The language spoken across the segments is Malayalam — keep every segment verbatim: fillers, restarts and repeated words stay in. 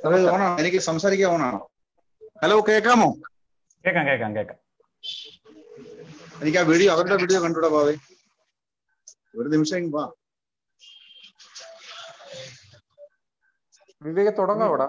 ഓണാണോ? എനിക്ക് സംസാരിക്കാൻ ഓണാണോ? ഹലോ, കേൾക്കാമോ? കേൾക്കാം കേൾക്കാം കേൾക്കാം. എനിക്ക് ആ വീഡിയോ, അവരുടെ വീഡിയോ കണ്ടുകൂടാ പാവേ? ഒരു നിമിഷം വാ. വിവേക് തുടങ്ങാം ഇവിടെ.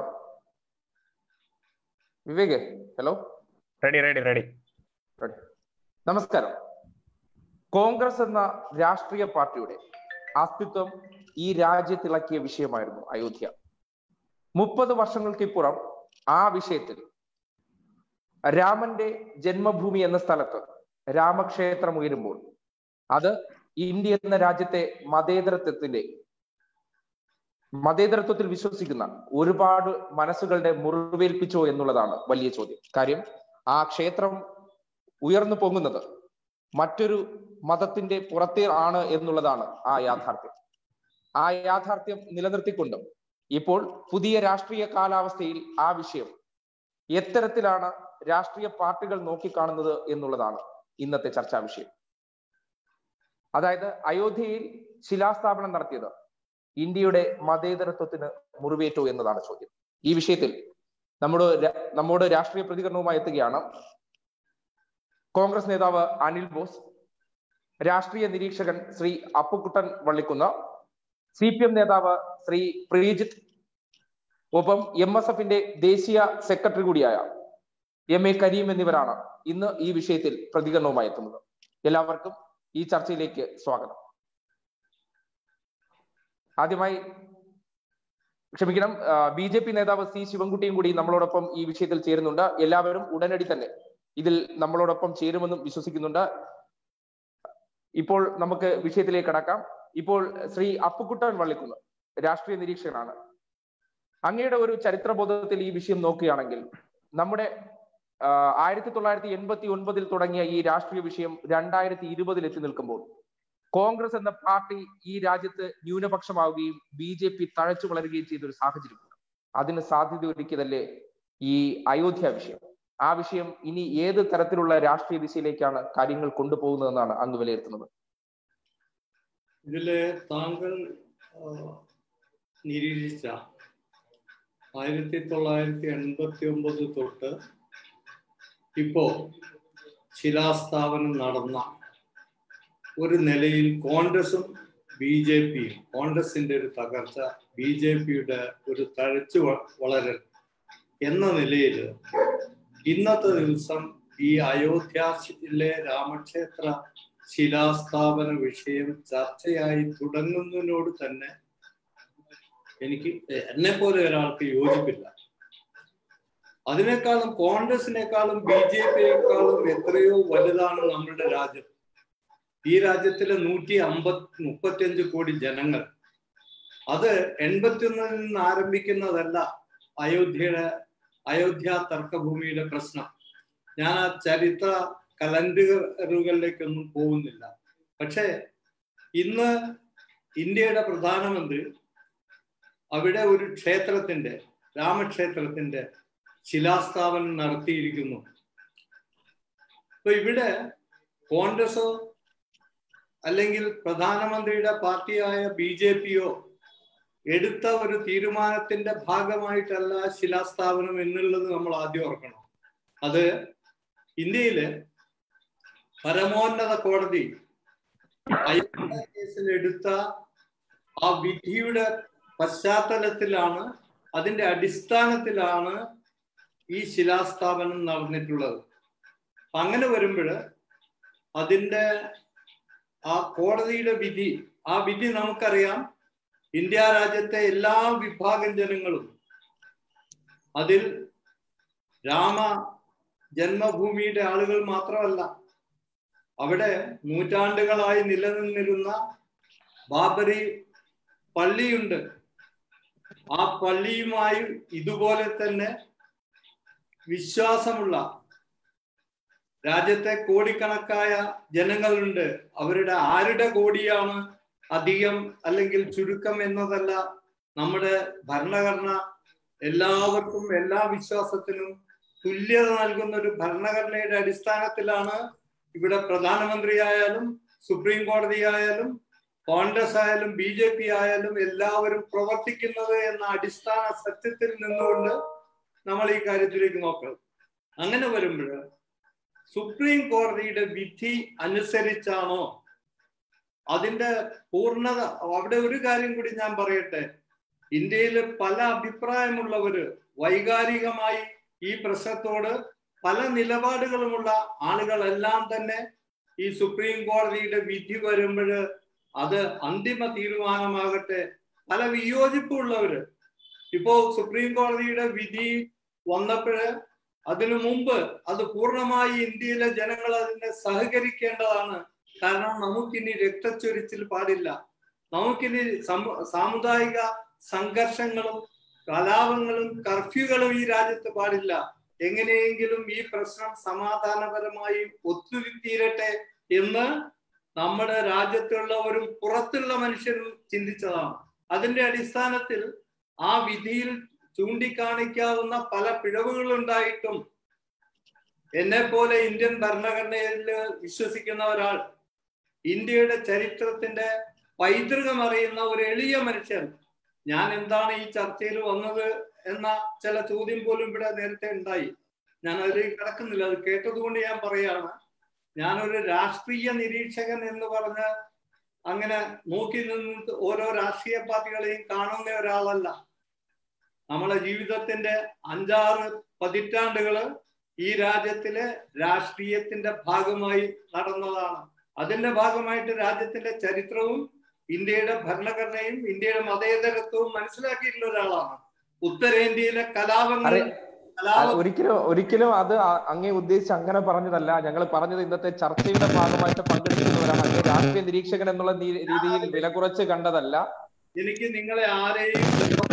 Vivek, hello. Ready ready ready. നമസ്കാരം. കോൺഗ്രസ് എന്ന രാഷ്ട്രീയ പാർട്ടിയുടെ അസ്തിത്വം ഈ രാജ്യത്തിളക്കിയ വിഷയമായിരുന്നു അയോധ്യ. മുപ്പത് വർഷങ്ങൾക്കിപ്പുറം ആ വിഷയത്തിൽ രാമന്റെ ജന്മഭൂമി എന്ന സ്ഥലത്ത് രാമക്ഷേത്രം ഉയരുമ്പോൾ അത് ഇന്ത്യ എന്ന രാജ്യത്തെ മതേതരത്വത്തിന്റെ മതേതരത്വത്തിൽ വിശ്വസിക്കുന്ന ഒരുപാട് മനസ്സുകളുടെ മുറിവേൽപ്പിച്ചോ എന്നുള്ളതാണ് വലിയ ചോദ്യം. കാര്യം, ആ ക്ഷേത്രം ഉയർന്നു പൊങ്ങുന്നത് മറ്റൊരു മതത്തിന്റെ പുറത്തേ ആണ് എന്നുള്ളതാണ് ആ യാഥാർത്ഥ്യം. ആ യാഥാർത്ഥ്യം നിലനിർത്തിക്കൊണ്ടും ഇപ്പോൾ പുതിയ രാഷ്ട്രീയ കാലാവസ്ഥയിൽ ആ വിഷയം എത്തരത്തിലാണ് രാഷ്ട്രീയ പാർട്ടികൾ നോക്കിക്കാണുന്നത് എന്നുള്ളതാണ് ഇന്നത്തെ ചർച്ചാ വിഷയം. അതായത്, അയോധ്യയിൽ ശിലാസ്ഥാപനം നടത്തിയത് ഇന്ത്യയുടെ മതേതരത്വത്തിന് മുറിവേറ്റോ എന്നതാണ് ചോദ്യം. ഈ വിഷയത്തിൽ നമ്മുടെ നമ്മുടെ രാഷ്ട്രീയ പ്രതികരണവുമായി എത്തുകയാണ് കോൺഗ്രസ് നേതാവ് അനിൽ ബോസ്, രാഷ്ട്രീയ നിരീക്ഷകൻ Shri Appukuttan Vallikkunnu, C P M നേതാവ് ശ്രീ പ്രീജിത്ത്, ഒപ്പം എം എസ് എഫിന്റെ ദേശീയ സെക്രട്ടറി കൂടിയായ എം എ കരീം എന്നിവരാണ് ഇന്ന് ഈ വിഷയത്തിൽ പ്രതികരണവുമായി എത്തുന്നത്. എല്ലാവർക്കും ഈ ചർച്ചയിലേക്ക് സ്വാഗതം. ആദ്യമായി ക്ഷമിക്കണം, ബി ജെ പി നേതാവ് സി ശിവൻകുട്ടിയും കൂടി നമ്മളോടൊപ്പം ഈ വിഷയത്തിൽ ചേരുന്നുണ്ട്. എല്ലാവരും ഉടനടി തന്നെ ഇതിൽ നമ്മളോടൊപ്പം ചേരുമെന്നും വിശ്വസിക്കുന്നുണ്ട്. ഇപ്പോൾ നമുക്ക് വിഷയത്തിലേക്ക് കടക്കാം. ഇപ്പോൾ ശ്രീ അപ്പുക്കുട്ടൻ വള്ളിക്കുന്ന് രാഷ്ട്രീയ നിരീക്ഷകനാണ്. അങ്ങയുടെ ഒരു ചരിത്രബോധത്തിൽ ഈ വിഷയം നോക്കുകയാണെങ്കിൽ, നമ്മുടെ ആയിരത്തി തൊള്ളായിരത്തി എൺപത്തി ഒൻപതിൽ തുടങ്ങിയ ഈ രാഷ്ട്രീയ വിഷയം രണ്ടായിരത്തി ഇരുപതിൽ എത്തി നിൽക്കുമ്പോൾ കോൺഗ്രസ് എന്ന പാർട്ടി ഈ രാജ്യത്ത് ന്യൂനപക്ഷമാവുകയും ബി ജെ പി തഴച്ചു വളരുകയും ചെയ്ത ഒരു സാഹചര്യമുണ്ട്. അതിന് സാധ്യത ഒരുക്കിയതല്ലേ ഈ അയോധ്യ വിഷയം? ആ വിഷയം ഇനി ഏത് തരത്തിലുള്ള രാഷ്ട്രീയ ദിശയിലേക്കാണ് കാര്യങ്ങൾ കൊണ്ടുപോകുന്നതെന്നാണ് അങ്ങ് വിലയിരുത്തുന്നത്? ഇതില് താങ്കൾ നിരീക്ഷിച്ച ആയിരത്തി തൊള്ളായിരത്തി എൺപത്തി ഒമ്പത് തൊട്ട് ഇപ്പോ ശിലാസ്ഥാപനം നടന്ന ഒരു നിലയിൽ കോൺഗ്രസും ബി ജെ പിയും, കോൺഗ്രസിന്റെ ഒരു തകർച്ച, ബി ജെ പിയുടെ ഒരു തഴച്ചു വളരൽ എന്ന നിലയിൽ ഇന്നത്തെ ദിവസം ഈ അയോധ്യയിലെ രാമക്ഷേത്ര ശിലാസ്ഥാപന വിഷയം ചർച്ചയായി തുടങ്ങുന്നതിനോട് തന്നെ എനിക്ക് എന്നെ പോലെ ഒരാൾക്ക് യോജിപ്പില്ല. അതിനേക്കാളും കോൺഗ്രസിനേക്കാളും ബി ജെ പിയേക്കാളും എത്രയോ വലുതാണ് നമ്മുടെ രാജ്യം. ഈ രാജ്യത്തിലെ നൂറ്റി അമ്പത്തി മുപ്പത്തിയഞ്ച് കോടി ജനങ്ങൾ. അത് എൺപത്തി ഒന്നിൽ നിന്ന് ആരംഭിക്കുന്നതല്ല അയോധ്യയുടെ അയോധ്യ തർക്കഭൂമിയുടെ പ്രശ്നം. ഞാൻ ആ ചരിത്ര കലണ്ടറുകളിലേക്കൊന്നും പോകുന്നില്ല. പക്ഷെ ഇന്ന് ഇന്ത്യയുടെ പ്രധാനമന്ത്രി അവിടെ ഒരു ക്ഷേത്രത്തിന്റെ, രാമക്ഷേത്രത്തിന്റെ ശിലാസ്ഥാപനം നടത്തിയിരിക്കുന്നു. അപ്പൊ ഇവിടെ കോൺഗ്രസോ അല്ലെങ്കിൽ പ്രധാനമന്ത്രിയുടെ പാർട്ടിയായ ബി ജെ പിയോ എടുത്ത ഒരു തീരുമാനത്തിന്റെ ഭാഗമായിട്ടല്ല ശിലാസ്ഥാപനം എന്നുള്ളത് നമ്മൾ ആദ്യം ഓർക്കണം. അത് ഇന്ത്യയിലെ പരമോന്നത കോടതി അയോധ്യ കേസിൽ എടുത്ത ആ വിധിയുടെ പശ്ചാത്തലത്തിലാണ്, അതിന്റെ അടിസ്ഥാനത്തിലാണ് ഈ ശിലാസ്ഥാപനം നടന്നിട്ടുള്ളത്. അങ്ങനെ വരുമ്പോൾ അതിന്റെ ആ കോടതിയുടെ വിധി, ആ വിധി നമുക്കറിയാം, ഇന്ത്യ രാജ്യത്തെ എല്ലാ വിഭാഗം ജനങ്ങളും അതിൽ രാമ ജന്മഭൂമിയുടെ ആളുകൾ മാത്രമല്ല, അവിടെ നൂറ്റാണ്ടുകളായി നിലനിന്നിരുന്ന ബാബരി പള്ളിയുണ്ട്. ആ പള്ളിയുമായി ഇതുപോലെ തന്നെ വിശ്വാസമുള്ള രാജ്യത്തെ കോടിക്കണക്കായ ജനങ്ങളുണ്ട്. അവരുടെ ആരുടെ കോടിയാണ് അധികം അല്ലെങ്കിൽ ചുരുക്കം എന്നതല്ല. നമ്മുടെ ഭരണഘടന എല്ലാവർക്കും എല്ലാ വിശ്വാസത്തിനും തുല്യത നൽകുന്ന ഒരു ഭരണഘടനയുടെ അടിസ്ഥാനത്തിലാണ് ഇവിടെ പ്രധാനമന്ത്രിയായാലും സുപ്രീം കോടതിയായാലും കോൺഗ്രസ് ആയാലും ബി ജെ പി ആയാലും എല്ലാവരും പ്രവർത്തിക്കുന്നത് എന്ന അടിസ്ഥാന സത്യത്തിൽ നിന്നുകൊണ്ട് നമ്മൾ ഈ കാര്യത്തിലേക്ക് നോക്കണം. അങ്ങനെ വരുമ്പോൾ സുപ്രീം കോടതിയുടെ വിധി അനുസരിച്ചാണോ അതിന്റെ പൂർണ്ണത? അവിടെ ഒരു കാര്യം കൂടി ഞാൻ പറയട്ടെ. ഇന്ത്യയിൽ പല അഭിപ്രായമുള്ളവര്, വൈകാരികമായി ഈ പ്രശ്നത്തോട് പല നിലപാടുകളുമുള്ള ആളുകളെല്ലാം തന്നെ ഈ സുപ്രീം കോടതിയുടെ വിധി വരുമ്പോൾ അത് അന്തിമ തീരുമാനമാകട്ടെ പല വിയോജിപ്പുള്ളവര്. ഇപ്പോ സുപ്രീം കോടതിയുടെ വിധി വന്നപ്പോഴ് അതിനു മുമ്പ് അത് പൂർണ്ണമായി ഇന്ത്യയിലെ ജനങ്ങൾ അതിനെ സഹകരിക്കേണ്ടതാണ്. കാരണം നമുക്കിനി രക്തച്ചൊരിച്ചിൽ പാടില്ല. നമുക്കിനി സാമുദായിക സംഘർഷങ്ങളും കലാപങ്ങളും കർഫ്യൂകളും ഈ രാജ്യത്ത് പാടില്ല. എങ്ങനെയെങ്കിലും ഈ പ്രശ്നം സമാധാനപരമായി ഒത്തുതീരട്ടെ എന്ന് നമ്മുടെ രാജ്യത്തുള്ളവരും പുറത്തുള്ള മനുഷ്യരും ചിന്തിച്ചതാണ്. അതിന്റെ അടിസ്ഥാനത്തിൽ ആ വിധിയിൽ ചൂണ്ടിക്കാണിക്കാവുന്ന പല പിഴവുകളുണ്ടായിട്ടും എന്നെ പോലെ ഇന്ത്യൻ ഭരണഘടനയിൽ വിശ്വസിക്കുന്ന ഒരാൾ, ഇന്ത്യയുടെ ചരിത്രത്തിന്റെ പൈതൃകം അറിയുന്ന ഒരു എളിയ മനുഷ്യൻ, ഞാൻ എന്താണ് ഈ ചർച്ചയിൽ വന്നത് എന്ന ചില ചോദ്യം പോലും ഇവിടെ നേരത്തെ ഉണ്ടായി. ഞാൻ അതിലേക്ക് കിടക്കുന്നില്ല, അത് കേട്ടതുകൊണ്ട് ഞാൻ പറയാണ്. ഞാനൊരു രാഷ്ട്രീയ നിരീക്ഷകൻ എന്ന് പറഞ്ഞ് അങ്ങനെ നോക്കി നിന്ന് ഓരോ രാഷ്ട്രീയ പാർട്ടികളെയും കാണുന്ന ഒരാളല്ല. നമ്മളെ ജീവിതത്തിന്റെ അഞ്ചാറ് പതിറ്റാണ്ടുകള് ഈ രാജ്യത്തിലെ രാഷ്ട്രീയത്തിന്റെ ഭാഗമായി നടന്നതാണ്. അതിന്റെ ഭാഗമായിട്ട് രാജ്യത്തിന്റെ ചരിത്രവും ഇന്ത്യയുടെ ഭരണഘടനയും ഇന്ത്യയുടെ മതേതരത്വവും മനസ്സിലാക്കിയിട്ടുള്ള ഒരാളാണ്. ഉത്തരേന്ത്യയിലെ കലാപങ്ങൾ ഒരിക്കലും ഒരിക്കലും അത് അങ്ങേ ഉദ്ദേശിച്ച് അങ്ങനെ പറഞ്ഞതല്ല. ഞങ്ങൾ പറഞ്ഞത് ഇന്നത്തെ ചർച്ചയുടെ ഭാഗമായിട്ട് പങ്കെടുക്കുന്നവരാണ്. അങ്ങ് രാഷ്ട്രീയ നിരീക്ഷകൻ എന്നുള്ള രീതിയിൽ വില കുറച്ച് കണ്ടതല്ല. എനിക്ക് നിങ്ങളെ ആരെയും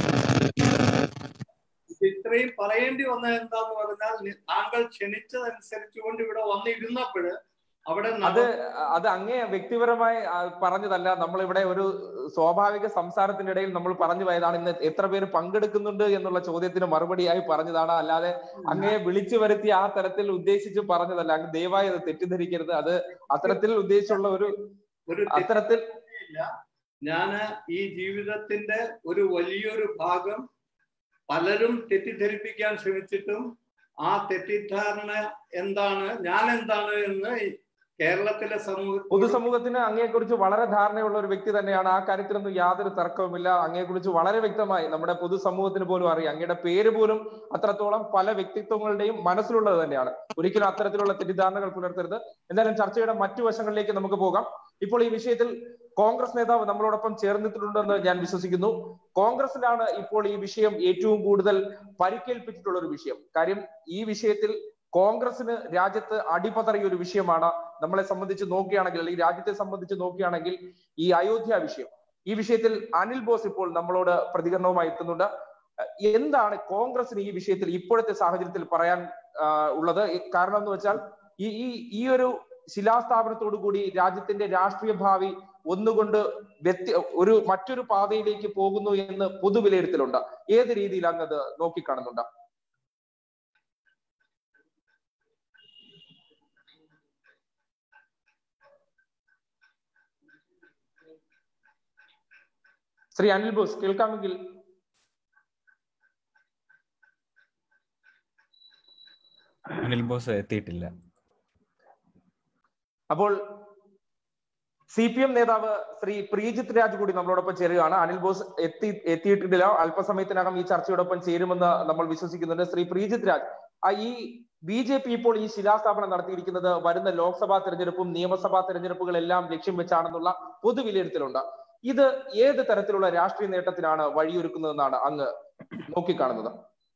ഇത്രയും പറയേണ്ടി വന്നത് എന്താന്ന് പറഞ്ഞാൽ, താങ്കൾ ക്ഷണിച്ചതനുസരിച്ചുകൊണ്ട് ഇവിടെ വന്നിരുന്നപ്പോഴ് അവിടെ അത് അത് അങ്ങേ വ്യക്തിപരമായി പറഞ്ഞതല്ല. നമ്മളിവിടെ ഒരു സ്വാഭാവിക സംസാരത്തിനിടയിൽ നമ്മൾ പറഞ്ഞു പോയതാണ്. ഇന്ന് എത്ര പേര് പങ്കെടുക്കുന്നുണ്ട് എന്നുള്ള ചോദ്യത്തിന് മറുപടിയായി പറഞ്ഞതാണ്. അല്ലാതെ അങ്ങയെ വിളിച്ചു വരുത്തി ആ തരത്തിൽ ഉദ്ദേശിച്ച് പറഞ്ഞതല്ല. അങ്ങ് ദയവായി അത് തെറ്റിദ്ധരിക്കരുത്. അത് അത്തരത്തിൽ ഉദ്ദേശിച്ചുള്ള ഒരു ഒരു അത്തരത്തിൽ ഞാന് ഈ ജീവിതത്തിന്റെ ഒരു വലിയൊരു ഭാഗം പലരും തെറ്റിദ്ധരിപ്പിക്കാൻ ശ്രമിച്ചിട്ടും ആ തെറ്റിദ്ധാരണ എന്താണ്, ഞാൻ എന്താണ് എന്ന് കേരളത്തിലെ സമൂഹ പൊതുസമൂഹത്തിന് അങ്ങയെക്കുറിച്ച് വളരെ ധാരണയുള്ള ഒരു വ്യക്തി തന്നെയാണ്. ആ കാര്യത്തിലൊന്നും യാതൊരു തർക്കവുമില്ല. അങ്ങയെക്കുറിച്ച് വളരെ വ്യക്തമായി നമ്മുടെ പൊതുസമൂഹത്തിന് പോലും അറിയാം. അങ്ങയുടെ പേര് പോലും അത്രത്തോളം പല വ്യക്തിത്വങ്ങളുടെയും മനസ്സിലുള്ളത് തന്നെയാണ്. ഒരിക്കലും അത്തരത്തിലുള്ള തെറ്റിദ്ധാരണകൾ പുലർത്തരുത്. എന്തായാലും ചർച്ചയുടെ മറ്റു വശങ്ങളിലേക്ക് നമുക്ക് പോകാം. ഇപ്പോൾ ഈ വിഷയത്തിൽ കോൺഗ്രസ് നേതാവ് നമ്മളോടൊപ്പം ചേർന്നിട്ടുണ്ടെന്ന് ഞാൻ വിശ്വസിക്കുന്നു. കോൺഗ്രസിലാണ് ഇപ്പോൾ ഈ വിഷയം ഏറ്റവും കൂടുതൽ പരിക്കേൽപ്പിച്ചിട്ടുള്ള ഒരു വിഷയം. കാര്യം ഈ വിഷയത്തിൽ കോൺഗ്രസിന് രാജ്യത്ത് അടിപതറിയ ഒരു വിഷയമാണ്. നമ്മളെ സംബന്ധിച്ച് നോക്കുകയാണെങ്കിൽ, അല്ലെങ്കിൽ രാജ്യത്തെ സംബന്ധിച്ച് നോക്കുകയാണെങ്കിൽ ഈ അയോധ്യ വിഷയം. ഈ വിഷയത്തിൽ അനിൽ ബോസ് ഇപ്പോൾ നമ്മളോട് പ്രതികരണവുമായി എത്തുന്നുണ്ട്. എന്താണ് കോൺഗ്രസിന് ഈ വിഷയത്തിൽ ഇപ്പോഴത്തെ സാഹചര്യത്തിൽ പറയാൻ ഉള്ളത്? കാരണം എന്ന് വെച്ചാൽ ഈ ഈ ഈ ഒരു ശിലാസ്ഥാപനത്തോടു കൂടി രാജ്യത്തിന്റെ രാഷ്ട്രീയ ഭാവി ഒന്നുകൊണ്ട് വ്യത്യ ഒരു മറ്റൊരു പാതയിലേക്ക് പോകുന്നു എന്ന് പൊതുവിലയിരുത്തലുണ്ട്. ഏത് രീതിയിൽ അങ്ങത് നോക്കിക്കാണുന്നുണ്ട്? ശ്രീ അനിൽ ബോസ് കേൾക്കാമെങ്കിൽ. അനിൽ ബോസ് എത്തിയിട്ടില്ല. അപ്പോൾ സി പി എം നേതാവ് ശ്രീ പ്രീജിത്ത് രാജ് കൂടി നമ്മളോടൊപ്പം ചേരുകയാണ്. അനിൽ ബോസ് എത്തി എത്തിയിട്ടില്ല അല്പസമയത്തിനകം ഈ ചർച്ചയോടൊപ്പം ചേരുമെന്ന് നമ്മൾ വിശ്വസിക്കുന്നുണ്ട്. ശ്രീ പ്രീജിത്ത് രാജ്, ഈ ബി ജെ പി ഇപ്പോൾ ഈ ശിലാസ്ഥാപനം നടത്തിയിരിക്കുന്നത് വരുന്ന ലോക്സഭാ തെരഞ്ഞെടുപ്പും നിയമസഭാ തെരഞ്ഞെടുപ്പുകളെല്ലാം ലക്ഷ്യം വെച്ചാണെന്നുള്ള പൊതുവിലയിരുത്തലുണ്ട്. ഇത് ഏത് തരത്തിലുള്ള രാഷ്ട്രീയ നേട്ടത്തിനാണ് വഴിയൊരുക്കുന്നതെന്നാണ് അങ്ങ് നോക്കിക്കാണുന്നത്?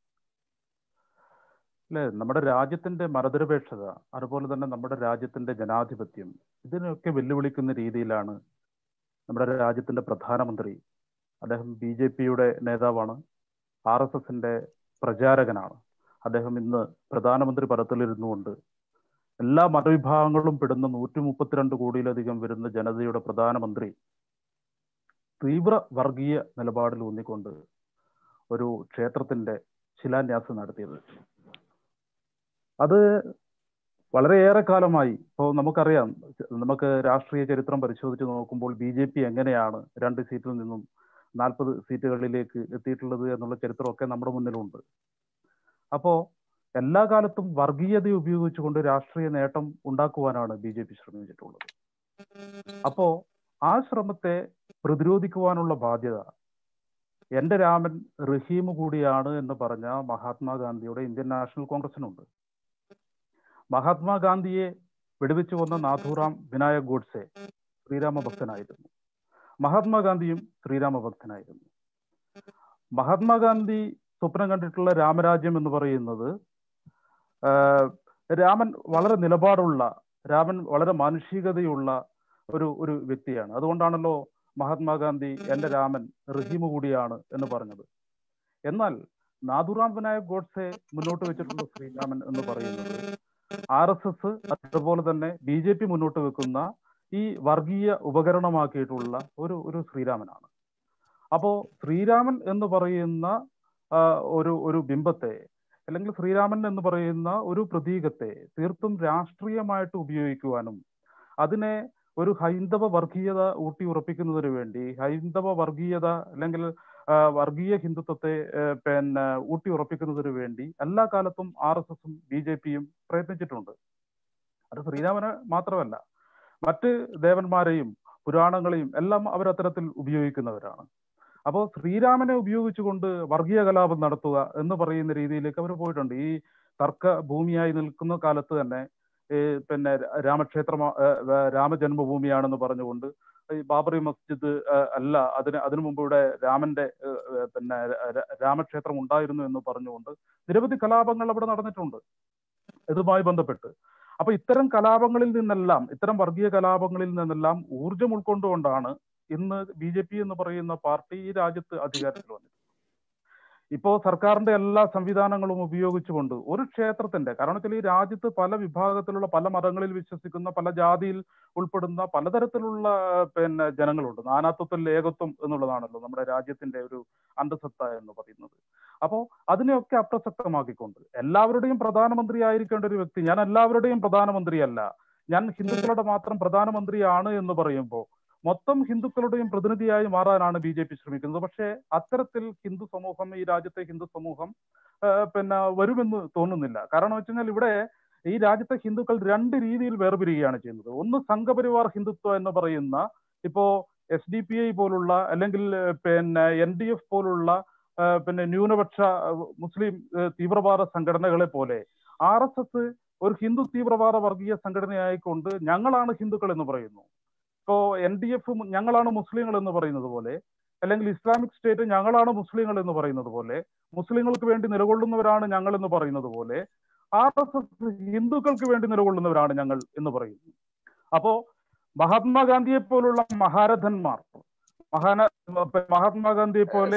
അല്ലെ, നമ്മുടെ രാജ്യത്തിന്റെ മതനിരപേക്ഷത, അതുപോലെ തന്നെ നമ്മുടെ രാജ്യത്തിന്റെ ജനാധിപത്യം, ഇതിനൊക്കെ വെല്ലുവിളിക്കുന്ന രീതിയിലാണ് നമ്മുടെ രാജ്യത്തിന്റെ പ്രധാനമന്ത്രി. അദ്ദേഹം ബി ജെ പിയുടെ നേതാവാണ്, ആർ എസ് എസിന്റെ പ്രചാരകനാണ്. അദ്ദേഹം ഇന്ന് പ്രധാനമന്ത്രി പദത്തിലിരുന്നു കൊണ്ട് എല്ലാ മതവിഭാഗങ്ങളും പെടുന്ന നൂറ്റി മുപ്പത്തിരണ്ട് കോടിയിലധികം വരുന്ന ജനതയുടെ പ്രധാനമന്ത്രി തീവ്ര വർഗീയ നിലപാടിൽ ഊന്നിക്കൊണ്ട് ഒരു ക്ഷേത്രത്തിന്റെ ശിലാന്യാസം നടത്തിയത്, അത് വളരെയേറെ കാലമായി ഇപ്പോൾ നമുക്കറിയാം, നമുക്ക് രാഷ്ട്രീയ ചരിത്രം പരിശോധിച്ച് നോക്കുമ്പോൾ ബി ജെ പി എങ്ങനെയാണ് രണ്ട് സീറ്റിൽ നിന്നും നാൽപ്പത് സീറ്റുകളിലേക്ക് എത്തിയിട്ടുള്ളത് എന്നുള്ള ചരിത്രമൊക്കെ നമ്മുടെ മുന്നിലുണ്ട്. അപ്പോൾ എല്ലാ കാലത്തും വർഗീയത ഉപയോഗിച്ചുകൊണ്ട് രാഷ്ട്രീയ നേട്ടം ഉണ്ടാക്കുവാനാണ് ബി ജെ പി ശ്രമിച്ചിട്ടുള്ളത്. അപ്പോ ആ ശ്രമത്തെ പ്രതിരോധിക്കുവാനുള്ള ബാധ്യത എന്റെ രാമൻ റഹീം കൂടിയാണ് എന്ന് പറഞ്ഞ മഹാത്മാഗാന്ധിയുടെ ഇന്ത്യൻ നാഷണൽ കോൺഗ്രസിനുണ്ട്. മഹാത്മാഗാന്ധിയെ വെടിവെച്ചു കൊന്ന നാഥുറാം വിനായക് ഗോഡ്സെ ശ്രീരാമ ഭക്തനായിരുന്നു. മഹാത്മാഗാന്ധിയും ശ്രീരാമ ഭക്തനായിരുന്നു. മഹാത്മാഗാന്ധി സ്വപ്നം കണ്ടിട്ടുള്ള രാമരാജ്യം എന്ന് പറയുന്നത് രാമൻ വളരെ നിലപാടുള്ള, രാമൻ വളരെ മാനുഷികതയുള്ള ഒരു ഒരു വ്യക്തിയാണ്. അതുകൊണ്ടാണല്ലോ മഹാത്മാഗാന്ധി എന്റെ രാമൻ റഹീം കൂടിയാണ് എന്ന് പറഞ്ഞത്. എന്നാൽ നാഥുറാം വിനായക് ഗോഡ്സെ മുന്നോട്ട് വെച്ചിട്ടുള്ള ശ്രീരാമൻ എന്ന് പറയുന്നത് ആർ എസ് എസ് അതുപോലെ തന്നെ ബി ജെ പി മുന്നോട്ട് വെക്കുന്ന ഈ വർഗീയ ഉപകരണമാക്കിയിട്ടുള്ള ഒരു ഒരു ശ്രീരാമനാണ്. അപ്പോ ശ്രീരാമൻ എന്ന് പറയുന്ന ഒരു ഒരു ബിംബത്തെ, അല്ലെങ്കിൽ ശ്രീരാമൻ എന്ന് പറയുന്ന ഒരു പ്രതീകത്തെ തീർത്തും രാഷ്ട്രീയമായിട്ട് ഉപയോഗിക്കുവാനും അതിനെ ഒരു ഹൈന്ദവ വർഗീയത ഊട്ടി ഉറപ്പിക്കുന്നതിന് വേണ്ടി, ഹൈന്ദവ വർഗീയത അല്ലെങ്കിൽ വർഗീയ ഹിന്ദുത്വത്തെ പിന്നെ ഊട്ടി ഉറപ്പിക്കുന്നതിന് വേണ്ടി എല്ലാ കാലത്തും ആർ എസ് എസും ബി ജെ പിയും പ്രയത്നിച്ചിട്ടുണ്ട്. അത് ശ്രീരാമന് മാത്രമല്ല, മറ്റ് ദേവന്മാരെയും പുരാണങ്ങളെയും എല്ലാം അവരത്തരത്തിൽ ഉപയോഗിക്കുന്നവരാണ്. അപ്പോൾ ശ്രീരാമനെ ഉപയോഗിച്ചുകൊണ്ട് വർഗീയ കലാപം നടത്തുക എന്ന് പറയുന്ന രീതിയിലേക്ക് അവർ പോയിട്ടുണ്ട്. ഈ തർക്ക ഭൂമിയായി നിൽക്കുന്ന കാലത്ത് തന്നെ പിന്നെ രാമക്ഷേത്ര രാമജന്മഭൂമിയാണെന്ന് പറഞ്ഞുകൊണ്ട് ഈ ബാബറി മസ്ജിദ് അല്ല, അതിന് അതിനു മുമ്പ് ഇവിടെ രാമന്റെ പിന്നെ രാമക്ഷേത്രം ഉണ്ടായിരുന്നു എന്ന് പറഞ്ഞുകൊണ്ട് നിരവധി കലാപങ്ങൾ അവിടെ നടന്നിട്ടുണ്ട് ഇതുമായി ബന്ധപ്പെട്ട്. അപ്പൊ ഇത്തരം കലാപങ്ങളിൽ നിന്നെല്ലാം, ഇത്തരം വർഗീയ കലാപങ്ങളിൽ നിന്നെല്ലാം ഊർജം ഉൾക്കൊണ്ടുകൊണ്ടാണ് ഇന്ന് ബി ജെ പി എന്ന് പറയുന്ന പാർട്ടി ഈ രാജ്യത്ത് അധികാരത്തിൽ വന്നത്. ഇപ്പോ സർക്കാരിന്റെ എല്ലാ സംവിധാനങ്ങളും ഉപയോഗിച്ചുകൊണ്ട് ഒരു ക്ഷേത്രത്തിന്റെ, കാരണം വെച്ചാൽ ഈ രാജ്യത്ത് പല വിഭാഗത്തിലുള്ള, പല മതങ്ങളിൽ വിശ്വസിക്കുന്ന, പല ജാതിയിൽ ഉൾപ്പെടുന്ന പലതരത്തിലുള്ള പിന്നെ ജനങ്ങളുണ്ട്. നാനാത്വത്തിൽ ഏകത്വം എന്നുള്ളതാണല്ലോ നമ്മുടെ രാജ്യത്തിന്റെ ഒരു അന്തസത്ത എന്ന് പറയുന്നത്. അപ്പോ അതിനെയൊക്കെ അപ്രസക്തമാക്കിക്കൊണ്ട് എല്ലാവരുടെയും പ്രധാനമന്ത്രി ആയിരിക്കേണ്ട ഒരു വ്യക്തി, ഞാൻ എല്ലാവരുടെയും പ്രധാനമന്ത്രിയല്ല, ഞാൻ ഹിന്ദുക്കളുടെ മാത്രം പ്രധാനമന്ത്രിയാണ് എന്ന് പറയുമ്പോൾ മൊത്തം ഹിന്ദുക്കളുടെയും പ്രതിനിധിയായി മാറാനാണ് ബി ജെ പി ശ്രമിക്കുന്നത്. പക്ഷേ അത്തരത്തിൽ ഹിന്ദു സമൂഹം, ഈ രാജ്യത്തെ ഹിന്ദു സമൂഹം പിന്നെ വരുമെന്ന് തോന്നുന്നില്ല. കാരണം വെച്ച് കഴിഞ്ഞാൽ ഇവിടെ ഈ രാജ്യത്തെ ഹിന്ദുക്കൾ രണ്ട് രീതിയിൽ വേർപിരിയുകയാണ് ചെയ്യുന്നത്. ഒന്ന് സംഘപരിവാർ ഹിന്ദുത്വം എന്ന് പറയുന്ന, ഇപ്പോ എസ് ഡി പി ഐ പോലുള്ള അല്ലെങ്കിൽ പിന്നെ എൻ ഡി എഫ് പോലുള്ള പിന്നെ ന്യൂനപക്ഷ മുസ്ലിം തീവ്രവാദ സംഘടനകളെ പോലെ ആർ എസ് എസ് ഒരു ഹിന്ദു തീവ്രവാദ വർഗീയ സംഘടനയായിക്കൊണ്ട് ഞങ്ങളാണ് ഹിന്ദുക്കൾ എന്ന് പറയുന്നു. ഇപ്പോ എൻ ഡി എഫ് ഞങ്ങളാണ് മുസ്ലിങ്ങൾ എന്ന് പറയുന്നത് പോലെ, അല്ലെങ്കിൽ ഇസ്ലാമിക് സ്റ്റേറ്റ് ഞങ്ങളാണ് മുസ്ലിങ്ങൾ എന്ന് പറയുന്നത് പോലെ, മുസ്ലിങ്ങൾക്ക് വേണ്ടി നിലകൊള്ളുന്നവരാണ് ഞങ്ങൾ എന്ന് പറയുന്നത് പോലെ ആർ എസ് എസ് ഹിന്ദുക്കൾക്ക് വേണ്ടി നിലകൊള്ളുന്നവരാണ് ഞങ്ങൾ എന്ന് പറയുന്നു. അപ്പോ മഹാത്മാഗാന്ധിയെ പോലുള്ള മഹാരഥന്മാർ, മഹാന മഹാത്മാഗാന്ധിയെ പോലെ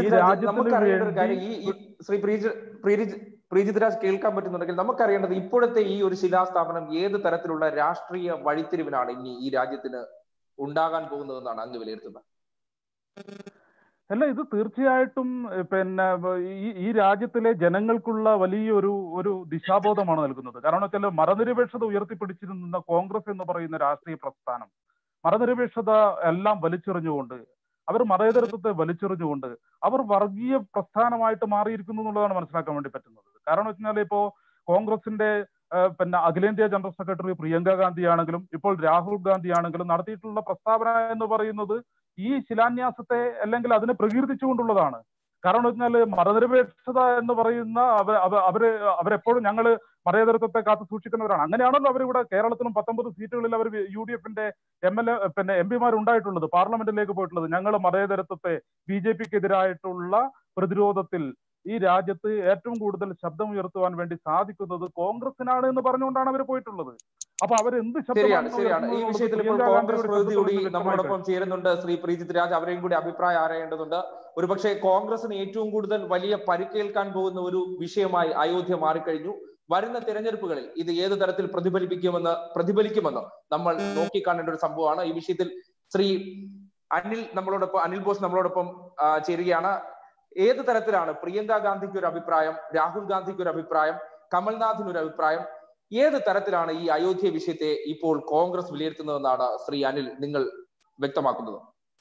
പ്രീജിത് രാജ് കേൾക്കാൻ പറ്റുന്നുണ്ടെങ്കിൽ നമുക്കറിയേണ്ടത് ഇപ്പോഴത്തെ ഈ ഒരു ശിലാസ്ഥാപനം ഏത് തരത്തിലുള്ള രാഷ്ട്രീയ വഴിത്തിരിവിനാണ് ഇനി ഈ രാജ്യത്തിന് ഉണ്ടാകാൻ പോകുന്നതെന്നാണ് അങ്ങ് വിലയിരുത്തുന്നത്? അല്ല, ഇത് തീർച്ചയായിട്ടും പിന്നെ ഈ ഈ രാജ്യത്തിലെ ജനങ്ങൾക്കുള്ള വലിയൊരു ഒരു ദിശാബോധമാണ് നൽകുന്നത്. കാരണം വെച്ചാൽ മതനിരപേക്ഷത ഉയർത്തിപ്പിടിച്ചിരുന്ന കോൺഗ്രസ് എന്ന് പറയുന്ന രാഷ്ട്രീയ പ്രസ്ഥാനം മതനിരപേക്ഷത എല്ലാം വലിച്ചെറിഞ്ഞുകൊണ്ട്, അവർ മതേതരത്വത്തെ വലിച്ചെറിഞ്ഞുകൊണ്ട് അവർ വർഗീയ പ്രസ്ഥാനമായിട്ട് മാറിയിരിക്കുന്നു എന്നുള്ളതാണ് മനസ്സിലാക്കാൻ വേണ്ടി പറ്റുന്നത്. കാരണം വെച്ചാൽ ഇപ്പോ കോൺഗ്രസിന്റെ പിന്നെ അഖിലേന്ത്യാ ജനറൽ സെക്രട്ടറി പ്രിയങ്ക ഗാന്ധി ആണെങ്കിലും ഇപ്പോൾ രാഹുൽ ഗാന്ധി ആണെങ്കിലും നടത്തിയിട്ടുള്ള പ്രസ്താവന എന്ന് പറയുന്നത് ഈ ശിലാന്യാസത്തെ അല്ലെങ്കിൽ അതിനെ പ്രകീർത്തിച്ചുകൊണ്ടുള്ളതാണ്. കാരണം വെച്ചാൽ മതനിരപേക്ഷത എന്ന് പറയുന്ന അവര് അവരെപ്പോഴും ഞങ്ങള് മതേതരത്വത്തെ കാത്തു സൂക്ഷിക്കുന്നവരാണ്. അങ്ങനെയാണല്ലോ അവരിവിടെ കേരളത്തിലും പത്തൊമ്പത് സീറ്റുകളിൽ അവർ യു ഡി എഫിന്റെ എം എൽ എ പിന്നെ എം പിമാർ ഉണ്ടായിട്ടുള്ളത്, പാർലമെന്റിലേക്ക് പോയിട്ടുള്ളത്. ഞങ്ങൾ മതേതരത്വത്തെ ബി ജെ പിക്ക് എതിരായിട്ടുള്ള പ്രതിരോധത്തിൽ ഈ രാജ്യത്ത് ഏറ്റവും കൂടുതൽ ശബ്ദം ഉയർത്തുവാൻ വേണ്ടി സാധിക്കുന്നത് കോൺഗ്രസിനാണ് എന്ന് പറഞ്ഞുകൊണ്ടാണ് അവർ പോയിട്ടുള്ളത്. അപ്പൊ അവരെന്ത് ശരിയാണ് ശരിയാണ് ഈ വിഷയത്തിൽ ഇപ്പോൾ കോൺഗ്രസ് പ്രതിനിധി കൂടി നമ്മളോടൊപ്പം ചേരുന്നുണ്ട്, ശ്രീ പ്രീജിത് രാജ്. അവരെയും കൂടി അഭിപ്രായം അറിയേണ്ടതുണ്ട്. ഒരുപക്ഷെ കോൺഗ്രസിന് ഏറ്റവും കൂടുതൽ വലിയ പരിക്കേൽക്കാൻ പോകുന്ന ഒരു വിഷയമായി അയോധ്യ മാറിക്കഴിഞ്ഞു. വരുന്ന തെരഞ്ഞെടുപ്പുകളിൽ ഇത് ഏത് തരത്തിൽ പ്രതിഫലിപ്പിക്കുമെന്ന് പ്രതിഫലിക്കുമെന്ന് നമ്മൾ നോക്കിക്കാണേണ്ട ഒരു സംഭവമാണ്. ഈ വിഷയത്തിൽ ശ്രീ അനിൽ നമ്മളോടൊപ്പം അനിൽ ബോസ് നമ്മളോടൊപ്പം ചേരുകയാണ്. ഏത് തരത്തിലാണ് പ്രിയങ്ക ഗാന്ധിക്ക് ഒരു അഭിപ്രായം, രാഹുൽ ഗാന്ധിക്ക് ഒരു അഭിപ്രായം, കമൽനാഥിന് ഒരു അഭിപ്രായം, ഏത് തരത്തിലാണ് ഈ അയോധ്യ വിഷയത്തെ ഇപ്പോൾ കോൺഗ്രസ് വിലയിരുത്തുന്നതെന്നാണ് ശ്രീ അനിൽ നിങ്ങൾ വ്യക്തമാക്കുന്നത്?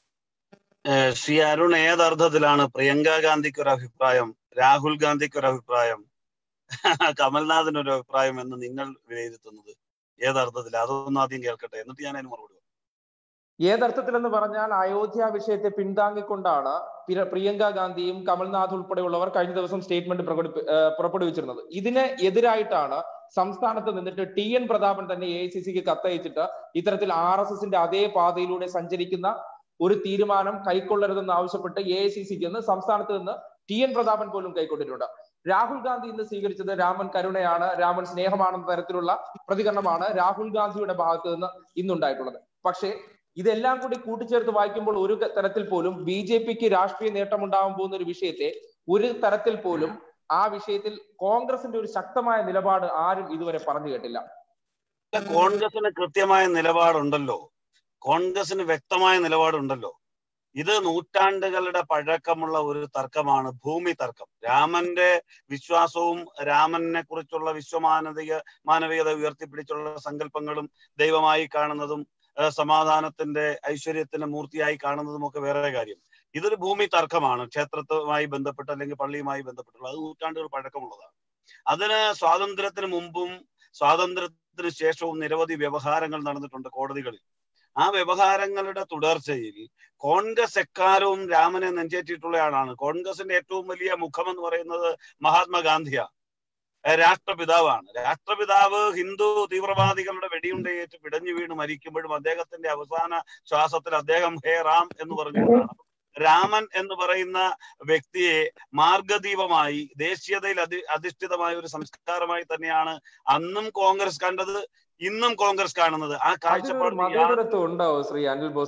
ശ്രീ അരുൺ, ഏതർത്ഥത്തിലാണ് പ്രിയങ്ക ഗാന്ധിക്ക് ഒരു അഭിപ്രായം, രാഹുൽ ഗാന്ധിക്ക് ഒരു അഭിപ്രായം, കമൽനാഥിന് ഒരു അഭിപ്രായം എന്ന് നിങ്ങൾ വിലയിരുത്തുന്നത്? ഏതർത്ഥത്തിൽ? അതൊന്നും ആദ്യം കേൾക്കട്ടെ, എന്നിട്ട് ഞാൻ അതിന് മറുപടി. ഏതർത്ഥത്തിലെന്ന് പറഞ്ഞാൽ അയോധ്യ വിഷയത്തെ പിന്താങ്ങിക്കൊണ്ടാണ് പ്രിയങ്ക ഗാന്ധിയും കമൽനാഥ് ഉൾപ്പെടെയുള്ളവർ കഴിഞ്ഞ ദിവസം സ്റ്റേറ്റ്മെന്റ് പ്രകടിപ്പി പുറപ്പെടുവിച്ചിരുന്നത്. ഇതിന് എതിരായിട്ടാണ് സംസ്ഥാനത്ത് നിന്നിട്ട് ടി എൻ പ്രതാപൻ തന്നെ എ ഐ സി സിക്ക് കത്തയച്ചിട്ട് ഇത്തരത്തിൽ ആർ എസ് എസിന്റെ അതേ പാതയിലൂടെ സഞ്ചരിക്കുന്ന ഒരു തീരുമാനം കൈക്കൊള്ളരുതെന്ന് ആവശ്യപ്പെട്ട് എ ഐ സി സിക്ക് എന്ന് സംസ്ഥാനത്ത് നിന്ന് ടി എൻ പ്രതാപൻ പോലും കൈക്കൊണ്ടിട്ടുണ്ട്. രാഹുൽ ഗാന്ധി ഇന്ന് സ്വീകരിച്ചത് രാമൻ കരുണയാണ്, രാമൻ സ്നേഹമാണെന്ന തരത്തിലുള്ള പ്രതികരണമാണ് രാഹുൽ ഗാന്ധിയുടെ ഭാഗത്ത് നിന്ന് ഇന്നുണ്ടായിട്ടുള്ളത്. പക്ഷേ ഇതെല്ലാം കൂടി കൂട്ടിച്ചേർത്ത് വായിക്കുമ്പോൾ ഒരു തരത്തിൽ പോലും ബി ജെ പിക്ക് രാഷ്ട്രീയ നേട്ടമുണ്ടാകാൻ പോകുന്ന ഒരു വിഷയത്തെ ഒരു തരത്തിൽ പോലും ആ വിഷയത്തിൽ കോൺഗ്രസിന്റെ ഒരു ശക്തമായ നിലപാട് ആരും ഇതുവരെ പറഞ്ഞു കേട്ടില്ല. കോൺഗ്രസിന് കൃത്യമായ നിലപാടുണ്ടല്ലോ, കോൺഗ്രസിന് വ്യക്തമായ നിലപാടുണ്ടല്ലോ. ഇത് നൂറ്റാണ്ടുകളുടെ പഴക്കമുള്ള ഒരു തർക്കമാണ്, ഭൂമി തർക്കം. രാമന്റെ വിശ്വാസവും രാമനെ കുറിച്ചുള്ള വിശ്വമാനവിക മാനവികത ഉയർത്തിപ്പിടിച്ചുള്ള സങ്കല്പങ്ങളും ദൈവമായി കാണുന്നതും സമാധാനത്തിന്റെ ഐശ്വര്യത്തിന്റെ മൂർത്തിയായി കാണുന്നതും ഒക്കെ വേറെ കാര്യം. ഇതൊരു ഭൂമി തർക്കമാണ്, ക്ഷേത്രത്തുമായി ബന്ധപ്പെട്ട് അല്ലെങ്കിൽ പള്ളിയുമായി ബന്ധപ്പെട്ടുള്ള. അത് നൂറ്റാണ്ടുകൾ പഴക്കമുള്ളതാണ്. അതിന് സ്വാതന്ത്ര്യത്തിന് മുമ്പും സ്വാതന്ത്ര്യത്തിന് ശേഷവും നിരവധി വ്യവഹാരങ്ങൾ നടന്നിട്ടുണ്ട് കോടതികളിൽ. ആ വ്യവഹാരങ്ങളുടെ തുടർച്ചയിൽ കോൺഗ്രസ് എക്കാലവും രാമനെ നെഞ്ചേറ്റിട്ടുള്ള ആളാണ്. കോൺഗ്രസിന്റെ ഏറ്റവും വലിയ മുഖമെന്ന് പറയുന്നത് മഹാത്മാഗാന്ധിയാണ്, രാഷ്ട്രപിതാവാണ്. രാഷ്ട്രപിതാവ് ഹിന്ദു തീവ്രവാദികളുടെ വെടിയുണ്ടയേറ്റ് പിടഞ്ഞു വീണ് മരിക്കുമ്പോഴും അദ്ദേഹത്തിന്റെ അവസാന ശ്വാസത്തിൽ അദ്ദേഹം ഹേ റാം എന്ന് പറഞ്ഞുകൊണ്ടാണ്. രാമൻ എന്ന് പറയുന്ന വ്യക്തിയെ മാർഗദീപമായി, ദേശീയതയിൽ അധി അധിഷ്ഠിതമായ ഒരു സംസ്കാരമായി തന്നെയാണ് അന്നും കോൺഗ്രസ് കണ്ടത്, ഇന്നും കോൺഗ്രസ് കാണുന്നത്. ആ കാഴ്ചപ്പാട് ശ്രീ അനിൽ ബോസ്,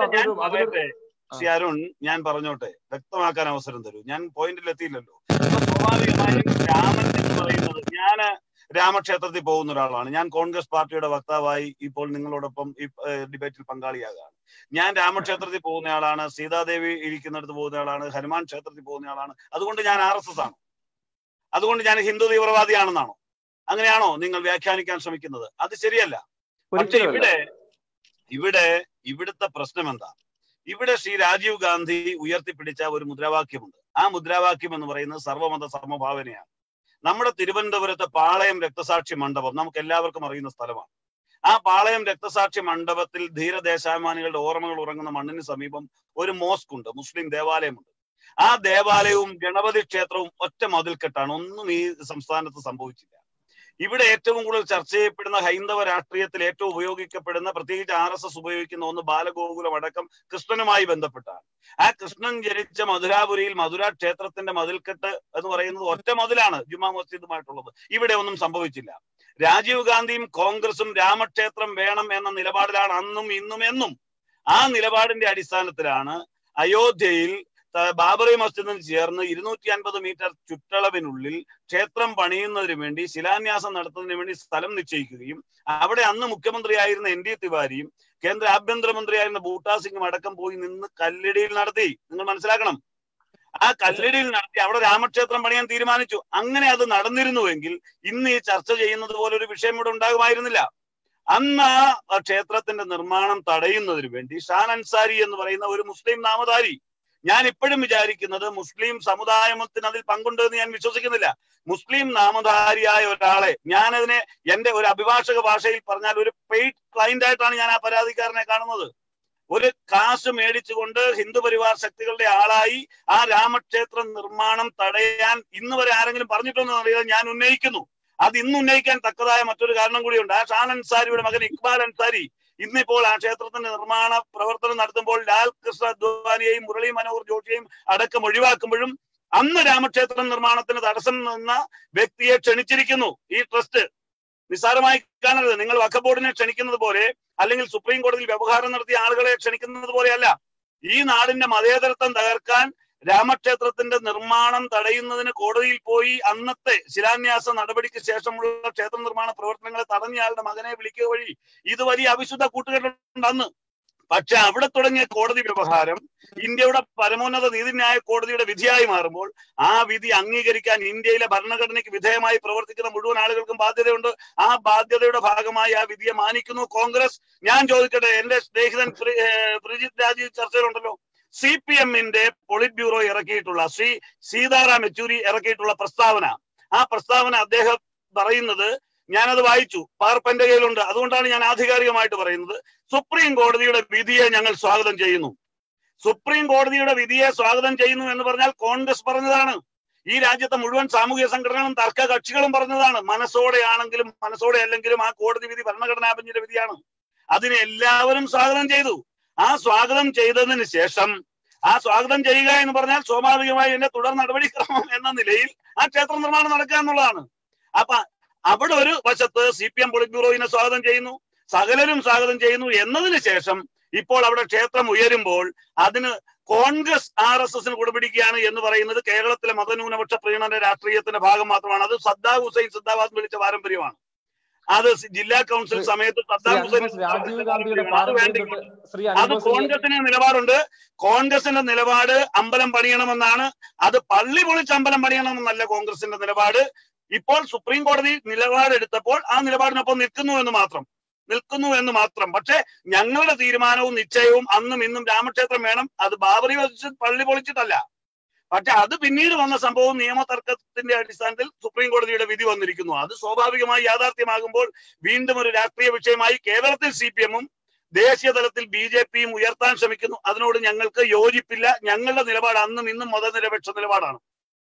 ശ്രീ അരുൺ, ഞാൻ പറഞ്ഞോട്ടെ, വ്യക്തമാക്കാൻ അവസരം തരൂ. ഞാൻ പോയിന്റിൽ എത്തിയില്ലല്ലോ. സ്വാഭാവികമായും രാമൻ എന്ന് പറയുന്നത്, ഞാൻ രാമക്ഷേത്രത്തിൽ പോകുന്ന ഒരാളാണ്. ഞാൻ കോൺഗ്രസ് പാർട്ടിയുടെ വക്താവായി ഇപ്പോൾ നിങ്ങളോടൊപ്പം ഈ ഡിബേറ്റിൽ പങ്കാളിയാകാണ്. ഞാൻ രാമക്ഷേത്രത്തിൽ പോകുന്നയാളാണ്, സീതാദേവി ഇരിക്കുന്നിടത്ത് പോകുന്നയാളാണ്, ഹനുമാൻ ക്ഷേത്രത്തിൽ പോകുന്നയാളാണ്. അതുകൊണ്ട് ഞാൻ ആർ എസ് എസ് ആണ്, അതുകൊണ്ട് ഞാൻ ഹിന്ദു തീവ്രവാദിയാണെന്നാണോ? അങ്ങനെയാണോ നിങ്ങൾ വ്യാഖ്യാനിക്കാൻ ശ്രമിക്കുന്നത്? അത് ശരിയല്ല. പക്ഷെ ഇവിടെ ഇവിടെ ഇവിടുത്തെ പ്രശ്നം എന്താ? ഇവിടെ ശ്രീ രാജീവ് ഗാന്ധി ഉയർത്തിപ്പിടിച്ച ഒരു മുദ്രാവാക്യമുണ്ട്. ആ മുദ്രാവാക്യം എന്ന് പറയുന്നത് സർവമത സമഭാവനയാണ്. നമ്മുടെ തിരുവനന്തപുരത്തെ പാളയം രക്തസാക്ഷി മണ്ഡപം നമുക്ക് എല്ലാവർക്കും അറിയുന്ന സ്ഥലമാണ്. ആ പാളയം രക്തസാക്ഷി മണ്ഡപത്തിൽ ധീരദേശാഭിമാനികളുടെ ഓർമ്മകൾ ഉറങ്ങുന്ന മണ്ണിന് സമീപം ഒരു മോസ്ക് ഉണ്ട്, മുസ്ലിം ദേവാലയമുണ്ട്. ആ ദേവാലയവും ഗണപതി ക്ഷേത്രവും ഒറ്റ മതിൽക്കെട്ടാണ്. ഒന്നും ഈ സംസ്ഥാനത്ത് സംഭവിച്ചില്ല. ഇവിടെ ഏറ്റവും കൂടുതൽ ചർച്ച ചെയ്യപ്പെടുന്ന ഹൈന്ദവ രാഷ്ട്രീയത്തിൽ ഏറ്റവും ഉപയോഗിക്കപ്പെടുന്ന, പ്രത്യേകിച്ച് ആർ എസ് എസ് ഉപയോഗിക്കുന്ന ഒന്ന് ബാലഗോകുലം അടക്കം കൃഷ്ണനുമായി ബന്ധപ്പെട്ടാണ്. ആ കൃഷ്ണൻ ജനിച്ച മധുരാപുരിയിൽ മധുര ക്ഷേത്രത്തിന്റെ മതിൽക്കെട്ട് എന്ന് പറയുന്നത് ഒറ്റ മതിലാണ്, ജുമാ മസ്ജിദുമായിട്ടുള്ളത്. ഇവിടെ ഒന്നും സംഭവിച്ചില്ല. രാജീവ് ഗാന്ധിയും കോൺഗ്രസും രാമക്ഷേത്രം വേണം എന്ന നിലപാടിലാണ് അന്നും ഇന്നും എന്നും. ആ നിലപാടിന്റെ അടിസ്ഥാനത്തിലാണ് അയോധ്യയിൽ ബാബറി മസ്ജിദിന് ചേർന്ന് ഇരുന്നൂറ്റി അൻപത് മീറ്റർ ചുറ്റളവിനുള്ളിൽ ക്ഷേത്രം പണിയുന്നതിന് വേണ്ടി, ശിലാന്യാസം നടത്തുന്നതിന് വേണ്ടി സ്ഥലം നിശ്ചയിക്കുകയും അവിടെ അന്ന് മുഖ്യമന്ത്രിയായിരുന്ന എൻ ഡി തിവാരിയും കേന്ദ്ര ആഭ്യന്തരമന്ത്രിയായിരുന്ന ബൂട്ടാ സിംഗും അടക്കം പോയി നിന്ന് കല്ലിടിയിൽ നടത്തി. നിങ്ങൾ മനസ്സിലാക്കണം, ആ കല്ലിടിയിൽ നടത്തി അവിടെ രാമക്ഷേത്രം പണിയാൻ തീരുമാനിച്ചു. അങ്ങനെ അത് നടന്നിരുന്നുവെങ്കിൽ ഇന്ന് ഈ ചർച്ച ചെയ്യുന്നത് പോലെ ഒരു വിഷയം ഇവിടെ ഉണ്ടാകുമായിരുന്നില്ല. അന്ന് ആ ക്ഷേത്രത്തിന്റെ നിർമ്മാണം തടയുന്നതിന് വേണ്ടി ഷാൻ അൻസാരി എന്ന് പറയുന്ന ഒരു മുസ്ലിം നാമധാരി, ഞാൻ ഇപ്പോഴും വിചാരിക്കുന്നത് മുസ്ലിം സമുദായത്തിന് അതിൽ പങ്കുണ്ട് എന്ന് ഞാൻ വിശ്വസിക്കുന്നില്ല. മുസ്ലിം നാമധാരിയായ ഒരാളെ, ഞാനതിനെ എന്റെ ഒരു അഭിഭാഷക ഭാഷയിൽ പറഞ്ഞാൽ ഒരു പെയ്ഡ് ക്ലയന്റ് ആയിട്ടാണ് ഞാൻ ആ പരാതിക്കാരനെ കാണുന്നത്. ഒരു കാശ് മേടിച്ചുകൊണ്ട് ഹിന്ദു പരിവാർ ശക്തികളുടെ ആളായി ആ രാമക്ഷേത്ര നിർമ്മാണം തടയാൻ ഇന്ന് വരെ ആരെങ്കിലും പറഞ്ഞിട്ടുണ്ടോ അറിയാൻ ഞാൻ ഉന്നയിക്കുന്നു. അത് ഇന്ന് ഉന്നയിക്കാൻ തക്കതായ മറ്റൊരു കാരണം കൂടിയുണ്ട്. ആ ഷാൻ അൻസാരിയുടെ മകൻ ഇക്ബാൽ അൻസാരി ഇന്നിപ്പോൾ ആ ക്ഷേത്രത്തിന്റെ നിർമ്മാണ പ്രവർത്തനം നടത്തുമ്പോൾ ലാൽ കൃഷ്ണ അദ്വാനിയെയും മുരളി മനോഹർ ജോഷിയെയും അടക്കം ഒഴിവാക്കുമ്പോഴും അന്ന് രാമക്ഷേത്ര നിർമ്മാണത്തിന് തടസ്സം നിന്ന വ്യക്തിയെ ക്ഷണിച്ചിരിക്കുന്നു ഈ ട്രസ്റ്റ്. നിസ്സാരമായി കാണരുത്. നിങ്ങൾ വഖഫ് ബോർഡിനെ ക്ഷണിക്കുന്നത് പോലെ, അല്ലെങ്കിൽ സുപ്രീം കോടതിയിൽ വ്യവഹാരം നടത്തിയ ആളുകളെ ക്ഷണിക്കുന്നത് പോലെയല്ല. ഈ നാടിന്റെ മതേതരത്വം തകർക്കാൻ രാമക്ഷേത്രത്തിന്റെ നിർമ്മാണം തടയുന്നതിന് കോടതിയിൽ പോയി അന്നത്തെ ശിലാന്യാസ നടപടിക്ക് ശേഷമുള്ള ക്ഷേത്ര നിർമ്മാണ പ്രവർത്തനങ്ങളെ തടഞ്ഞയാളുടെ മകനെ വിളിക്കുക വഴി ഇത് വലിയ അവിശുദ്ധ കൂട്ടുകെട്ടുണ്ട്. അന്ന് പക്ഷെ അവിടെ തുടങ്ങിയ കോടതി വ്യവഹാരം ഇന്ത്യയുടെ പരമോന്നത നീതിന്യായ കോടതിയുടെ വിധിയായി മാറുമ്പോൾ ആ വിധി അംഗീകരിക്കാൻ ഇന്ത്യയിലെ ഭരണഘടനയ്ക്ക് വിധേയമായി പ്രവർത്തിക്കുന്ന മുഴുവൻ ആളുകൾക്കും ബാധ്യതയുണ്ട്. ആ ബാധ്യതയുടെ ഭാഗമായി ആ വിധിയെ മാനിക്കുന്നു കോൺഗ്രസ്. ഞാൻ ചോദിക്കട്ടെ, എന്റെ സ്നേഹിതൻ പ്രിജിത് രാജീവ് ചർച്ചയിലുണ്ടല്ലോ, സി പി എമ്മിന്റെ പൊളിറ്റ് ബ്യൂറോ ഇറക്കിയിട്ടുള്ള ശ്രീ സീതാറാം യെച്ചൂരി ഇറക്കിയിട്ടുള്ള പ്രസ്താവന, ആ പ്രസ്താവന അദ്ദേഹം പറയുന്നത്, ഞാനത് വായിച്ചു, പകർപ്പ് എന്റെ കയ്യിലുണ്ട്, അതുകൊണ്ടാണ് ഞാൻ ആധികാരികമായിട്ട് പറയുന്നത്. സുപ്രീം കോടതിയുടെ വിധിയെ ഞങ്ങൾ സ്വാഗതം ചെയ്യുന്നു. സുപ്രീം കോടതിയുടെ വിധിയെ സ്വാഗതം ചെയ്യുന്നു എന്ന് പറഞ്ഞാൽ കോൺഗ്രസ് പറഞ്ഞതാണ്. ഈ രാജ്യത്തെ മുഴുവൻ സാമൂഹിക സംഘടനകളും തർക്ക കക്ഷികളും പറഞ്ഞതാണ്. മനസ്സോടെയാണെങ്കിലും മനസ്സോടെ അല്ലെങ്കിലും ആ കോടതി വിധി ഭരണഘടനാ ബെഞ്ചിന്റെ വിധിയാണ്. അതിനെ എല്ലാവരും സ്വാഗതം ചെയ്തു. ആ സ്വാഗതം ചെയ്തതിന് ശേഷം, ആ സ്വാഗതം ചെയ്യുക എന്ന് പറഞ്ഞാൽ സ്വാഭാവികമായി എന്റെ തുടർ നടപടിക്രമം എന്ന നിലയിൽ ആ ക്ഷേത്ര നിർമ്മാണം നടക്കുക എന്നുള്ളതാണ്. അപ്പൊ അവിടെ ഒരു വശത്ത് സി പി എം പൊളിറ്റ് ബ്യൂറോയിനെ സ്വാഗതം ചെയ്യുന്നു, സകലരും സ്വാഗതം ചെയ്യുന്നു എന്നതിന് ശേഷം ഇപ്പോൾ അവിടെ ക്ഷേത്രം ഉയരുമ്പോൾ അതിന് കോൺഗ്രസ് ആർ എസ് എസിന് കുടപിടിക്കുകയാണ് എന്ന് പറയുന്നത് കേരളത്തിലെ മതന്യൂനപക്ഷ പ്രീണന രാഷ്ട്രീയത്തിന്റെ ഭാഗം മാത്രമാണ്. അത് സദ്ദാം ഹുസൈൻ സിദ്ധാബാദ് വിളിച്ച പാരമ്പര്യമാണ്. അത് ജില്ലാ കൗൺസിൽ സമയത്ത് സദ്ദാം ഹുസൈൻ അത് കോൺഗ്രസിന് നിലപാടുണ്ട്. കോൺഗ്രസിന്റെ നിലപാട് അമ്പലം പണിയണമെന്നാണ്. അത് പള്ളി പൊളിച്ച് അമ്പലം പണിയണമെന്നല്ല കോൺഗ്രസിന്റെ നിലപാട്. ഇപ്പോൾ സുപ്രീം കോടതി നിലപാടെടുത്തപ്പോൾ ആ നിലപാടിനൊപ്പം നിൽക്കുന്നു എന്ന് മാത്രം നിൽക്കുന്നു എന്ന് മാത്രം പക്ഷെ ഞങ്ങളുടെ തീരുമാനവും നിശ്ചയവും അന്നും ഇന്നും രാമക്ഷേത്രം വേണം. അത് ബാബറി മസ്ജിദ് പള്ളി പൊളിച്ചിട്ടല്ല. പക്ഷെ അത് പിന്നീട് വന്ന സംഭവം നിയമതർക്കത്തിന്റെ അടിസ്ഥാനത്തിൽ സുപ്രീം കോടതിയുടെ വിധി വന്നിരിക്കുന്നു. അത് സ്വാഭാവികമായി യാഥാർത്ഥ്യമാകുമ്പോൾ വീണ്ടും ഒരു രാഷ്ട്രീയ വിഷയമായി കേരളത്തിൽ സി പി എമ്മും ദേശീയ തലത്തിൽ ബി ജെ പിയും ഉയർത്താൻ ശ്രമിക്കുന്നു. അതിനോട് ഞങ്ങൾക്ക് യോജിപ്പില്ല. ഞങ്ങളുടെ നിലപാട് അന്നും ഇന്നും മതനിരപേക്ഷ നിലപാടാണ്.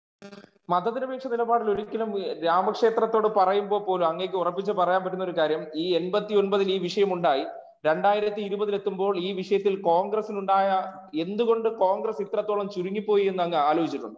മതനിരപേക്ഷ നിലപാടിൽ ഒരിക്കലും രാമക്ഷേത്രത്തോട് പറയുമ്പോൾ പോലും അങ്ങേക്ക് ഉറപ്പിച്ച് പറയാൻ പറ്റുന്ന ഒരു കാര്യം, ഈ എൺപത്തി ഒൻപതിൽ ഈ വിഷയം ഉണ്ടായി, രണ്ടായിരത്തി ഇരുപതിലെത്തുമ്പോൾ ഈ വിഷയത്തിൽ കോൺഗ്രസിനുണ്ടായ എന്തുകൊണ്ട് കോൺഗ്രസ് ഇത്രത്തോളം ചുരുങ്ങിപ്പോയി എന്ന് അങ്ങ് ആലോചിച്ചിട്ടുണ്ട്?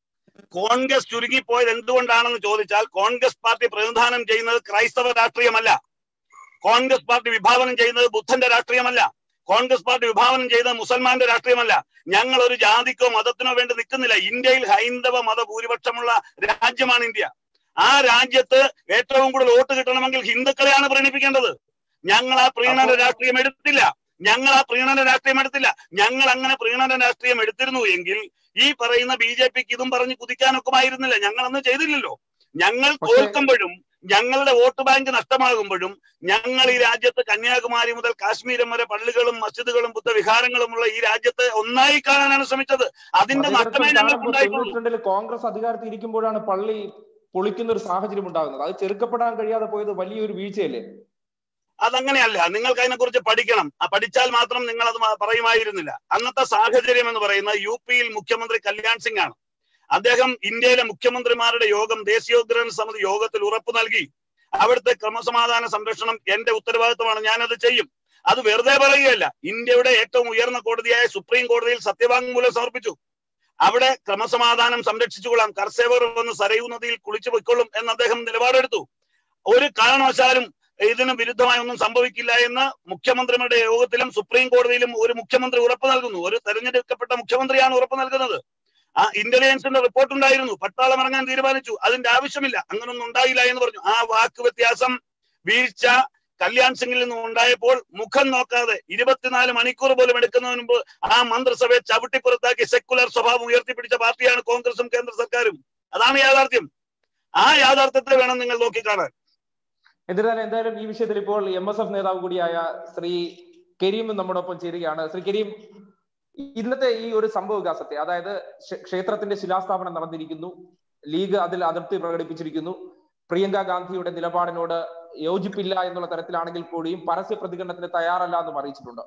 കോൺഗ്രസ് ചുരുങ്ങിപ്പോയത് എന്തുകൊണ്ടാണെന്ന് ചോദിച്ചാൽ, കോൺഗ്രസ് പാർട്ടി പ്രതിനിധാനം ചെയ്യുന്നത് ക്രൈസ്തവ രാഷ്ട്രീയമല്ല. കോൺഗ്രസ് പാർട്ടി വിഭാവനം ചെയ്യുന്നത് ബുദ്ധന്റെ രാഷ്ട്രീയമല്ല. കോൺഗ്രസ് പാർട്ടി വിഭാവനം ചെയ്ത മുസൽമാന്റെ രാഷ്ട്രീയമല്ല. ഞങ്ങൾ ഒരു ജാതിക്കോ മതത്തിനോ വേണ്ടി നിൽക്കുന്നില്ല. ഇന്ത്യയിൽ ഹൈന്ദവ മത ഭൂരിപക്ഷമുള്ള രാജ്യമാണ് ഇന്ത്യ. ആ രാജ്യത്ത് ഏറ്റവും കൂടുതൽ വോട്ട് കിട്ടണമെങ്കിൽ ഹിന്ദുക്കളെയാണ് പ്രീണിപ്പിക്കേണ്ടത്. ഞങ്ങൾ ആ പ്രീണന രാഷ്ട്രീയം എടുത്തില്ല. ഞങ്ങൾ ആ പ്രീണന രാഷ്ട്രീയം എടുത്തില്ല. ഞങ്ങൾ അങ്ങനെ പ്രീണന രാഷ്ട്രീയം എടുത്തിരുന്നു എങ്കിൽ ഈ പറയുന്ന ബി ജെ പിക്ക് ഇതും പറഞ്ഞ് കുതിക്കാനൊക്കുമായിരുന്നില്ല. ഞങ്ങൾ അന്ന് ചെയ്തില്ലല്ലോ. ഞങ്ങൾ തോൽക്കുമ്പോഴും ഞങ്ങളുടെ വോട്ട് ബാങ്ക് നഷ്ടമാകുമ്പോഴും ഞങ്ങൾ ഈ രാജ്യത്ത് കന്യാകുമാരി മുതൽ കാശ്മീരം വരെ പള്ളികളും മസ്ജിദുകളും ബുദ്ധവിഹാരങ്ങളുമുള്ള ഈ രാജ്യത്തെ ഒന്നായി കാണാനാണ് ശ്രമിച്ചത്. അതിന്റെ നഷ്ടമേ ഞങ്ങൾക്ക് കോൺഗ്രസ് അധികാരത്തിൽ ഇരിക്കുമ്പോഴാണ് പള്ളി പൊളിക്കുന്ന ഒരു സാഹചര്യം ഉണ്ടാകുന്നത്. അത് ചെറുക്കപ്പെടാൻ കഴിയാതെ പോയത് വലിയൊരു വീഴ്ചയല്ലേ? അതങ്ങനെയല്ല. നിങ്ങൾക്ക് അതിനെക്കുറിച്ച് പഠിക്കണം. ആ പഠിച്ചാൽ മാത്രം നിങ്ങൾ അത് പറയുമായിരുന്നില്ല. അന്നത്തെ സാഹചര്യം എന്ന് പറയുന്നത് യു പിയിൽ മുഖ്യമന്ത്രി കല്യാൺ സിംഗ് ആണ്. അദ്ദേഹം ഇന്ത്യയിലെ മുഖ്യമന്ത്രിമാരുടെ യോഗം ദേശീയോദ്ഗ്രഥന സമിതി യോഗത്തിൽ ഉറപ്പു നൽകി, അവിടുത്തെ ക്രമസമാധാന സംരക്ഷണം എന്റെ ഉത്തരവാദിത്വമാണ്, ഞാനത് ചെയ്യും. അത് വെറുതെ പറയുകയല്ല. ഇന്ത്യയുടെ ഏറ്റവും ഉയർന്ന കോടതിയായ സുപ്രീം കോടതിയിൽ സത്യവാങ്മൂലം സമർപ്പിച്ചു. അവിടെ ക്രമസമാധാനം സംരക്ഷിച്ചുകൊള്ളാം, കർസേവർ വന്ന് സരയൂ നദിയിൽ കുളിച്ചു പൊയ്ക്കൊള്ളും എന്ന് അദ്ദേഹം നിലപാടെടുത്തു. ഒരു കാരണവശാലും ഇതിന് വിരുദ്ധമായി ഒന്നും സംഭവിക്കില്ല എന്ന് മുഖ്യമന്ത്രിമാരുടെ യോഗത്തിലും സുപ്രീം കോടതിയിലും ഒരു മുഖ്യമന്ത്രി ഉറപ്പ് നൽകുന്നു. ഒരു തെരഞ്ഞെടുക്കപ്പെട്ട മുഖ്യമന്ത്രിയാണ് ഉറപ്പ് നൽകുന്നത്. ആ ഇന്റലിജൻസിന്റെ റിപ്പോർട്ട് ഉണ്ടായിരുന്നു. പട്ടാളം ഇറങ്ങാൻ തീരുമാനിച്ചു. അതിന്റെ ആവശ്യമില്ല, അങ്ങനൊന്നും ഉണ്ടായില്ല എന്ന് പറഞ്ഞു. ആ വാക്ക് വ്യത്യാസം, വീഴ്ച കല്യാൺ സിംഗിൽ നിന്നും ഉണ്ടായപ്പോൾ മുഖം നോക്കാതെ ഇരുപത്തിനാല് മണിക്കൂർ പോലും എടുക്കുന്നതിന് മുമ്പ് ആ മന്ത്രിസഭയെ ചവിട്ടിപ്പുറത്താക്കി സെക്കുലർ സ്വഭാവം ഉയർത്തിപ്പിടിച്ച പാർട്ടിയാണ് കോൺഗ്രസും കേന്ദ്ര സർക്കാരും. അതാണ് യാഥാർത്ഥ്യം. ആ യാഥാർത്ഥ്യത്തെ വേണം നിങ്ങൾ നോക്കിക്കാണാൻ. എന്നിരുന്നാലും എന്തായാലും ഈ വിഷയത്തിൽ ഇപ്പോൾ എം എസ് എഫ് നേതാവ് കൂടിയായ ശ്രീ കരീം നമ്മോടൊപ്പം ചേരുകയാണ്. ശ്രീ കരീം, ഇന്നത്തെ ഈ ഒരു സംഭവ വികാസത്തെ, അതായത് ക്ഷേത്രത്തിന്റെ ശിലാസ്ഥാപനം നടന്നിരിക്കുന്നു, ലീഗ് അതിൽ അതൃപ്തി പ്രകടിപ്പിച്ചിരിക്കുന്നു, പ്രിയങ്ക ഗാന്ധിയുടെ നിലപാടിനോട് യോജിപ്പില്ല എന്നുള്ള തരത്തിലാണെങ്കിൽ കൂടിയും പരസ്യ പ്രതികരണത്തിന് തയ്യാറല്ല എന്നും അറിയിച്ചിട്ടുണ്ട്.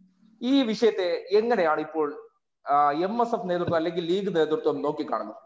ഈ വിഷയത്തെ എങ്ങനെയാണ് ഇപ്പോൾ എം എസ് എഫ് നേതൃത്വം അല്ലെങ്കിൽ ലീഗ് നേതൃത്വം നോക്കിക്കാണുന്നത്?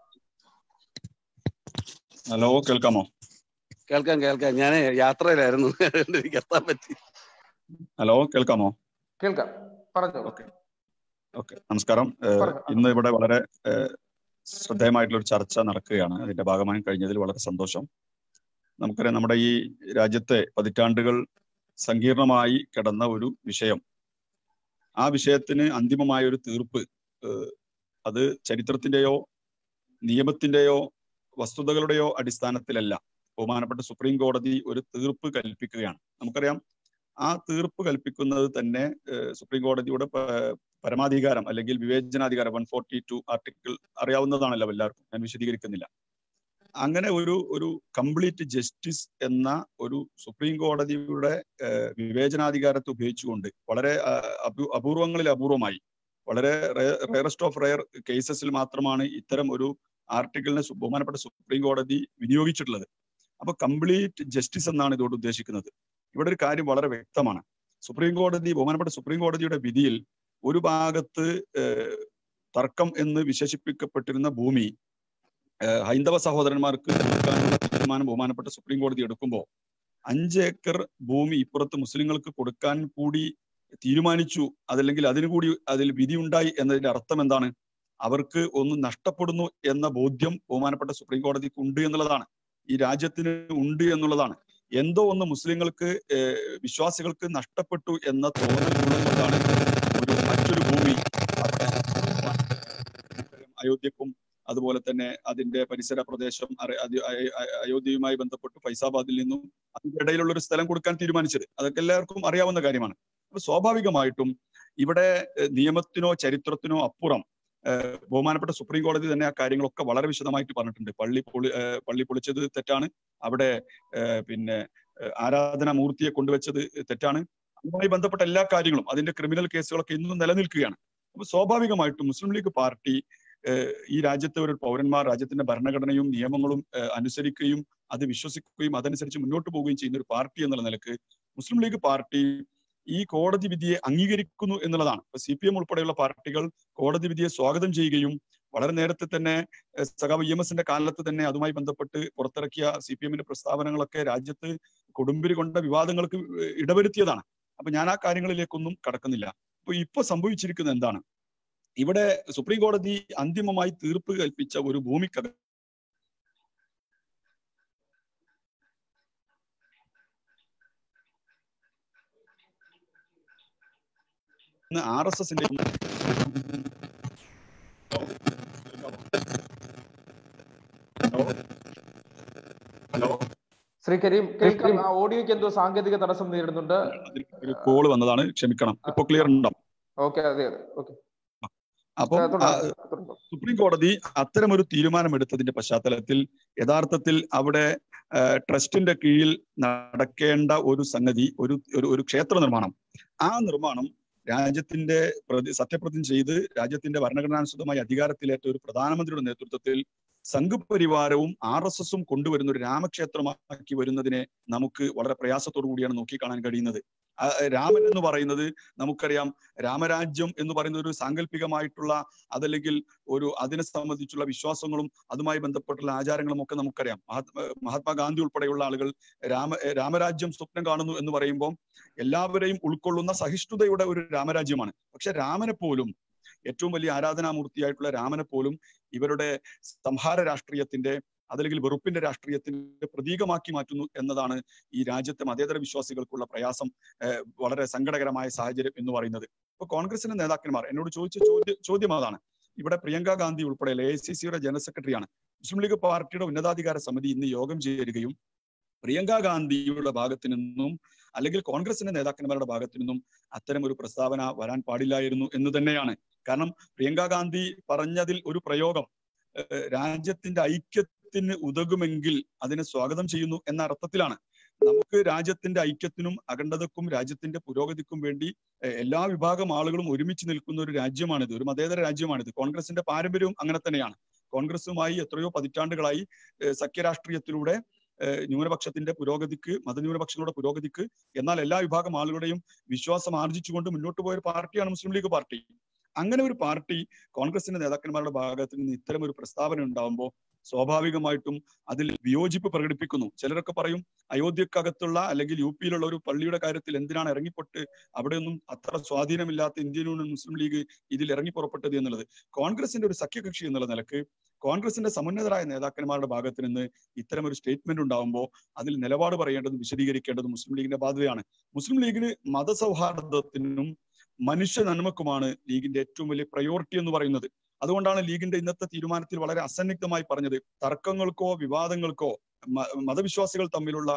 ഹലോ, കേൾക്കാമോ? കേൾക്കാം കേൾക്കാം ഞാൻ യാത്രയിലായിരുന്നു, എനിക്ക് എത്താൻ പറ്റി. ഹലോ, കേൾക്കാമോ? കേൾക്കാം, പറഞ്ഞു. ഓക്കെ ഓക്കെ നമസ്കാരം. ഇന്ന് ഇവിടെ വളരെ ശ്രദ്ധേയമായിട്ടുള്ള ഒരു ചർച്ച നടക്കുകയാണ്. അതിന്റെ ഭാഗമായി കഴിഞ്ഞതിൽ വളരെ സന്തോഷം. നമുക്കറിയാം, നമ്മുടെ ഈ രാജ്യത്തെ പതിറ്റാണ്ടുകൾ സങ്കീർണമായി കിടന്ന ഒരു വിഷയം, ആ വിഷയത്തിന് അന്തിമമായ ഒരു തീർപ്പ് അത് ചരിത്രത്തിന്റെയോ നിയമത്തിന്റെയോ വസ്തുതകളുടെയോ അടിസ്ഥാനത്തിലല്ല. ബഹുമാനപ്പെട്ട സുപ്രീം കോടതി ഒരു തീർപ്പ് കൽപ്പിക്കുകയാണ്. നമുക്കറിയാം, ആ തീർപ്പ് കൽപ്പിക്കുന്നത് തന്നെ സുപ്രീം കോടതിയുടെ പരമാധികാരം അല്ലെങ്കിൽ വിവേചനാധികാരം വൺ ഫോർട്ടി ടു ആർട്ടിക്കിൾ അറിയാവുന്നതാണല്ലോ എല്ലാവർക്കും, ഞാൻ വിശദീകരിക്കുന്നില്ല. അങ്ങനെ ഒരു ഒരു കംപ്ലീറ്റ് ജസ്റ്റിസ് എന്ന ഒരു സുപ്രീം കോടതിയുടെ വിവേചനാധികാരത്തെ ഉപയോഗിച്ചുകൊണ്ട് വളരെ അപൂർവങ്ങളിൽ അപൂർവമായി, വളരെ റയറസ്റ്റ് ഓഫ് റയർ കേസസിൽ മാത്രമാണ് ഇത്തരം ഒരു ആർട്ടിക്കിളിനെ ബഹുമാനപ്പെട്ട സുപ്രീം കോടതി വിനിയോഗിച്ചിട്ടുള്ളത്. അപ്പൊ കംപ്ലീറ്റ് ജസ്റ്റിസ് എന്നാണ് ഇതോട് ഉദ്ദേശിക്കുന്നത്. ഇവിടെ ഒരു കാര്യം വളരെ വ്യക്തമാണ്. സുപ്രീം കോടതി ബഹുമാനപ്പെട്ട സുപ്രീം കോടതിയുടെ വിധിയിൽ ഒരു ഭാഗത്ത് തർക്കം എന്ന് വിശേഷിപ്പിക്കപ്പെട്ടിരുന്ന ഭൂമി ഹൈന്ദവ സഹോദരന്മാർക്ക് കൊടുക്കാനുള്ള തീരുമാനം ബഹുമാനപ്പെട്ട സുപ്രീം കോടതി എടുക്കുമ്പോൾ അഞ്ച് ഏക്കർ ഭൂമി ഇപ്പുറത്ത് മുസ്ലിങ്ങൾക്ക് കൊടുക്കാൻ കൂടി തീരുമാനിച്ചു, അതല്ലെങ്കിൽ അതിനു കൂടി അതിൽ വിധി ഉണ്ടായി എന്നതിന്റെ അർത്ഥം എന്താണ്? അവർക്ക് ഒന്ന് നഷ്ടപ്പെടുന്നു എന്ന ബോധ്യം ബഹുമാനപ്പെട്ട സുപ്രീം കോടതിക്ക് ഉണ്ട് എന്നുള്ളതാണ്, ഈ രാജ്യത്തിന് ഉണ്ട് എന്നുള്ളതാണ്. എന്തോ ഒന്ന് മുസ്ലിങ്ങൾക്ക് വിശ്വാസികൾക്ക് നഷ്ടപ്പെട്ടു എന്ന തോന്നലുള്ളതാണ് ഒരു മറ്റൊരു ഭൂമി അയോധ്യക്കും അതുപോലെ തന്നെ അതിന്റെ പരിസര പ്രദേശം അയോധ്യയുമായി ബന്ധപ്പെട്ട് ഫൈസാബാദിൽ നിന്നും അതിന്റെ ഇടയിലുള്ള ഒരു സ്ഥലം കൊടുക്കാൻ തീരുമാനിച്ചത്. അതൊക്കെ എല്ലാവർക്കും അറിയാവുന്ന കാര്യമാണ്. അപ്പൊ സ്വാഭാവികമായിട്ടും ഇവിടെ നിയമത്തിനോ ചരിത്രത്തിനോ അപ്പുറം ബഹുമാനപ്പെട്ട സുപ്രീം കോടതി തന്നെ ആ കാര്യങ്ങളൊക്കെ വളരെ വിശദമായിട്ട് പറഞ്ഞിട്ടുണ്ട്. പള്ളി പൊളി പള്ളി പൊളിച്ചത് തെറ്റാണ്, അവിടെ പിന്നെ ആരാധനാ മൂർത്തിയെ കൊണ്ടുവച്ചത് തെറ്റാണ്, അതുമായി ബന്ധപ്പെട്ട എല്ലാ കാര്യങ്ങളും അതിന്റെ ക്രിമിനൽ കേസുകളൊക്കെ ഇന്നും നിലനിൽക്കുകയാണ്. അപ്പൊ സ്വാഭാവികമായിട്ടും മുസ്ലിം ലീഗ് പാർട്ടി ഈ രാജ്യത്തെ ഒരു പൗരന്മാർ രാജ്യത്തിന്റെ ഭരണഘടനയും നിയമങ്ങളും അനുസരിക്കുകയും അത് വിശ്വസിക്കുകയും അതനുസരിച്ച് മുന്നോട്ട് പോവുകയും ചെയ്യുന്ന ഒരു പാർട്ടി എന്നുള്ള നിലക്ക് മുസ്ലിം ലീഗ് പാർട്ടി ഈ കോടതി വിധിയെ അംഗീകരിക്കുന്നു എന്നുള്ളതാണ്. ഇപ്പൊ സി പി എം ഉൾപ്പെടെയുള്ള പാർട്ടികൾ കോടതി വിധിയെ സ്വാഗതം ചെയ്യുകയും വളരെ നേരത്തെ തന്നെ സഖാവ് ഇ എം എസിന്റെ കാലത്ത് തന്നെ അതുമായി ബന്ധപ്പെട്ട് പുറത്തിറക്കിയ സി പി എമ്മിന്റെ പ്രസ്താവനകളൊക്കെ രാജ്യത്ത് കൊടുമ്പിരി കൊണ്ട വിവാദങ്ങൾക്ക് ഇടവരുത്തിയതാണ്. അപ്പൊ ഞാൻ ആ കാര്യങ്ങളിലേക്കൊന്നും കടക്കുന്നില്ല. അപ്പൊ ഇപ്പൊ സംഭവിച്ചിരിക്കുന്നത് എന്താണ്? ഇവിടെ സുപ്രീം കോടതി അന്തിമമായി തീർപ്പ് കൽപ്പിച്ച ഒരു ഭൂമിക്കക ആർ എസ് എസിന്റെ ഹലോ ശ്രീ കരീം, ഓഡിയോക്ക് എന്തോ സാങ്കേതിക തടസ്സം നേരിടുന്നുണ്ട്. ഒരു കോള് വന്നതാണ്, ക്ഷമിക്കണം. ഇപ്പൊ ക്ലിയർ ഉണ്ടോ? ഓക്കെ, അതെ അതെ ഓക്കെ. അപ്പൊ സുപ്രീം കോടതി അത്തരമൊരു തീരുമാനമെടുത്തതിന്റെ പശ്ചാത്തലത്തിൽ യഥാർത്ഥത്തിൽ അവിടെ ട്രസ്റ്റിന്റെ കീഴിൽ നടക്കേണ്ട ഒരു സംഗതി, ഒരു ഒരു ക്ഷേത്ര നിർമ്മാണം, ആ നിർമ്മാണം രാജ്യത്തിന്റെ പ്രതി സത്യപ്രതിജ്ഞ ചെയ്ത് രാജ്യത്തിന്റെ ഭരണഘടനാനുസൃതമായി അധികാരത്തിലേറ്റ ഒരു പ്രധാനമന്ത്രിയുടെ നേതൃത്വത്തിൽ സംഘപരിവാരവും ആർ എസ് എസും കൊണ്ടുവരുന്ന ഒരു രാമക്ഷേത്രമാക്കി വരുന്നതിനെ നമുക്ക് വളരെ പ്രയാസത്തോടു കൂടിയാണ് നോക്കിക്കാണാൻ കഴിയുന്നത്. രാമൻ എന്ന് പറയുന്നത് നമുക്കറിയാം, രാമരാജ്യം എന്ന് പറയുന്ന ഒരു സാങ്കല്പികമായിട്ടുള്ള അതല്ലെങ്കിൽ ഒരു അതിനെ സംബന്ധിച്ചുള്ള വിശ്വാസങ്ങളും അതുമായി ബന്ധപ്പെട്ടുള്ള ആചാരങ്ങളും ഒക്കെ നമുക്കറിയാം. മഹാത്മാ മഹാത്മാഗാന്ധി ഉൾപ്പെടെയുള്ള ആളുകൾ രാമ രാമരാജ്യം സ്വപ്നം കാണുന്നു എന്ന് പറയുമ്പോൾ എല്ലാവരെയും ഉൾക്കൊള്ളുന്ന സഹിഷ്ണുതയുടെ ഒരു രാമരാജ്യമാണ്. പക്ഷെ രാമനെ പോലും, ഏറ്റവും വലിയ ആരാധനാമൂർത്തിയായിട്ടുള്ള രാമനെ പോലും ഇവരുടെ സംഹാര രാഷ്ട്രീയത്തിന്റെ അതല്ലെങ്കിൽ വെറുപ്പിന്റെ രാഷ്ട്രീയത്തിന്റെ പ്രതീകമാക്കി മാറ്റുന്നു എന്നതാണ് ഈ രാജ്യത്തെ മതേതര വിശ്വാസികൾക്കുള്ള പ്രയാസം, വളരെ സങ്കടകരമായ സാഹചര്യം എന്ന് പറയുന്നത്. ഇപ്പൊ കോൺഗ്രസിന്റെ നേതാക്കന്മാർ എന്നോട് ചോദിച്ച ചോദ്യ ചോദ്യം അതാണ്. ഇവിടെ പ്രിയങ്ക ഗാന്ധി ഉൾപ്പെടെ എ ഐ സി സിയുടെ ജനറൽ സെക്രട്ടറിയാണ്. മുസ്ലിം ലീഗ് പാർട്ടിയുടെ ഉന്നതാധികാര സമിതി ഇന്ന് യോഗം ചേരുകയും പ്രിയങ്ക ഗാന്ധിയുടെ ഭാഗത്തു നിന്നും അല്ലെങ്കിൽ കോൺഗ്രസിന്റെ നേതാക്കന്മാരുടെ ഭാഗത്തു നിന്നും അത്തരം ഒരു പ്രസ്താവന വരാൻ പാടില്ലായിരുന്നു എന്ന് തന്നെയാണ്. കാരണം പ്രിയങ്ക ഗാന്ധി പറഞ്ഞതിൽ ഒരു പ്രയോഗം രാജ്യത്തിന്റെ ഐക്യത്തിന് ഉതകുമെങ്കിൽ അതിനെ സ്വാഗതം ചെയ്യുന്നു എന്ന അർത്ഥത്തിലാണ്. നമുക്ക് രാജ്യത്തിന്റെ ഐക്യത്തിനും അഖണ്ഡതക്കും രാജ്യത്തിന്റെ പുരോഗതിക്കും വേണ്ടി എല്ലാ വിഭാഗം ആളുകളും ഒരുമിച്ച് നിൽക്കുന്ന ഒരു രാജ്യമാണിത്, ഒരു മതേതര രാജ്യമാണിത്. കോൺഗ്രസിന്റെ പാരമ്പര്യവും അങ്ങനെ തന്നെയാണ്. കോൺഗ്രസുമായി എത്രയോ പതിറ്റാണ്ടുകളായി സഖ്യരാഷ്ട്രീയത്തിലൂടെ ന്യൂനപക്ഷത്തിന്റെ പുരോഗതിക്ക്, മതന്യൂനപക്ഷങ്ങളുടെ പുരോഗതിക്ക്, എന്നാൽ എല്ലാ വിഭാഗം ആളുകളുടെയും വിശ്വാസം ആർജിച്ചുകൊണ്ട് മുന്നോട്ട് പോയ ഒരു പാർട്ടിയാണ് മുസ്ലിം ലീഗ് പാർട്ടി. അങ്ങനെ ഒരു പാർട്ടി കോൺഗ്രസിന്റെ നേതാക്കന്മാരുടെ ഭാഗത്ത് നിന്ന് ഇത്തരം ഒരു പ്രസ്താവന ഉണ്ടാവുമ്പോൾ സ്വാഭാവികമായിട്ടും അതിൽ വിയോജിപ്പ് പ്രകടിപ്പിക്കുന്നു. ചിലരൊക്കെ പറയും അയോധ്യക്കകത്തുള്ള അല്ലെങ്കിൽ യു പിയിലുള്ള ഒരു പള്ളിയുടെ കാര്യത്തിൽ എന്തിനാണ് ഇറങ്ങിപ്പെട്ട് അവിടെയൊന്നും അത്ര സ്വാധീനമില്ലാത്ത ഇന്ത്യൻ യൂണിയൻ മുസ്ലിം ലീഗ് ഇതിൽ ഇറങ്ങി പുറപ്പെട്ടത് എന്നുള്ളത്. കോൺഗ്രസിന്റെ ഒരു സഖ്യകക്ഷി എന്നുള്ള നിലക്ക് കോൺഗ്രസിന്റെ സമുന്നതരായ നേതാക്കന്മാരുടെ ഭാഗത്ത് നിന്ന് ഇത്തരം ഒരു സ്റ്റേറ്റ്മെന്റ് ഉണ്ടാവുമ്പോൾ അതിൽ നിലപാട് പറയേണ്ടതും വിശദീകരിക്കേണ്ടതും മുസ്ലിം ലീഗിന്റെ ബാധ്യതയാണ്. മുസ്ലിം ലീഗിന് മതസൗഹാർദ്ദത്തിനും മനുഷ്യ നന്മക്കുമാണ് ലീഗിന്റെ ഏറ്റവും വലിയ പ്രയോറിറ്റി എന്ന് പറയുന്നത്. അതുകൊണ്ടാണ് ലീഗിന്റെ ഇന്നത്തെ തീരുമാനത്തിൽ വളരെ അസന്നിഗ്ധമായി പറഞ്ഞത് തർക്കങ്ങൾക്കോ വിവാദങ്ങൾക്കോ മതവിശ്വാസികൾ തമ്മിലുള്ള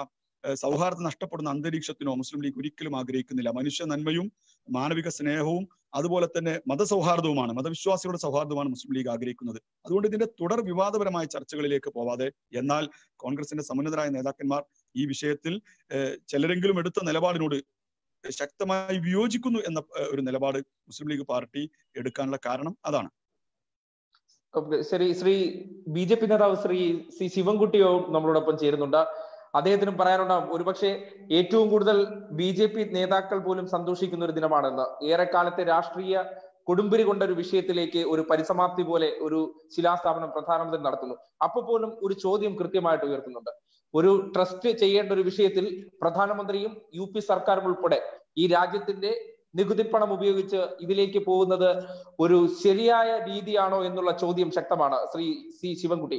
സൗഹാർദ്ദം നഷ്ടപ്പെടുന്ന അന്തരീക്ഷത്തിനോ മുസ്ലിം ലീഗ് ഒരിക്കലും ആഗ്രഹിക്കുന്നില്ല. മനുഷ്യ നന്മയും മാനവിക സ്നേഹവും അതുപോലെ തന്നെ മതസൗഹാർദ്ദവുമാണ്, മതവിശ്വാസികളുടെ സൗഹാർദ്ദമാണ് മുസ്ലിം ലീഗ് ആഗ്രഹിക്കുന്നത്. അതുകൊണ്ട് ഇതിന്റെ തുടർ വിവാദപരമായ ചർച്ചകളിലേക്ക് പോവാതെ, എന്നാൽ കോൺഗ്രസിന്റെ സമുന്നതരായ നേതാക്കന്മാർ ഈ വിഷയത്തിൽ ചിലരെങ്കിലും എടുത്ത നിലപാടിനോട് ശക്തമായി വിയോജിക്കുന്നു എന്ന ഒരു നിലപാട് മുസ്ലിം ലീഗ് പാർട്ടി എടുക്കാനുള്ള കാരണം അതാണ്. ശരി, ശ്രീ ബി ജെ പി നേതാവ് ശ്രീ സി ശിവൻകുട്ടിയോ നമ്മളോടൊപ്പം ചേരുന്നുണ്ട്. അദ്ദേഹത്തിനും പറയാനുണ്ടാവും, ഒരുപക്ഷെ ഏറ്റവും കൂടുതൽ ബി ജെ പി നേതാക്കൾ പോലും സന്തോഷിക്കുന്ന ഒരു ദിനമാണെന്ന്. ഏറെക്കാലത്തെ രാഷ്ട്രീയ കൊടുമ്പിരി കൊണ്ട ഒരു വിഷയത്തിലേക്ക് ഒരു പരിസമാപ്തി പോലെ ഒരു ശിലാസ്ഥാപനം പ്രധാനമന്ത്രി നടത്തുന്നു. അപ്പൊ പോലും ഒരു ചോദ്യം കൃത്യമായിട്ട് ഉയർത്തുന്നുണ്ട്. ഒരു ട്രസ്റ്റ് ചെയ്യേണ്ട ഒരു വിഷയത്തിൽ പ്രധാനമന്ത്രിയും യു പി സർക്കാരും ഉൾപ്പെടെ ഈ രാജ്യത്തിന്റെ നികുതിപ്പണം ഉപയോഗിച്ച് ഇതിലേക്ക് പോകുന്നത് ഒരു ശരിയായ രീതിയാണോ എന്നുള്ള ചോദ്യം ശക്തമാണ്. ശ്രീ സി ശിവൻകുട്ടി.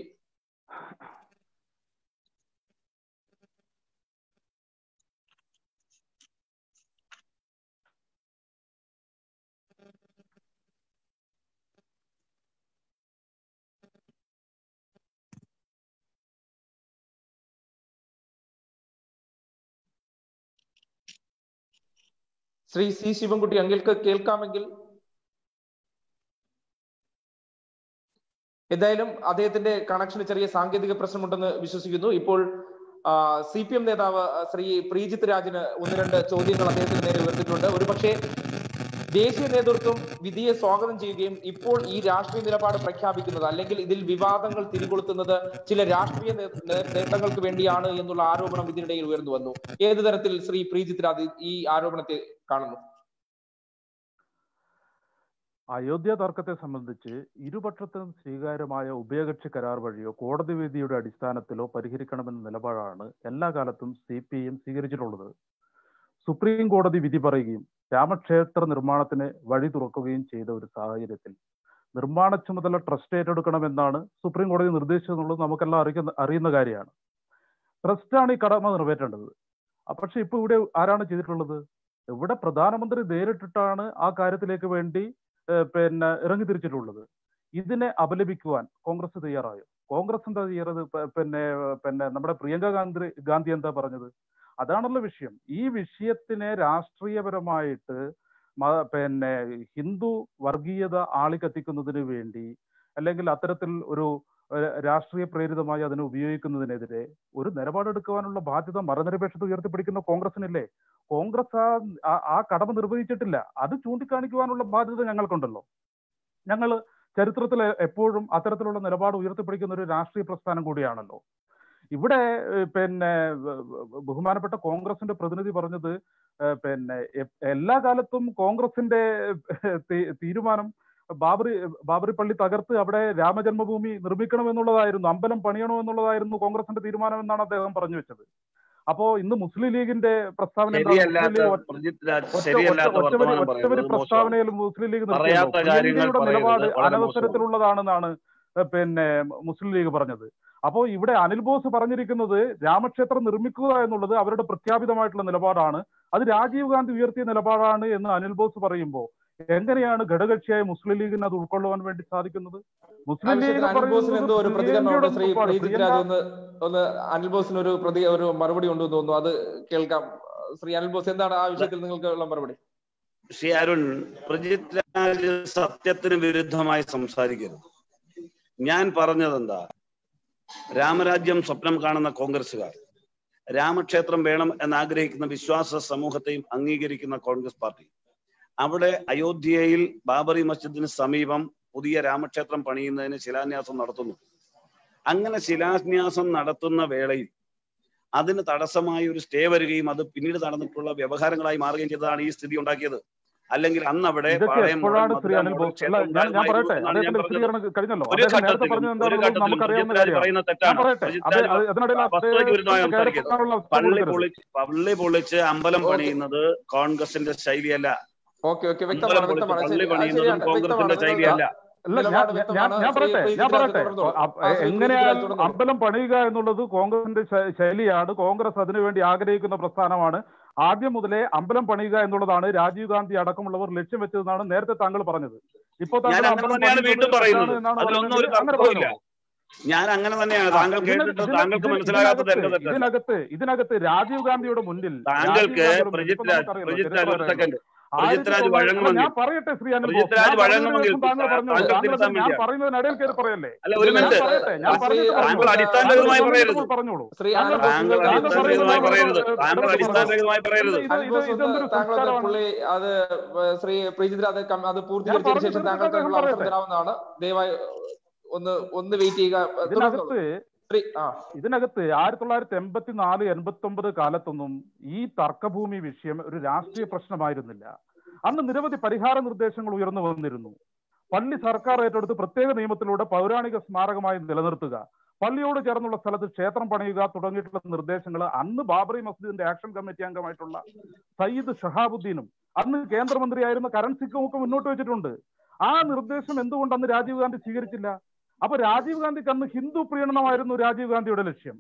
ശ്രീ സി ശിവൻകുട്ടി അങ്ങേക്ക് കേൾക്കാമെങ്കിൽ. എന്തായാലും അദ്ദേഹത്തിന്റെ കണക്ഷന് ചെറിയ സാങ്കേതിക പ്രശ്നമുണ്ടെന്ന് വിശ്വസിക്കുന്നു. ഇപ്പോൾ സി പി എം നേതാവ് ശ്രീ പ്രീജിത്ത് രാജിന് ഒന്ന് രണ്ട് ചോദ്യങ്ങൾ അദ്ദേഹത്തിന് നേരെ ഉയർത്തിയിട്ടുണ്ട്. ഒരുപക്ഷെ ദേശീയ നേതൃത്വം വിധിയെ സ്വാഗതം ചെയ്യുകയും ഇപ്പോൾ ഈ രാഷ്ട്രീയ നിലപാട് പ്രഖ്യാപിക്കുന്നത് അല്ലെങ്കിൽ ഇതിൽ വിവാദങ്ങൾ തിരികൊളുത്തുന്നത് ചില രാഷ്ട്രീയ നേട്ടങ്ങൾക്ക് വേണ്ടിയാണ് എന്നുള്ള ആരോപണം ഇതിനിടയിൽ ഉയർന്നു വന്നു. ഏത് തരത്തിൽ ശ്രീ പ്രീജിത്ത് രാജ് ഈ ആരോപണത്തെ കാണുന്നു? അയോധ്യ തർക്കത്തെ സംബന്ധിച്ച് ഇരുപക്ഷത്തിനും സ്വീകാര്യമായ ഉഭയകക്ഷി കരാർ വഴിയോ കോടതി വിധിയുടെ അടിസ്ഥാനത്തിലോ പരിഹരിക്കണമെന്ന നിലപാടാണ് എല്ലാ കാലത്തും സി പി എം സ്വീകരിച്ചിട്ടുള്ളത്. സുപ്രീം കോടതി വിധി പറയുകയും രാമക്ഷേത്ര നിർമ്മാണത്തിന് വഴി തുറക്കുകയും ചെയ്ത ഒരു സാഹചര്യത്തിൽ നിർമ്മാണ ചുമതല ട്രസ്റ്റ് ഏറ്റെടുക്കണമെന്നാണ് സുപ്രീം കോടതി നിർദ്ദേശിച്ചതെന്നുള്ളത് നമുക്കെല്ലാം അറിയുന്ന അറിയുന്ന കാര്യമാണ്. ട്രസ്റ്റാണ് ഈ കടമ നിറവേറ്റേണ്ടത്. പക്ഷെ ഇപ്പൊ ഇവിടെ ആരാണ് ചെയ്തിട്ടുള്ളത്? ഇവിടെ പ്രധാനമന്ത്രി നേരിട്ടിട്ടാണ് ആ കാര്യത്തിലേക്ക് വേണ്ടി പിന്നെ ഇറങ്ങി തിരിച്ചിട്ടുള്ളത്. ഇതിനെ അപലപിക്കുവാൻ കോൺഗ്രസ് തയ്യാറായോ? കോൺഗ്രസ് എന്താ ചെയ്യறது? പിന്നെ പിന്നെ നമ്മുടെ പ്രിയങ്ക ഗാന്ധി ഗാന്ധി എന്താ പറഞ്ഞത്? അതാണല്ലോ വിഷയം. ഈ വിഷയത്തിനെ രാഷ്ട്രീയപരമായിട്ട് പിന്നെ ഹിന്ദു വർഗീയത ആളിക്കത്തിക്കുന്നതിന് വേണ്ടി അല്ലെങ്കിൽ അത്തരത്തിൽ ഒരു രാഷ്ട്രീയ പ്രേരിതമായി അതിനെ ഉപയോഗിക്കുന്നതിനെതിരെ ഒരു നിലപാടെടുക്കുവാനുള്ള ബാധ്യത മതനിരപേക്ഷത ഉയർത്തിപ്പിടിക്കുന്ന കോൺഗ്രസിനില്ലേ? കോൺഗ്രസ് ആ ആ കടമ നിർവഹിച്ചിട്ടില്ല. അത് ചൂണ്ടിക്കാണിക്കുവാനുള്ള ബാധ്യത ഞങ്ങൾക്കുണ്ടല്ലോ. ഞങ്ങൾ ചരിത്രത്തിൽ എപ്പോഴും അത്തരത്തിലുള്ള നിലപാട് ഉയർത്തിപ്പിടിക്കുന്ന ഒരു രാഷ്ട്രീയ പ്രസ്ഥാനം കൂടിയാണല്ലോ. ഇവിടെ പിന്നെ ബഹുമാനപ്പെട്ട കോൺഗ്രസിന്റെ പ്രതിനിധി പറഞ്ഞത് പിന്നെ എല്ലാ കാലത്തും കോൺഗ്രസിന്റെ തീരുമാനം ബാബറി ബാബറി പള്ളി തകർത്ത് അവിടെ രാമജന്മഭൂമി നിർമ്മിക്കണം എന്നുള്ളതായിരുന്നു, അമ്പലം പണിയണോ എന്നുള്ളതായിരുന്നു കോൺഗ്രസിന്റെ തീരുമാനം എന്നാണ് അദ്ദേഹം പറഞ്ഞു വെച്ചത്. അപ്പോ ഇന്ന് മുസ്ലിം ലീഗിന്റെ പ്രസ്താവന ഒറ്റവരി പ്രസ്താവനയിൽ മുസ്ലിം ലീഗ് നിർത്തിയല്ലോ. നിലപാട് അനവസരത്തിലുള്ളതാണെന്നാണ് പിന്നെ മുസ്ലിം ലീഗ് പറഞ്ഞത്. അപ്പോ ഇവിടെ അനിൽ ബോസ് പറഞ്ഞിരിക്കുന്നത് രാമക്ഷേത്രം നിർമ്മിക്കുക എന്നുള്ളത് അവരുടെ പ്രഖ്യാപിതമായിട്ടുള്ള നിലപാടാണ്, അത് രാജീവ് ഗാന്ധി ഉയർത്തിയ നിലപാടാണ് എന്ന് അനിൽ ബോസ് പറയുമ്പോൾ എങ്ങനെയാണ് ഘടകകക്ഷിയായ മുസ്ലിം ലീഗിന് അത് ഉൾക്കൊള്ളുവാൻ വേണ്ടി സാധിക്കുന്നത്? മുസ്ലിം ലീഗ് അനിൽ ബോസിന് ഒരു പ്രതി ഒരു മറുപടി ഉണ്ടെന്ന് തോന്നുന്നു, അത് കേൾക്കാം. ശ്രീ അനിൽ ബോസ്, എന്താണ് ആ വിഷയത്തിൽ നിങ്ങൾക്കുള്ള മറുപടി? ശ്രീ അരുൺ, പ്രജിത് രാജ് സത്യത്തിന് വിരുദ്ധമായി സംസാരിക്കരുത്. ഞാൻ പറഞ്ഞതെന്താ, രാമരാജ്യം സ്വപ്നം കാണുന്ന കോൺഗ്രസുകാർ, രാമക്ഷേത്രം വേണം എന്നാഗ്രഹിക്കുന്ന വിശ്വാസ സമൂഹത്തെയും അംഗീകരിക്കുന്ന കോൺഗ്രസ് പാർട്ടി അവിടെ അയോധ്യയിൽ ബാബറി മസ്ജിദിന് സമീപം പുതിയ രാമക്ഷേത്രം പണിയുന്നതിന് ശിലാന്യാസം നടത്തുന്നു. അങ്ങനെ ശിലാന്യാസം നടത്തുന്ന വേളയിൽ അതിന് തടസ്സമായി ഒരു സ്റ്റേ വരികയും അത് പിന്നീട് നടന്നിട്ടുള്ള വ്യവഹാരങ്ങളായി മാറുകയും ചെയ്തതാണ് ഈ സ്ഥിതി ഉണ്ടാക്കിയത്. അല്ലെങ്കിൽ അന്ന് അവിടെ ഒരു ഘട്ടത്തിൽ പറയുന്ന തെറ്റാണ്. പള്ളി പൊളിച്ച് പള്ളി പൊളിച്ച് അമ്പലം പണിയുന്നത് കോൺഗ്രസിന്റെ ശൈലിയല്ല. പള്ളി പണിയുന്നതും കോൺഗ്രസിന്റെ ശൈലിയല്ല. ഞാൻ പറയട്ടെ ഞാൻ പറയട്ടെ എങ്ങനെയാണ് അമ്പലം പണിയുക എന്നുള്ളത് കോൺഗ്രസിന്റെ ശൈലിയാണ്. കോൺഗ്രസ് അതിനുവേണ്ടി ആഗ്രഹിക്കുന്ന പ്രസ്ഥാനമാണ്. ആദ്യം മുതലേ അമ്പലം പണിയുക എന്നുള്ളതാണ് രാജീവ് ഗാന്ധി അടക്കമുള്ളവർ ലക്ഷ്യം വെച്ചതെന്നാണ് നേരത്തെ താങ്കൾ പറഞ്ഞത്. ഇപ്പൊ താങ്കൾ അമ്പലം പണിയുന്നത് എന്നാണ് അങ്ങനെ പറഞ്ഞത്. ഞാൻ അങ്ങനെ തന്നെയാണ്. താങ്കൾ കേട്ടിട്ട് താങ്കൾക്ക് മനസ്സിലാകാത്തത് എന്റെ തെറ്റല്ല. ഇതിനകത്ത് ഇതിനകത്ത് രാജീവ് ഗാന്ധിയുടെ മുന്നിൽ താങ്കൾക്ക് പ്രജിത് രാജ് പ്രജിത് രാജ് ഒരു സെക്കൻഡ് പ്രജിത് രാജ് വഴങ്ങുമെങ്കിൽ ഞാൻ പറയട്ടെ ശ്രീ അനിൽ ബോസ്, പ്രജിത് രാജ് വഴങ്ങുമെങ്കിൽ താങ്കൾ പറഞ്ഞോളൂ. താങ്കൾ തിരുത്താൻ ഞാൻ വേണ്ടിയാണ്. പറയുന്നതിനിടയിൽ കയറി പറയല്ലേ? അല്ല ഒരു മിനിറ്റ്, താങ്കൾ അടിസ്ഥാനരഹിതമായി പറയരുത്. പറഞ്ഞോളൂ. താങ്കൾ അടിസ്ഥാനരഹിതമായി പറയരുത്. താങ്കൾ അടിസ്ഥാനരഹിതമായി പറയരുത്. പുള്ളി അത് ശ്രീ പ്രജിത് രാജ് അത് പൂർത്തീകരിച്ചതിന് ശേഷം താങ്കൾക്ക് അവസരം തരാവുന്നതാണ്. ദയവായി ഒന്ന് ഒന്ന് വെയിറ്റ് ചെയ്യുക. ഇതിനകത്ത് ഇതിനകത്ത് ആയിരത്തി തൊള്ളായിരത്തി എൺപത്തി നാല് എൺപത്തി ഒമ്പത് കാലത്തൊന്നും ഈ തർക്കഭൂമി വിഷയം ഒരു രാഷ്ട്രീയ പ്രശ്നമായിരുന്നില്ല. അന്ന് നിരവധി പരിഹാര നിർദ്ദേശങ്ങൾ ഉയർന്നു വന്നിരുന്നു. പള്ളി സർക്കാർ ഏറ്റെടുത്ത് പ്രത്യേക നിയമത്തിലൂടെ പൗരാണിക സ്മാരകമായി നിലനിർത്തുക, പള്ളിയോട് ചേർന്നുള്ള സ്ഥലത്ത് ക്ഷേത്രം പണിയുക തുടങ്ങിയിട്ടുള്ള നിർദ്ദേശങ്ങൾ അന്ന് ബാബറി മസ്ജിദിന്റെ ആക്ഷൻ കമ്മിറ്റി അംഗമായിട്ടുള്ള സയ്യിദ് ഷഹാബുദ്ദീനും അന്ന് കേന്ദ്രമന്ത്രിയായിരുന്ന കരൺ സിംഗും ഒക്കെ മുന്നോട്ട് വെച്ചിട്ടുണ്ട്. ആ നിർദ്ദേശം എന്തുകൊണ്ട് അന്ന് രാജീവ് ഗാന്ധി സ്വീകരിച്ചില്ല? അപ്പൊ രാജീവ് ഗാന്ധിക്ക് അന്ന് ഹിന്ദു പ്രീണനമായിരുന്നു രാജീവ് ഗാന്ധിയുടെ ലക്ഷ്യം.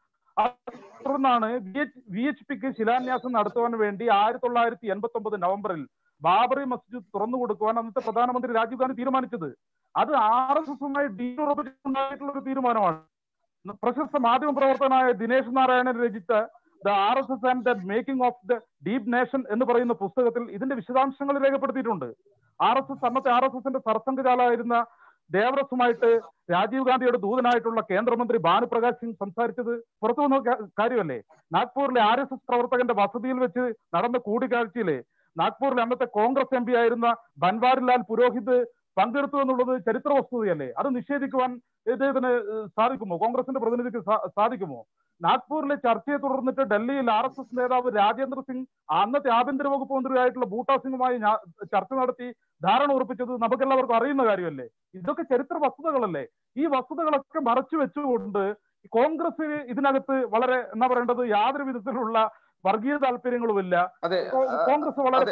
തുടർന്നാണ് വി എച്ച് പിക്ക് ശിലാന്യാസം നടത്തുവാൻ വേണ്ടി ആയിരത്തി തൊള്ളായിരത്തി എൺപത്തി ഒമ്പത് നവംബറിൽ ബാബറി മസ്ജിദ് തുറന്നു കൊടുക്കുവാൻ അന്നത്തെ പ്രധാനമന്ത്രി രാജീവ് ഗാന്ധി തീരുമാനിച്ചത്. അത് ആർ എസ് എസുമായി ഡീലുറപ്പിച്ചുണ്ടായിട്ടുള്ള ഒരു തീരുമാനമാണ്. പ്രശസ്ത മാധ്യമ പ്രവർത്തകനായ ദിനേശ് നാരായണൻ രചിച്ച the R S S and the making of the deep nation എന്ന് പറയുന്ന പുസ്തകത്തിൽ ഇതിന്റെ വിശദാംശങ്ങൾ രേഖപ്പെടുത്തിയിട്ടുണ്ട്. ആർ എസ് എസ് അന്നത്തെ ആർ എസ് എസിന്റെ സർസംഘചാലയായിരുന്ന ദേവറസുമായിട്ട് രാജീവ് ഗാന്ധിയുടെ ദൂതനായിട്ടുള്ള കേന്ദ്രമന്ത്രി ഭാനുപ്രകാശ് സിംഗ് സംസാരിച്ചത് പുറത്തു വന്ന കാര്യമല്ലേ? നാഗ്പൂരിലെ ആർ എസ് എസ് പ്രവർത്തകന്റെ വസതിയിൽ വെച്ച് നടന്ന കൂടിക്കാഴ്ചയിലെ നാഗ്പൂരിലെ അന്നത്തെ കോൺഗ്രസ് എം പി ആയിരുന്ന ബൻവാരിലാൽ പുരോഹിത് പങ്കെടുത്തു എന്നുള്ളത് ചരിത്ര വസ്തുതയല്ലേ? അത് നിഷേധിക്കുവാൻ ഇദ്ദേഹത്തിന് സാധിക്കുമോ? കോൺഗ്രസിന്റെ പ്രതിനിധിക്ക് സാധിക്കുമോ? നാഗ്പൂരിലെ ചർച്ചയെ തുടർന്നിട്ട് ഡൽഹിയിൽ ആർ എസ് എസ് നേതാവ് രാജേന്ദ്ര സിംഗ് അന്നത്തെ ആഭ്യന്തര വകുപ്പ് മന്ത്രിയായിട്ടുള്ള ബൂട്ടാ സിംഗുമായി ചർച്ച നടത്തി ധാരണ ഉറപ്പിച്ചത് നമുക്കെല്ലാവർക്കും അറിയുന്ന കാര്യമല്ലേ? ഇതൊക്കെ ചരിത്ര വസ്തുതകളല്ലേ? ഈ വസ്തുതകളൊക്കെ മറച്ചു വെച്ചുകൊണ്ട് കോൺഗ്രസ് ഇതിനകത്ത് വളരെ എന്താ പറയേണ്ടത് യാതൊരു വിധത്തിലുള്ള വർഗീയ താല്പര്യങ്ങളുമില്ല. കോൺഗ്രസ് വളരെ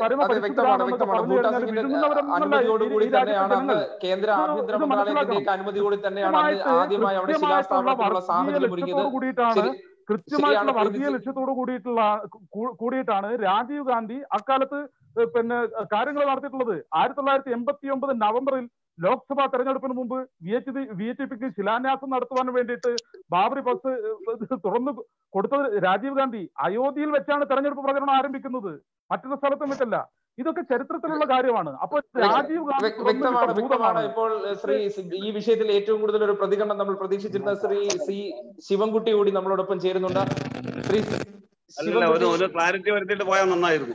അനുമതിയോടുകൂടി തന്നെയാണ് കേന്ദ്ര ആഭ്യന്തര മന്ത്രാലയത്തിന്റെ അനുമതിയോടെ തന്നെയാണ് ആദ്യമായി അവിടെ ശിലാസ്ഥാപനത്തിനുള്ള സാഹചര്യം ഒരുക്കിയത്. കൃത്യമായിട്ടുള്ള വർഗീയ ലക്ഷ്യത്തോട് കൂടിയിട്ടുള്ള കൂടിയിട്ടാണ് രാജീവ് ഗാന്ധി അക്കാലത്ത് പിന്നെ കാര്യങ്ങൾ നടത്തിയിട്ടുള്ളത്. ആയിരത്തി തൊള്ളായിരത്തി എൺപത്തി ഒമ്പത് നവംബറിൽ ലോക്സഭാ തെരഞ്ഞെടുപ്പിന് മുമ്പ് V H D V H പിക്ക് ശിലാന്യാസം നടത്തുവാൻ വേണ്ടിയിട്ട് ബാബറി ബസ് തുറന്നു കൊടുത്തത് രാജീവ് ഗാന്ധി അയോധ്യയിൽ വെച്ചാണ് തെരഞ്ഞെടുപ്പ് പ്രചരണം ആരംഭിക്കുന്നത്, മറ്റൊരു സ്ഥലത്തും വെച്ചല്ല. ഇതൊക്കെ ചരിത്രത്തിലുള്ള കാര്യമാണ്. അപ്പൊ രാജീവ് ഗാന്ധി വ്യക്തമാണ് വ്യക്തമാണ് ഇപ്പോൾ ശ്രീ ഈ വിഷയത്തിൽ ഏറ്റവും കൂടുതൽ ഒരു പ്രതികരണം നമ്മൾ പ്രതീക്ഷിച്ചിരുന്ന ശ്രീ സി ശിവൻകുട്ടി കൂടി നമ്മളോടൊപ്പം ചേരുന്നുണ്ട്. ശ്രീ ക്ലാരിറ്റി വരുത്തിയിട്ട് പോയാൽ നന്നായിരുന്നു.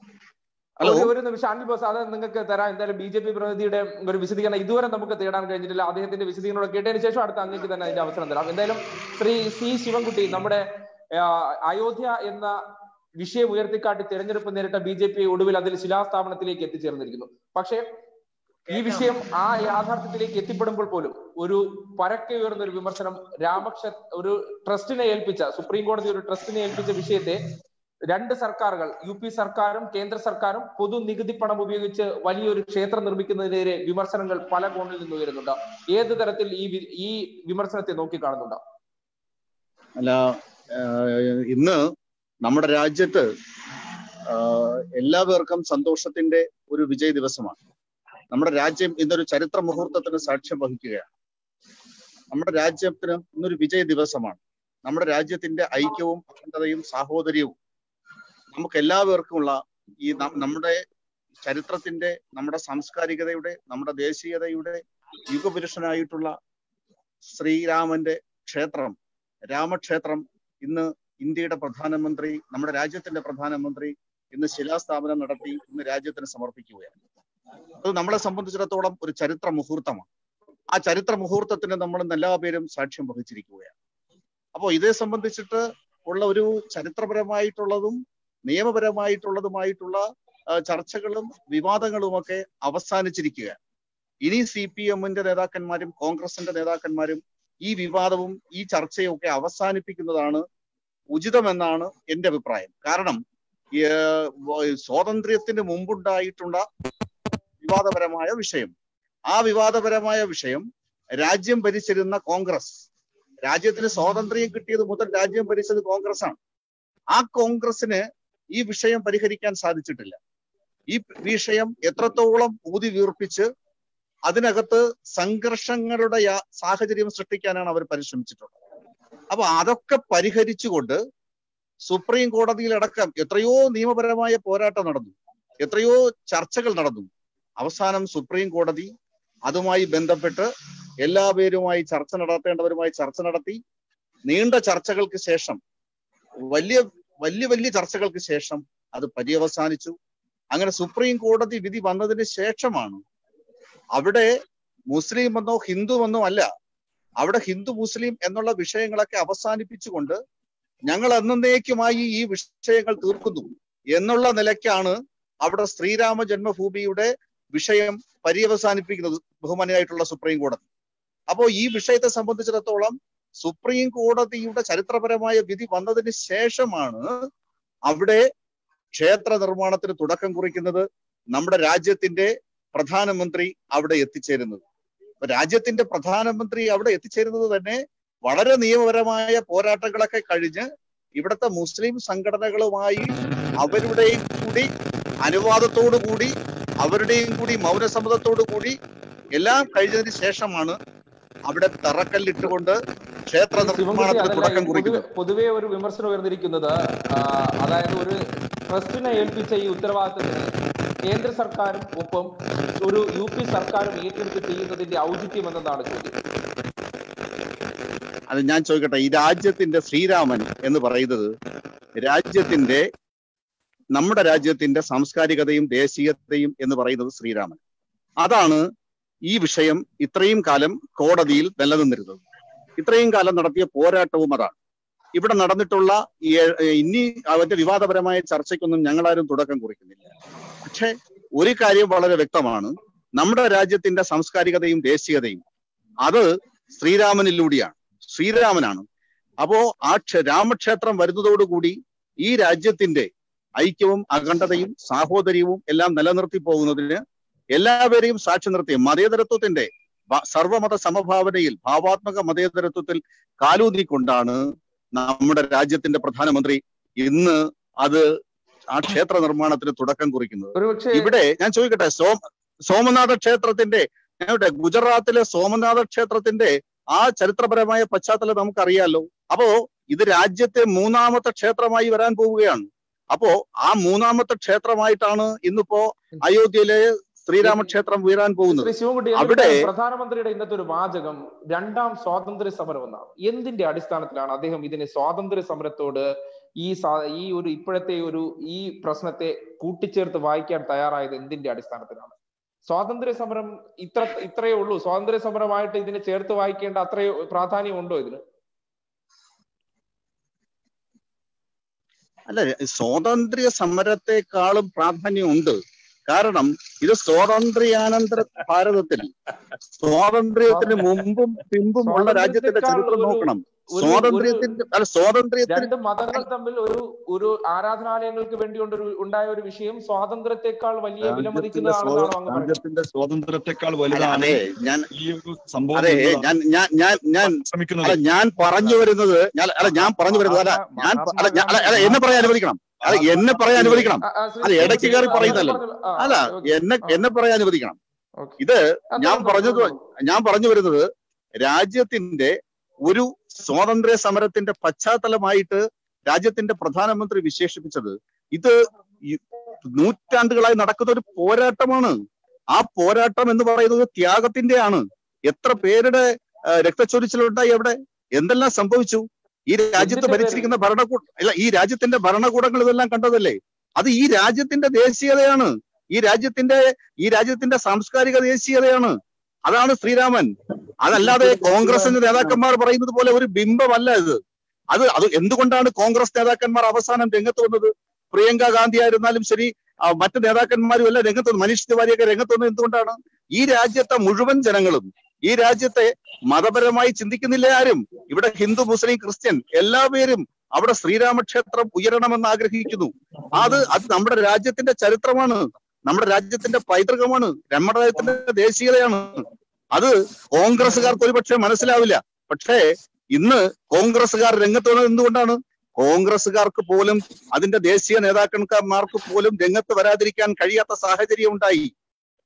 ഒരു നിമിഷം അനിൽ ബോസ്, അത് നിങ്ങൾക്ക് തരാം. എന്തായാലും ബി ജെ പി പ്രതിനിധിയുടെ ഒരു വിശദീകരണം ഇതുവരെ നമുക്ക് തേടാൻ കഴിഞ്ഞിട്ടില്ല. അദ്ദേഹത്തിന്റെ വിശദീകരണം കേട്ടതിന് ശേഷം അടുത്ത അങ്ങേക്ക് തന്നെ അതിന്റെ അവസരം തരാം. എന്തായാലും ശ്രീ സി ശിവൻകുട്ടി, നമ്മുടെ അയോധ്യ എന്ന വിഷയം ഉയർത്തിക്കാട്ടി തെരഞ്ഞെടുപ്പ് നേരിട്ട ബി ജെ പി ഒടുവിൽ അതിൽ ശിലാസ്ഥാപനത്തിലേക്ക് എത്തിച്ചേർന്നിരിക്കുന്നു. പക്ഷേ ഈ വിഷയം ആ യാഥാർത്ഥ്യത്തിലേക്ക് എത്തിപ്പെടുമ്പോൾ പോലും ഒരു പരക്കെ ഉയർന്ന ഒരു വിമർശനം രാമക്ഷ ഒരു ട്രസ്റ്റിനെ ഏൽപ്പിച്ച സുപ്രീം കോടതി ഒരു ട്രസ്റ്റിനെ ഏൽപ്പിച്ച വിഷയത്തെ രണ്ട് സർക്കാരുകൾ, യു പി സർക്കാരും കേന്ദ്ര സർക്കാരും പൊതു നികുതി പണം ഉപയോഗിച്ച് വലിയൊരു ക്ഷേത്രം നിർമ്മിക്കുന്നതിനെതിരെ വിമർശനങ്ങൾ പല കോണിൽ നിന്ന് ഉയരുന്നുണ്ട്. ഏത് തരത്തിൽ ഈ ഈ വിമർശനത്തെ നോക്കിക്കാണുന്നുണ്ട്? അല്ല, ഇന്ന് നമ്മുടെ രാജ്യത്ത് എല്ലാവർക്കും സന്തോഷത്തിന്റെ ഒരു വിജയ ദിവസമാണ്. നമ്മുടെ രാജ്യം ഇന്നൊരു ചരിത്ര മുഹൂർത്തത്തിന് സാക്ഷ്യം വഹിക്കുകയാണ്. നമ്മുടെ രാജ്യത്തിന് ഇന്നൊരു വിജയ ദിവസമാണ്. നമ്മുടെ രാജ്യത്തിന്റെ ഐക്യവും അഖണ്ഡതയും സാഹോദര്യവും നമുക്ക് എല്ലാവർക്കുമുള്ള ഈ നമ്മുടെ ചരിത്രത്തിന്റെ, നമ്മുടെ സാംസ്കാരികതയുടെ, നമ്മുടെ ദേശീയതയുടെ യുഗപുരുഷനായിട്ടുള്ള ശ്രീരാമന്റെ ക്ഷേത്രം, രാമക്ഷേത്രം ഇന്ന് ഇന്ത്യയുടെ പ്രധാനമന്ത്രി, നമ്മുടെ രാജ്യത്തിന്റെ പ്രധാനമന്ത്രി ഇന്ന് ശിലാസ്ഥാപനം നടത്തി ഇന്ന് രാജ്യത്തിന് സമർപ്പിക്കുകയാണ്. അത് നമ്മളെ സംബന്ധിച്ചിടത്തോളം ഒരു ചരിത്ര മുഹൂർത്തമാണ്. ആ ചരിത്ര മുഹൂർത്തത്തിന് നമ്മൾ എല്ലാ പേരും സാക്ഷ്യം വഹിച്ചിരിക്കുകയാണ്. അപ്പോൾ ഇതേ സംബന്ധിച്ചിട്ട് ഉള്ള ഒരു ചരിത്രപരമായിട്ടുള്ളതും നിയമപരമായിട്ടുള്ളതുമായിട്ടുള്ള ചർച്ചകളും വിവാദങ്ങളുമൊക്കെ അവസാനിച്ചിരിക്കുകയാണ്. ഇനി സി പി എമ്മിന്റെ നേതാക്കന്മാരും കോൺഗ്രസിന്റെ നേതാക്കന്മാരും ഈ വിവാദവും ഈ ചർച്ചയും ഒക്കെ അവസാനിപ്പിക്കുന്നതാണ് ഉചിതമെന്നാണ് എൻ്റെ അഭിപ്രായം. കാരണം സ്വാതന്ത്ര്യത്തിന് മുമ്പുണ്ടായിട്ടുള്ള വിവാദപരമായ വിഷയം, ആ വിവാദപരമായ വിഷയം രാജ്യം ഭരിച്ചിരുന്ന കോൺഗ്രസ്, രാജ്യത്തിന് സ്വാതന്ത്ര്യം കിട്ടിയത് മുതൽ രാജ്യം ഭരിച്ചത് കോൺഗ്രസ് ആണ്. ആ കോൺഗ്രസിന് ഈ വിഷയം പരിഹരിക്കാൻ സാധിച്ചിട്ടില്ല. ഈ വിഷയം എത്രത്തോളം ഊതി വീർപ്പിച്ച് അതിനകത്ത് സംഘർഷങ്ങളുടെ സാഹചര്യം സൃഷ്ടിക്കാനാണ് അവർ പരിശ്രമിച്ചിട്ടുള്ളത്. അപ്പൊ അതൊക്കെ പരിഹരിച്ചുകൊണ്ട് സുപ്രീം കോടതിയിലടക്കം എത്രയോ നിയമപരമായ പോരാട്ടം നടന്നു, എത്രയോ ചർച്ചകൾ നടന്നു. അവസാനം സുപ്രീം കോടതി അതുമായി ബന്ധപ്പെട്ട് എല്ലാവരുമായി ചർച്ച നടത്തേണ്ടവരുമായി ചർച്ച നടത്തി. നീണ്ട ചർച്ചകൾക്ക് ശേഷം, വലിയ വലിയ വലിയ ചർച്ചകൾക്ക് ശേഷം അത് പര്യവസാനിച്ചു. അങ്ങനെ സുപ്രീം കോടതി വിധി വന്നതിന് ശേഷമാണ് അവിടെ മുസ്ലിം എന്നോ ഹിന്ദു എന്നോ അല്ല, അവിടെ ഹിന്ദു മുസ്ലിം എന്നുള്ള വിഷയങ്ങളൊക്കെ അവസാനിപ്പിച്ചുകൊണ്ട് ഞങ്ങൾ എന്നേക്കുമായി ഈ വിഷയങ്ങൾ തീർക്കുന്നു എന്നുള്ള നിലയ്ക്കാണ് അവിടെ ശ്രീരാമ ജന്മഭൂമിയുടെ വിഷയം പര്യവസാനിപ്പിക്കുന്നത് ബഹുമാനിയായിട്ടുള്ള സുപ്രീം കോടതി. അപ്പോ ഈ വിഷയത്തെ സംബന്ധിച്ചിടത്തോളം സുപ്രീം കോടതിയുടെ ചരിത്രപരമായ വിധി വന്നതിന് ശേഷമാണ് അവിടെ ക്ഷേത്ര നിർമ്മാണത്തിന് തുടക്കം കുറിക്കുന്നത്. നമ്മുടെ രാജ്യത്തിന്റെ പ്രധാനമന്ത്രി അവിടെ എത്തിച്ചേരുന്നത് രാജ്യത്തിന്റെ പ്രധാനമന്ത്രി അവിടെ എത്തിച്ചേരുന്നത് തന്നെ വളരെ നിയമപരമായ പോരാട്ടങ്ങളൊക്കെ കഴിഞ്ഞ് ഇവിടുത്തെ മുസ്ലിം സംഘടനകളുമായി അവരുടെയും കൂടി അനുവാദത്തോടു കൂടി അവരുടെയും കൂടി മൗനസമ്മതത്തോടു കൂടി എല്ലാം കഴിഞ്ഞതിന് ശേഷമാണ് അവിടെ തറക്കല്ലിട്ടുകൊണ്ട് ക്ഷേത്ര നിർമ്മാണത്തിന് തുടക്കം കുറിക്കുന്നത്. പൊതുവെ ഒരു വിമർശനം ഉയർന്നിരിക്കുന്നത്, അതായത് ഒരു ട്രസ്റ്റിനെ ഏൽപ്പിച്ച ഈ ഉത്തരവാദിത്തത്തിന് കേന്ദ്ര സർക്കാരും ഒപ്പം ഒരു യു പി സർക്കാരും ഏറ്റെടുത്ത് ചെയ്യുന്നതിന്റെ ഔചിത്യം എന്നതാണ് ചോദ്യം. അത് ഞാൻ ചോദിക്കട്ടെ, ഈ രാജ്യത്തിന്റെ ശ്രീരാമൻ എന്ന് പറയുന്നത് രാജ്യത്തിന്റെ നമ്മുടെ രാജ്യത്തിന്റെ സാംസ്കാരികതയും ദേശീയതയും എന്ന് പറയുന്നത് ശ്രീരാമൻ. അതാണ് ഈ വിഷയം ഇത്രയും കാലം കോടതിയിൽ നിലനിന്നിരുന്നത്. ഇത്രയും കാലം നടത്തിയ പോരാട്ടവും അതാണ്. ഇവിടെ നടന്നിട്ടുള്ള ഇനി അവന്റെ വിവാദപരമായ ചർച്ചയ്ക്കൊന്നും ഞങ്ങളാരും തുടക്കം കുറിക്കുന്നില്ല. പക്ഷെ ഒരു കാര്യം വളരെ വ്യക്തമാണ്, നമ്മുടെ രാജ്യത്തിന്റെ സാംസ്കാരികതയും ദേശീയതയും അത് ശ്രീരാമനിലൂടെയാണ്, ശ്രീരാമനാണ്. അപ്പോ ആ രാമക്ഷേത്രം വരുന്നതോടുകൂടി ഈ രാജ്യത്തിന്റെ ഐക്യവും അഖണ്ഡതയും സാഹോദര്യവും എല്ലാം നിലനിർത്തി പോകുന്നതിന് എല്ലാവരെയും സാക്ഷി നിർത്തിയ മതേതരത്വത്തിന്റെ സർവമത സമഭാവനയിൽ ഭാവാത്മക മതേതരത്വത്തിൽ കാലൂന്നിക്കൊണ്ടാണ് നമ്മുടെ രാജ്യത്തിന്റെ പ്രധാനമന്ത്രി ഇന്ന് അത് ആ ക്ഷേത്ര നിർമ്മാണത്തിന് തുടക്കം കുറിക്കുന്നത്. ഇവിടെ ഞാൻ ചോദിക്കട്ടെ, സോ സോമനാഥ ക്ഷേത്രത്തിന്റെ ഞങ്ങളുടെ ഗുജറാത്തിലെ സോമനാഥ ക്ഷേത്രത്തിന്റെ ആ ചരിത്രപരമായ പശ്ചാത്തലം നമുക്കറിയാലോ. അപ്പോ ഇത് രാജ്യത്തെ മൂന്നാമത്തെ ക്ഷേത്രമായി വരാൻ പോവുകയാണ്. അപ്പോ ആ മൂന്നാമത്തെ ക്ഷേത്രമായിട്ടാണ് ഇന്നിപ്പോ അയോധ്യയിലെ ശ്രീരാമക്ഷേത്രം വീഴാൻ പോകുന്നത്. അവിടെ പ്രധാനമന്ത്രിയുടെ ഇന്നത്തെ ഒരു വാചകം രണ്ടാം സ്വാതന്ത്ര്യ സമരം എന്നാണ്. എന്തിന്റെ അടിസ്ഥാനത്തിലാണ് അദ്ദേഹം ഇതിനെ സ്വാതന്ത്ര്യ സമരത്തോട് ഈ ഈ ഒരു ഇപ്പോഴത്തെ ഒരു ഈ പ്രശ്നത്തെ കൂട്ടിച്ചേർത്ത് വായിക്കാൻ തയ്യാറായത് എന്തിന്റെ അടിസ്ഥാനത്തിലാണ്? സ്വാതന്ത്ര്യ സമരം ഇത്ര ഇത്രയേ ഉള്ളൂ? സ്വാതന്ത്ര്യ സമരമായിട്ട് ഇതിനെ ചേർത്ത് വായിക്കേണ്ട അത്രയോ പ്രാധാന്യം ഉണ്ടോ ഇതിന്? അല്ല, സ്വാതന്ത്ര്യ സമരത്തെക്കാളും പ്രാധാന്യമുണ്ട്. കാരണം ഇത് സ്വാതന്ത്ര്യാനന്തര ഭാരതത്തിൽ സ്വാതന്ത്ര്യത്തിന് മുമ്പും പിമ്പും ഉള്ള രാജ്യത്തിന്റെ ചരിത്രം നോക്കണം. സ്വാതന്ത്ര്യത്തിന്റെ അല്ല സ്വാതന്ത്ര്യത്തിന് രണ്ട് മതങ്ങൾ തമ്മിൽ ഒരു ഒരു ആരാധനാലയങ്ങൾക്ക് വേണ്ടി ഉണ്ടായ ഒരു വിഷയം സ്വാതന്ത്ര്യത്തെക്കാൾ വലിയ വിലമതിക്കുന്നതാണെന്നാണ് രാജ്യത്തിന്റെ സ്വാതന്ത്ര്യത്തെക്കാൾ വലുതാണ് ഞാൻ ഈ ഒരു സംഭവം. അതെ ഞാൻ ഞാൻ ഞാൻ ഞാൻ അല്ല ഞാൻ പറഞ്ഞു വരുന്നത് ഞാൻ അല്ല ഞാൻ പറഞ്ഞു വരുന്നത് അല്ല ഞാൻ അല്ല അല്ല എന്നെ പറയാൻ അനുവദിക്കണം. അല്ല എന്നെ പറയാൻ അനുവദിക്കണം. അത് ഇടയ്ക്ക് കയറി പറയുന്നല്ലോ. അല്ല എന്നെ എന്നെ പറയാൻ അനുവദിക്കണം. ഇത് ഞാൻ പറഞ്ഞത് ഞാൻ പറഞ്ഞു വരുന്നത് രാജ്യത്തിന്റെ ഒരു സ്വാതന്ത്ര്യ സമരത്തിന്റെ പശ്ചാത്തലമായിട്ട് രാജ്യത്തിന്റെ പ്രധാനമന്ത്രി വിശേഷിപ്പിച്ചത് ഇത് നൂറ്റാണ്ടുകളായി നടക്കുന്ന ഒരു പോരാട്ടമാണ്. ആ പോരാട്ടം എന്ന് പറയുന്നത് ത്യാഗത്തിന്റെ ആണ്. എത്ര പേരുടെ രക്തച്ചൊരിച്ചിലുണ്ടായി, അവിടെ എന്തെല്ലാം സംഭവിച്ചു. ഈ രാജ്യത്ത് ഭരിച്ചിരിക്കുന്ന ഭരണകൂട അല്ല ഈ രാജ്യത്തിന്റെ ഭരണകൂടങ്ങൾ ഇതെല്ലാം കണ്ടതല്ലേ. അത് ഈ രാജ്യത്തിന്റെ ദേശീയതയാണ്, ഈ രാജ്യത്തിന്റെ ഈ രാജ്യത്തിന്റെ സാംസ്കാരിക ദേശീയതയാണ്. അതാണ് ശ്രീരാമൻ. അതല്ലാതെ കോൺഗ്രസിന്റെ നേതാക്കന്മാർ പറയുന്നത് പോലെ ഒരു ബിംബമല്ല ഇത്. അത് അത് എന്തുകൊണ്ടാണ് കോൺഗ്രസ് നേതാക്കന്മാർ അവസാനം രംഗത്ത് വന്നത്? പ്രിയങ്ക ഗാന്ധി ആയിരുന്നാലും ശരി, മറ്റു നേതാക്കന്മാരും എല്ലാം രംഗത്ത് വന്നു, മനീഷ് തിവാരിയൊക്കെ രംഗത്ത് വന്നത് എന്തുകൊണ്ടാണ്? ഈ രാജ്യത്തെ മുഴുവൻ ജനങ്ങളും ഈ രാജ്യത്തെ മതപരമായി ചിന്തിക്കുന്നില്ല ആരും. ഇവിടെ ഹിന്ദു മുസ്ലിം ക്രിസ്ത്യൻ എല്ലാവരും അവിടെ ശ്രീരാമക്ഷേത്രം ഉയരണമെന്ന് ആഗ്രഹിക്കുന്നു. അത് അത് നമ്മുടെ രാജ്യത്തിന്റെ ചരിത്രമാണ്, നമ്മുടെ രാജ്യത്തിന്റെ പൈതൃകമാണ്, നമ്മുടെ രാജ്യത്തിന്റെ ദേശീയതയാണ്. അത് കോൺഗ്രസ്സുകാർക്ക് ഒരുപക്ഷെ മനസ്സിലാവില്ല. പക്ഷേ ഇന്ന് കോൺഗ്രസ്സുകാർ രംഗത്ത് വന്നത് എന്തുകൊണ്ടാണ്? കോൺഗ്രസ്സുകാർക്ക് പോലും അതിന്റെ ദേശീയ നേതാക്കന്മാർക്ക് പോലും രംഗത്ത് വരാതിരിക്കാൻ കഴിയാത്ത സാഹചര്യം ഉണ്ടായി.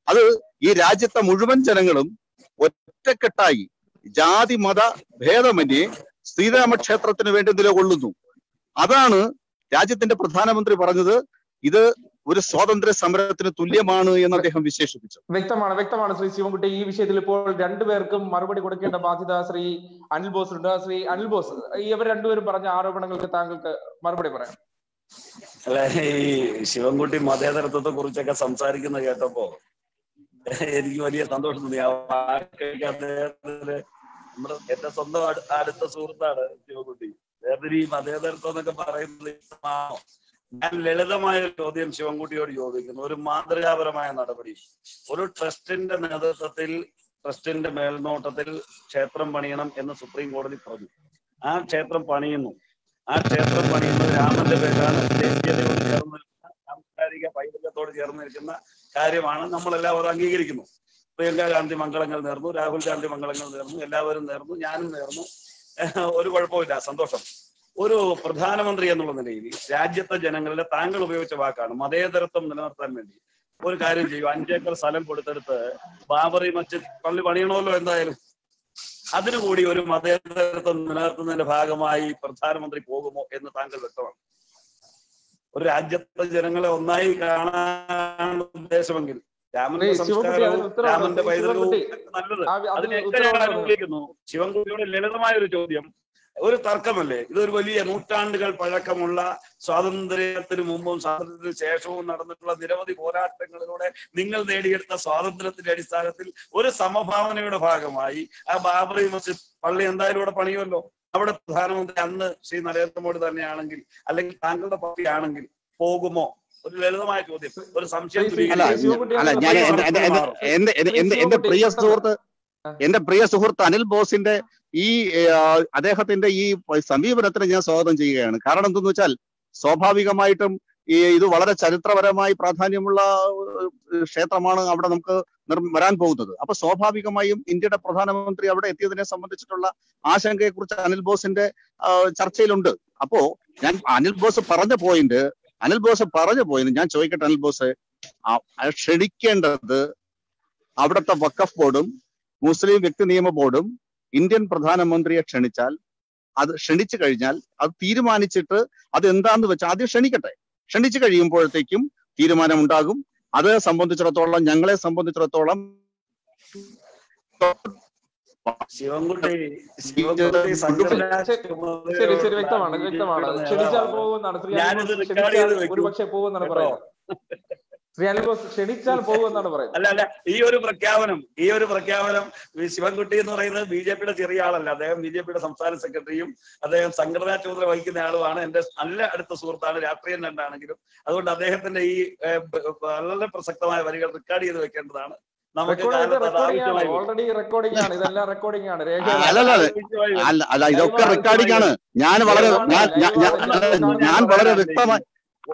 അത് ഈ രാജ്യത്തെ മുഴുവൻ ജനങ്ങളും ഒറ്റക്കെട്ടായി ജാതി മത ഭേദമന്യേ ശ്രീരാമക്ഷേത്രത്തിന് വേണ്ടി നിലകൊള്ളുന്നു. അതാണ് രാജ്യത്തിന്റെ പ്രധാനമന്ത്രി പറഞ്ഞത്. ഇത് ഒരു സ്വാതന്ത്ര്യ സമരത്തിന് തുല്യമാണ് എന്ന് അദ്ദേഹം വിശേഷിപ്പിച്ചു. വ്യക്തമാണ് വ്യക്തമാണ് ശ്രീ ശിവൻകുട്ടി. ഈ വിഷയത്തിൽ ഇപ്പോൾ രണ്ടുപേർക്കും മറുപടി കൊടുക്കേണ്ട ബാധ്യത ശ്രീ അനിൽ ബോസ് ഉണ്ട്. ശ്രീ അനിൽ ബോസ്, ഇവർ രണ്ടുപേരും പറഞ്ഞ ആരോപണങ്ങൾക്ക് താങ്കൾക്ക് മറുപടി പറയാം. അല്ല, ഈ ശിവൻകുട്ടി മതേതരത്വത്തെ കുറിച്ചൊക്കെ സംസാരിക്കുന്നത് കേട്ടപ്പോ എനിക്ക് വലിയ സന്തോഷം തോന്നി. ആ വാക്കൊക്കെ അദ്ദേഹത്തിന് നമ്മുടെ എന്റെ സ്വന്തം അടുത്ത സുഹൃത്താണ് ശിവൻകുട്ടി. വേറെ ഈ മതേതരത്വം എന്നൊക്കെ പറയുന്നത് ഇഷ്ടമാണോ? ഞാൻ ലളിതമായ ഒരു ചോദ്യം ശിവൻകുട്ടിയോട് ചോദിക്കുന്നു. ഒരു മാതൃകാപരമായ നടപടി, ഒരു ട്രസ്റ്റിന്റെ നേതൃത്വത്തിൽ ട്രസ്റ്റിന്റെ മേൽനോട്ടത്തിൽ ക്ഷേത്രം പണിയണം എന്ന് സുപ്രീം കോടതി പറഞ്ഞു. ആ ക്ഷേത്രം പണിയുന്നു. ആ ക്ഷേത്രം പണിയുന്നത് രാമന്റെ പേരാണ്. ദേശീയതയോട് ചേർന്ന് സാംസ്കാരിക പൈതൃകത്തോട് ചേർന്ന് നിൽക്കുന്ന കാര്യമാണ്. നമ്മളെല്ലാവരും അംഗീകരിക്കുന്നു. പ്രിയങ്ക ഗാന്ധി മംഗളങ്ങൾ നേർന്നു, രാഹുൽ ഗാന്ധി മംഗളങ്ങൾ നേർന്നു, എല്ലാവരും നേർന്നു, ഞാനും നേർന്നു. ഒരു കുഴപ്പമില്ല, സന്തോഷം. ഒരു പ്രധാനമന്ത്രി എന്നുള്ള നിലയിൽ രാജ്യത്തെ ജനങ്ങളുടെ, താങ്കൾ ഉപയോഗിച്ച വാക്കാണ് മതേതരത്വം നിലനിർത്താൻ വേണ്ടി ഒരു കാര്യം ചെയ്യും. അഞ്ചേക്കർ സ്ഥലം കൊടുത്തെടുത്ത് ബാബറി മസ്ജിദ് പള്ളി പണിയണമല്ലോ എന്തായാലും. അതിനുകൂടി ഒരു മതേതരത്വം നിലനിർത്തുന്നതിന്റെ ഭാഗമായി പ്രധാനമന്ത്രി പോകുമോ എന്ന് താങ്കൾ വ്യക്തമാണ്. ഒരു രാജ്യത്തെ ജനങ്ങളെ ഒന്നായി കാണാൻ ഉദ്ദേശമെങ്കിൽ രാമന്റെ സംസ്കാരവും രാമന്റെ പൈതൃകവും നല്ലത്. അതിനെയൊക്കെ ഞാൻ അനുകൂലിക്കുന്നു. ശിവൻകുട്ടിയുടെ ലളിതമായ ഒരു ചോദ്യം, ഒരു തർക്കമല്ലേ ഇതൊരു വലിയ നൂറ്റാണ്ടുകൾ പഴക്കമുള്ള സ്വാതന്ത്ര്യത്തിന് മുമ്പും സ്വാതന്ത്ര്യത്തിന് ശേഷവും നടന്നിട്ടുള്ള നിരവധി പോരാട്ടങ്ങളിലൂടെ നിങ്ങൾ നേടിയെടുത്ത സ്വാതന്ത്ര്യത്തിന്റെ അടിസ്ഥാനത്തിൽ ഒരു സമഭാവനയുടെ ഭാഗമായി ആ ബാബറി മസ്ജിദ് പള്ളി എന്തായാലും ഇവിടെ പണിയുമല്ലോ. അവിടെ പ്രധാനമന്ത്രി അന്ന് ശ്രീ നരേന്ദ്രമോദി തന്നെയാണെങ്കിൽ, അല്ലെങ്കിൽ താങ്കളുടെ പാർട്ടി ആണെങ്കിൽ പോകുമോ? ഒരു ലളിതമായ ചോദ്യം, ഒരു സംശയം. അല്ല, ഞാൻ എന്റെ എന്റെ എന്റെ പ്രിയ സുഹൃത്ത് എന്റെ പ്രിയ സുഹൃത്ത് അനിൽ ബോസിന്റെ ഈ അദ്ദേഹത്തിന്റെ ഈ സമീപനത്തിന് ഞാൻ സ്വാഗതം ചെയ്യുകയാണ്. കാരണം എന്തെന്ന് വെച്ചാൽ, സ്വാഭാവികമായിട്ടും ഈ ഇത് വളരെ ചരിത്രപരമായി പ്രാധാന്യമുള്ള ക്ഷേത്രമാണ് അവിടെ നമുക്ക് വരാൻ പോകുന്നത്. അപ്പൊ സ്വാഭാവികമായും ഇന്ത്യയുടെ പ്രധാനമന്ത്രി അവിടെ എത്തിയതിനെ സംബന്ധിച്ചിട്ടുള്ള ആശങ്കയെക്കുറിച്ച് അനിൽ ബോസിന്റെ ചർച്ചയിലുണ്ട്. അപ്പോ ഞാൻ അനിൽ ബോസ് പറഞ്ഞ പോയിന്റ് അനിൽ ബോസ് പറഞ്ഞ പോയിന്റ് ഞാൻ ചോദിക്കട്ടെ. അനിൽ ബോസ്, ക്ഷണിക്കേണ്ടത് അവിടുത്തെ വഖഫ് ബോർഡും മുസ്ലിം വ്യക്തി നിയമ ബോർഡും ഇന്ത്യൻ പ്രധാനമന്ത്രിയെ ക്ഷണിച്ചാൽ, അത് ക്ഷണിച്ചു കഴിഞ്ഞാൽ അത് തീരുമാനിച്ചിട്ട് അത് എന്താന്ന് വെച്ചാൽ ആദ്യം ക്ഷണിക്കട്ടെ. ക്ഷണിച്ചു കഴിയുമ്പോഴത്തേക്കും തീരുമാനമുണ്ടാകും. അത് സംബന്ധിച്ചിടത്തോളം, ഞങ്ങളെ സംബന്ധിച്ചിടത്തോളം ശിവൻകുട്ടി ശരി ശരി വ്യക്തമാണ് വ്യക്തമാണ് ക്ഷണിച്ചാൽ പോകുമെന്നാണ് ശ്രീ ഒരുപക്ഷെ പോകുമെന്നാണ് പറയുന്നത്. ശ്രീ അനിൽ ബോസ് ക്ഷണിച്ചാൽ പോകുമെന്നാണ് പറയുന്നത്. അല്ല അല്ല ഈ ഒരു പ്രഖ്യാപനം ഈ ഒരു പ്രഖ്യാപനം ശിവൻകുട്ടി എന്ന് പറയുന്നത് ബി ജെ പിയുടെ ചെറിയ ആളല്ല. അദ്ദേഹം ബി ജെ പിയുടെ സംസ്ഥാന സെക്രട്ടറിയും അദ്ദേഹം സംഘടനാ ചുമതല വഹിക്കുന്ന ആളുമാണ്. എന്റെ നല്ല അടുത്ത സുഹൃത്താണ്, രാഷ്ട്രീയം രണ്ടാണെങ്കിലും. അതുകൊണ്ട് അദ്ദേഹത്തിന്റെ ഈ വളരെ പ്രസക്തമായ വരികൾ റെക്കോർഡ് ചെയ്ത് വെക്കേണ്ടതാണ്. ഓൾറെഡി റെക്കോർഡിംഗ് ആണ്, ഇതെല്ലാം റെക്കോർഡിംഗ് ആണ്. അല്ല, ഇതൊക്കെ റെക്കോർഡിംഗ് ആണ്. ഞാൻ വളരെ ഞാൻ വളരെ വ്യക്തമായി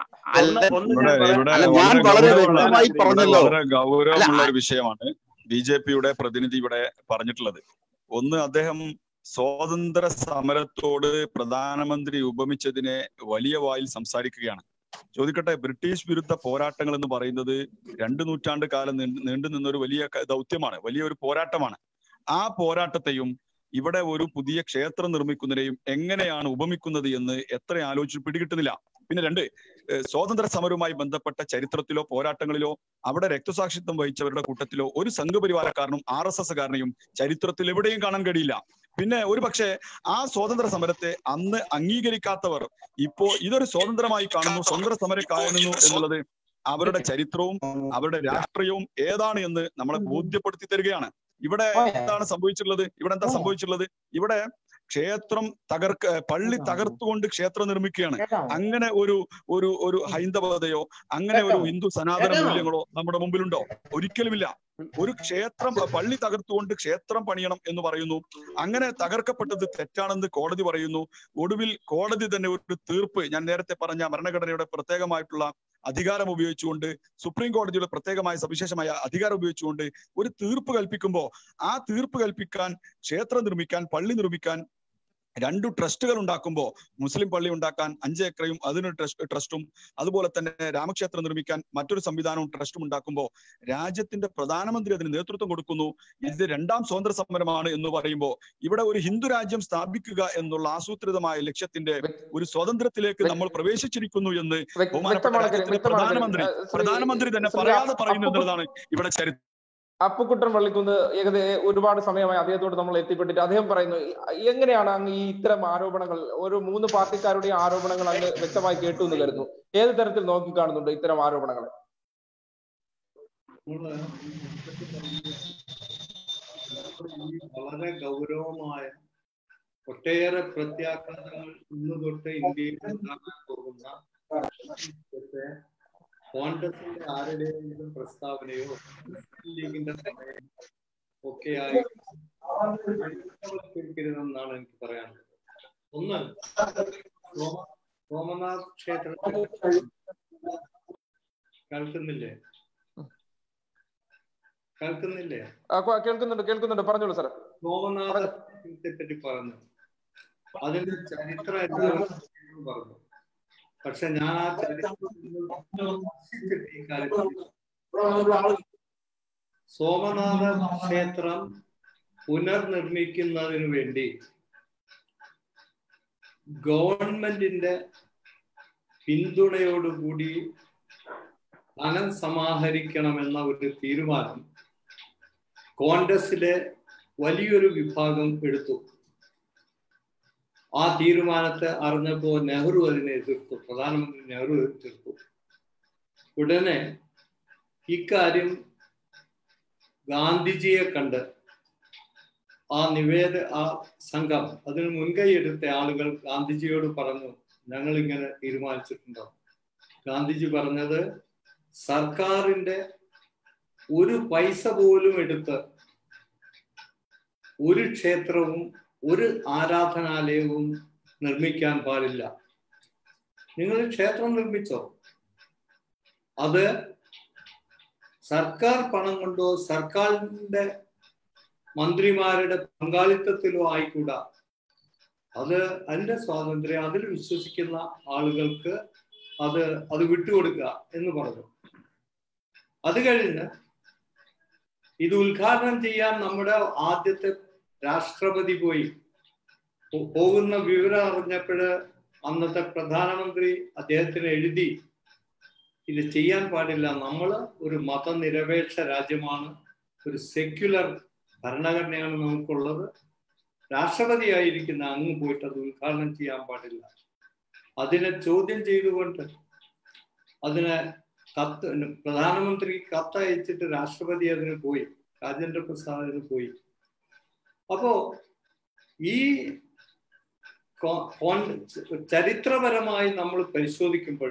ഞാൻ വളരെ വ്യക്തമായി പറഞ്ഞല്ലോ. വളരെ ഗൗരവമുള്ള ഒരു വിഷയമാണ് ബി ജെ പിയുടെ പ്രതിനിധി ഇവിടെ പറഞ്ഞിട്ടുള്ളത്. ഒന്ന്, അദ്ദേഹം സ്വാതന്ത്ര്യ സമരത്തോട് പ്രധാനമന്ത്രി ഉപമിച്ചതിനെ വലിയ വായിൽ സംസാരിക്കുകയാണ്. ചോദിക്കട്ടെ, ബ്രിട്ടീഷ് വിരുദ്ധ പോരാട്ടങ്ങൾ എന്ന് പറയുന്നത് രണ്ടു നൂറ്റാണ്ട് കാലം നീണ്ടു നിന്നൊരു വലിയ ദൗത്യമാണ്, വലിയൊരു പോരാട്ടമാണ്. ആ പോരാട്ടത്തെയും ഇവിടെ ഒരു പുതിയ ക്ഷേത്രം നിർമ്മിക്കുന്നതിനെയും എങ്ങനെയാണ് ഉപമിക്കുന്നത് എന്ന് എത്ര ആലോചിച്ച് പിടികിട്ടുന്നില്ല. പിന്നെ രണ്ട്, സ്വാതന്ത്ര്യ സമരവുമായി ബന്ധപ്പെട്ട ചരിത്രത്തിലോ പോരാട്ടങ്ങളിലോ അവിടെ രക്തസാക്ഷിത്വം വഹിച്ചവരുടെ കൂട്ടത്തിലോ ഒരു സംഘപരിവാരക്കാരനും ആർ എസ് എസ് കാരനെയും ചരിത്രത്തിൽ എവിടെയും കാണാൻ കഴിയില്ല. പിന്നെ ഒരു പക്ഷേ ആ സ്വാതന്ത്ര്യ സമരത്തെ അന്ന് അംഗീകരിക്കാത്തവർ ഇപ്പോ ഇതൊരു സ്വാതന്ത്ര്യമായി കാണുന്നു, സ്വാതന്ത്ര്യ സമരം കാണുന്നു എന്നുള്ളത് അവരുടെ ചരിത്രവും അവരുടെ രാഷ്ട്രീയവും ഏതാണ് എന്ന് നമ്മളെ ബോധ്യപ്പെടുത്തി തരികയാണ്. ഇവിടെ എന്താണ് സംഭവിച്ചിട്ടുള്ളത്? ഇവിടെ എന്താ സംഭവിച്ചിട്ടുള്ളത്? ഇവിടെ ക്ഷേത്രം തകർക്ക പള്ളി തകർത്തുകൊണ്ട് ക്ഷേത്രം നിർമ്മിക്കുകയാണ്. അങ്ങനെ ഒരു ഒരു ഒരു ഹൈന്ദവതയോ അങ്ങനെ ഒരു ഹിന്ദു സനാതന മൂല്യങ്ങളോ നമ്മുടെ മുമ്പിലുണ്ടോ? ഒരിക്കലുമില്ല. ഒരു ക്ഷേത്രം പള്ളി തകർത്തുകൊണ്ട് ക്ഷേത്രം പണിയണം എന്ന് പറയുന്നു. അങ്ങനെ തകർക്കപ്പെട്ടത് തെറ്റാണെന്ന് കോടതി പറയുന്നു. ഒടുവിൽ കോടതി തന്നെ ഒരു തീർപ്പ്, ഞാൻ നേരത്തെ പറഞ്ഞ ഭരണഘടനയുടെ പ്രത്യേകമായിട്ടുള്ള അധികാരം ഉപയോഗിച്ചുകൊണ്ട്, സുപ്രീം കോടതിയുടെ പ്രത്യേകമായ സവിശേഷമായ അധികാരം ഉപയോഗിച്ചുകൊണ്ട് ഒരു തീർപ്പ് കൽപ്പിക്കുമ്പോൾ ആ തീർപ്പ് കൽപ്പിക്കാൻ, ക്ഷേത്രം നിർമ്മിക്കാൻ, പള്ളി നിർമ്മിക്കാൻ രണ്ടു ട്രസ്റ്റുകൾ ഉണ്ടാക്കുമ്പോൾ മുസ്ലിം പള്ളി ഉണ്ടാക്കാൻ അഞ്ച് ഏക്കറയും അതിനൊരു ട്രസ്റ്റ് ട്രസ്റ്റും അതുപോലെ തന്നെ രാമക്ഷേത്രം നിർമ്മിക്കാൻ മറ്റൊരു സംവിധാനവും ട്രസ്റ്റും ഉണ്ടാക്കുമ്പോൾ രാജ്യത്തിന്റെ പ്രധാനമന്ത്രി അതിന് നേതൃത്വം കൊടുക്കുന്നു. ഇത് രണ്ടാം സ്വാതന്ത്ര്യ സമരമാണ് എന്ന് പറയുമ്പോൾ ഇവിടെ ഒരു ഹിന്ദു രാജ്യം സ്ഥാപിക്കുക എന്നുള്ള ആസൂത്രിതമായ ലക്ഷ്യത്തിന്റെ ഒരു സ്വാതന്ത്ര്യത്തിലേക്ക് നമ്മൾ പ്രവേശിച്ചിരിക്കുന്നു എന്ന് ബഹുമാനപ്പെട്ട രാജ്യത്തിന്റെ പ്രധാനമന്ത്രി പ്രധാനമന്ത്രി തന്നെ പറയാതെ പറയുന്നു എന്നുള്ളതാണ് ഇവിടെ ചരിത്രം. അപ്പുക്കുട്ടൻ വള്ളിക്കുന്ന് ഏകദേശം ഒരുപാട് സമയമായി അദ്ദേഹത്തോട് നമ്മൾ എത്തിപ്പെട്ടിട്ട് അദ്ദേഹം പറയുന്നു, എങ്ങനെയാണ് അങ്ങ് ഈ ഇത്തരം ആരോപണങ്ങൾ ഒരു മൂന്ന് പാർട്ടിക്കാരുടെ ആരോപണങ്ങൾ അങ്ങ് വ്യക്തമായി കേട്ടു എന്ന് കരുതുന്നു? ഏത് തരത്തിൽ നോക്കിക്കാണുന്നുണ്ട് ഇത്തരം ആരോപണങ്ങളെ? വളരെ ഗൗരവമായ ഒട്ടേറെ പ്രത്യാഘാതങ്ങൾ ഇന്ന് തൊട്ട് ഇന്ത്യയിൽ ഉണ്ടാകാൻ പോകുന്ന കോൺഗ്രസിന്റെ ആരുടെയെങ്കിലും പ്രസ്താവനയോ ലീഗിന്റെ സമയം ഒക്കെയായി ാണ് എനിക്ക് പറയാനുള്ളത്. ഒന്ന്, സോമനാഥ് ക്ഷേത്രത്തിൽ കേൾക്കുന്നില്ലേ കേൾക്കുന്നില്ലേ കേൾക്കുന്നുണ്ട് കേൾക്കുന്നുണ്ട് പറഞ്ഞോളൂ സാർ. സോമനാഥ ക്ഷേത്രത്തെ പറ്റി പറഞ്ഞു, അതിന്റെ ചരിത്രം എല്ലാവരും പറഞ്ഞു. പക്ഷെ ഞാൻ ആ സോമനാഥ ക്ഷേത്രം പുനർനിർമ്മിക്കുന്നതിന് വേണ്ടി ഗവൺമെന്റിന്റെ പിന്തുണയോടുകൂടി ധനം സമാഹരിക്കണമെന്ന ഒരു തീരുമാനം കോൺഗ്രസിലെ വലിയൊരു വിഭാഗം എടുത്തു. ആ തീരുമാനത്തെ അറിഞ്ഞപ്പോൾ നെഹ്റു അതിനെ എതിർത്തു, പ്രധാനമന്ത്രി നെഹ്റു എതിർത്തു. ഉടനെ ഇക്കാര്യം ഗാന്ധിജിയെ കണ്ട് ആ നിവേദ ആ സംഘം അതിന് മുൻകൈ എടുത്ത ആളുകൾ ഗാന്ധിജിയോട് പറഞ്ഞു, ഞങ്ങൾ ഇങ്ങനെ തീരുമാനിച്ചിട്ടുണ്ടോ? ഗാന്ധിജി പറഞ്ഞത്, സർക്കാരിന്റെ ഒരു പൈസ പോലും എടുത്ത് ഒരു ക്ഷേത്രവും ഒരു ആരാധനാലയവും നിർമ്മിക്കാൻ പാടില്ല. നിങ്ങൾ ക്ഷേത്രം നിർമ്മിച്ചോ, അത് സർക്കാർ പണം കൊണ്ടോ സർക്കാരിന്റെ മന്ത്രിമാരുടെ പങ്കാളിത്തത്തിലോ ആയിക്കൂടാ. അത് അതിന്റെ സ്വാതന്ത്ര്യം, അതിൽ വിശ്വസിക്കുന്ന ആളുകൾക്ക് അത് അത് വിട്ടുകൊടുക്കുക എന്ന് പറഞ്ഞു. അത് കഴിഞ്ഞ് ഇത് ഉദ്ഘാടനം ചെയ്യാൻ നമ്മുടെ ആദ്യത്തെ രാഷ്ട്രപതി പോയി. പോകുന്ന വിവരം അറിഞ്ഞപ്പോഴ് അന്നത്തെ പ്രധാനമന്ത്രി അദ്ദേഹത്തിന് എഴുതി, ഇത് ചെയ്യാൻ പാടില്ല, നമ്മൾ ഒരു മതനിരപേക്ഷ രാജ്യമാണ്, ഒരു സെക്യുലർ ഭരണഘടനയാണ് നമുക്കുള്ളത്, രാഷ്ട്രപതി ആയിരിക്കുന്ന അങ്ങ് പോയിട്ട് അത് ഉദ്ഘാടനം ചെയ്യാൻ പാടില്ല. അതിനെ ചോദ്യം ചെയ്തുകൊണ്ട് അതിനെ കത്ത് പ്രധാനമന്ത്രി കത്തയച്ചിട്ട് രാഷ്ട്രപതി അതിന് പോയി, രാജേന്ദ്ര പ്രസാദ് അതിന് പോയി. അപ്പോ ഈ ചരിത്രപരമായി നമ്മൾ പരിശോധിക്കുമ്പോൾ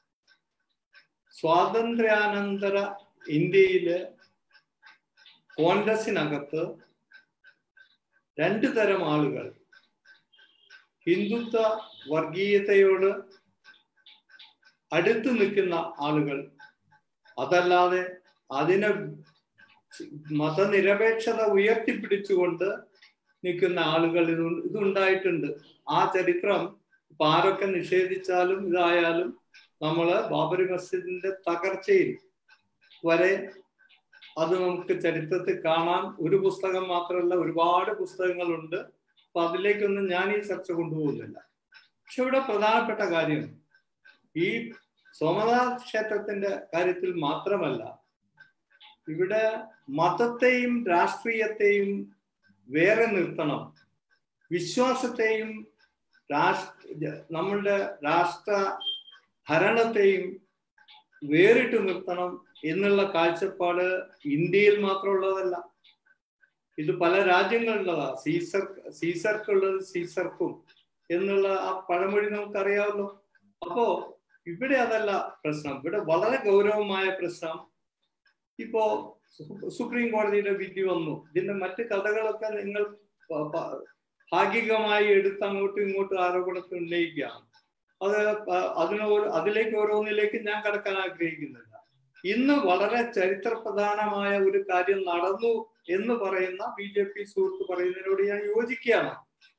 സ്വാതന്ത്ര്യാനന്തര ഇന്ത്യയില് കോൺഗ്രസിനകത്ത് രണ്ടു തരം ആളുകൾ, ഹിന്ദുത്വ വർഗീയതയോട് അടുത്ത് നിൽക്കുന്ന ആളുകൾ, അതല്ലാതെ അതിനെ മതനിരപേക്ഷത ഉയർത്തിപ്പിടിച്ചുകൊണ്ട് നിൽക്കുന്ന ആളുകൾ ഇത് ഇതുണ്ടായിട്ടുണ്ട്. ആ ചരിത്രം ഇപ്പൊ ആരൊക്കെ നിഷേധിച്ചാലും ഇതായാലും നമ്മള് ബാബറി മസ്ജിദിന്റെ തകർച്ചയിൽ വരെ അത് നമുക്ക് ചരിത്രത്തിൽ കാണാൻ ഒരു പുസ്തകം മാത്രമല്ല, ഒരുപാട് പുസ്തകങ്ങളുണ്ട്. അപ്പൊ അതിലേക്കൊന്നും ഞാൻ ഈ ചർച്ച കൊണ്ടുപോകുന്നില്ല. പക്ഷെ ഇവിടെ പ്രധാനപ്പെട്ട കാര്യം ഈ സോമനാഥ ക്ഷേത്രത്തിന്റെ കാര്യത്തിൽ മാത്രമല്ല, ഇവിടെ മതത്തെയും രാഷ്ട്രീയത്തെയും വേറെ നിർത്തണം, വിശ്വാസത്തെയും രാഷ്ട്ര നമ്മളുടെ രാഷ്ട്ര ഭരണത്തെയും വേറിട്ട് നിർത്തണം എന്നുള്ള കാഴ്ചപ്പാട് ഇന്ത്യയിൽ മാത്രമുള്ളതല്ല, ഇത് പല രാജ്യങ്ങളിലുള്ളതാ. സീസർ സീസർക്കുള്ളത് സീസർക്കും എന്നുള്ള ആ പഴമൊഴി നമുക്കറിയാമല്ലോ. അപ്പോ ഇവിടെ അതല്ല പ്രശ്നം. ഇവിടെ വളരെ ഗൗരവമായ പ്രശ്നം. ഇപ്പോ സുപ്രീം കോടതിയുടെ വിധി വന്നു. ഇതിന്റെ മറ്റു കഥകളൊക്കെ നിങ്ങൾ ഭാഗികമായി എടുത്ത് അങ്ങോട്ടും ഇങ്ങോട്ടും ആരോപണത്തിൽ ഉന്നയിക്കുകയാണ്. അത് അതിന് അതിലേക്ക് ഓരോന്നിലേക്ക് ഞാൻ കടക്കാൻ ആഗ്രഹിക്കുന്നില്ല. ഇന്ന് വളരെ ചരിത്രപ്രധാനമായ ഒരു കാര്യം നടന്നു എന്ന് പറയുന്ന ബി ജെ പി സുഹൃത്ത് പറയുന്നതിനോട് ഞാൻ യോജിക്കുകയാണ്.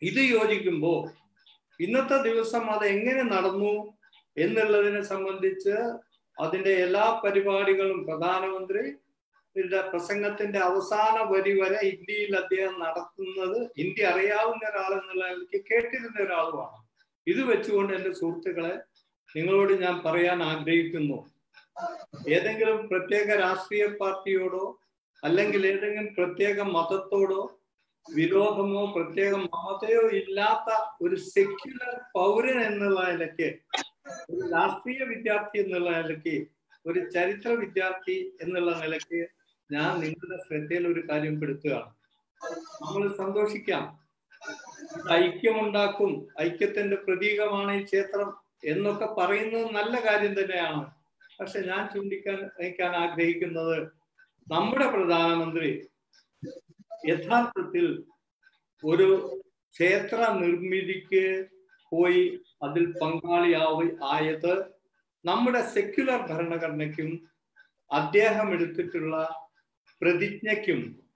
ഇത് യോജിക്കുമ്പോൾ ഇന്നത്തെ ദിവസം അത് എങ്ങനെ നടന്നു എന്നുള്ളതിനെ സംബന്ധിച്ച് അതിന്റെ എല്ലാ പരിപാടികളും പ്രധാനമന്ത്രി പ്രസംഗത്തിന്റെ അവസാന വരി വരെ ഇന്ത്യയിൽ അദ്ദേഹം നടത്തുന്നത് ഇന്ത്യ അറിയാവുന്ന ഒരാളെന്നുള്ള നിലയ്ക്ക് കേട്ടിരുന്ന ഒരാളുമാണ്. ഇത് വെച്ചുകൊണ്ട് എൻ്റെ സുഹൃത്തുക്കളെ നിങ്ങളോട് ഞാൻ പറയാൻ ആഗ്രഹിക്കുന്നു, ഏതെങ്കിലും പ്രത്യേക രാഷ്ട്രീയ പാർട്ടിയോടോ അല്ലെങ്കിൽ ഏതെങ്കിലും പ്രത്യേക മതത്തോടോ വിരോധമോ പ്രത്യേക മമതയോ ഇല്ലാത്ത ഒരു സെക്യുലർ പൗരൻ എന്നുള്ള നിലയ്ക്ക്, ഒരു രാഷ്ട്രീയ വിദ്യാർത്ഥി എന്നുള്ള നിലയ്ക്ക്, ഒരു ചരിത്ര വിദ്യാർത്ഥി എന്നുള്ള നിലയ്ക്ക് ഞാൻ നിങ്ങളുടെ ശ്രദ്ധയിൽ ഒരു കാര്യം പെടുത്തുകയാണ്. നമ്മൾ സന്തോഷിക്കാം, ഐക്യമുണ്ടാക്കും, ഐക്യത്തിന്റെ പ്രതീകമാണ് ഈ ക്ഷേത്രം എന്നൊക്കെ പറയുന്നത് നല്ല കാര്യം തന്നെയാണ്. പക്ഷെ ഞാൻ ചൂണ്ടിക്കാൻ വയ്ക്കാൻ ആഗ്രഹിക്കുന്നത്, നമ്മുടെ പ്രധാനമന്ത്രി യഥാർത്ഥത്തിൽ ഒരു ക്ഷേത്ര നിർമ്മിതിക്ക് പോയി അതിൽ പങ്കാളിയാവ ആയത് നമ്മുടെ സെക്യുലർ ഭരണഘടനയ്ക്കും അദ്ദേഹം എടുത്തിട്ടുള്ള പ്രതിജ്ഞയ്ക്കും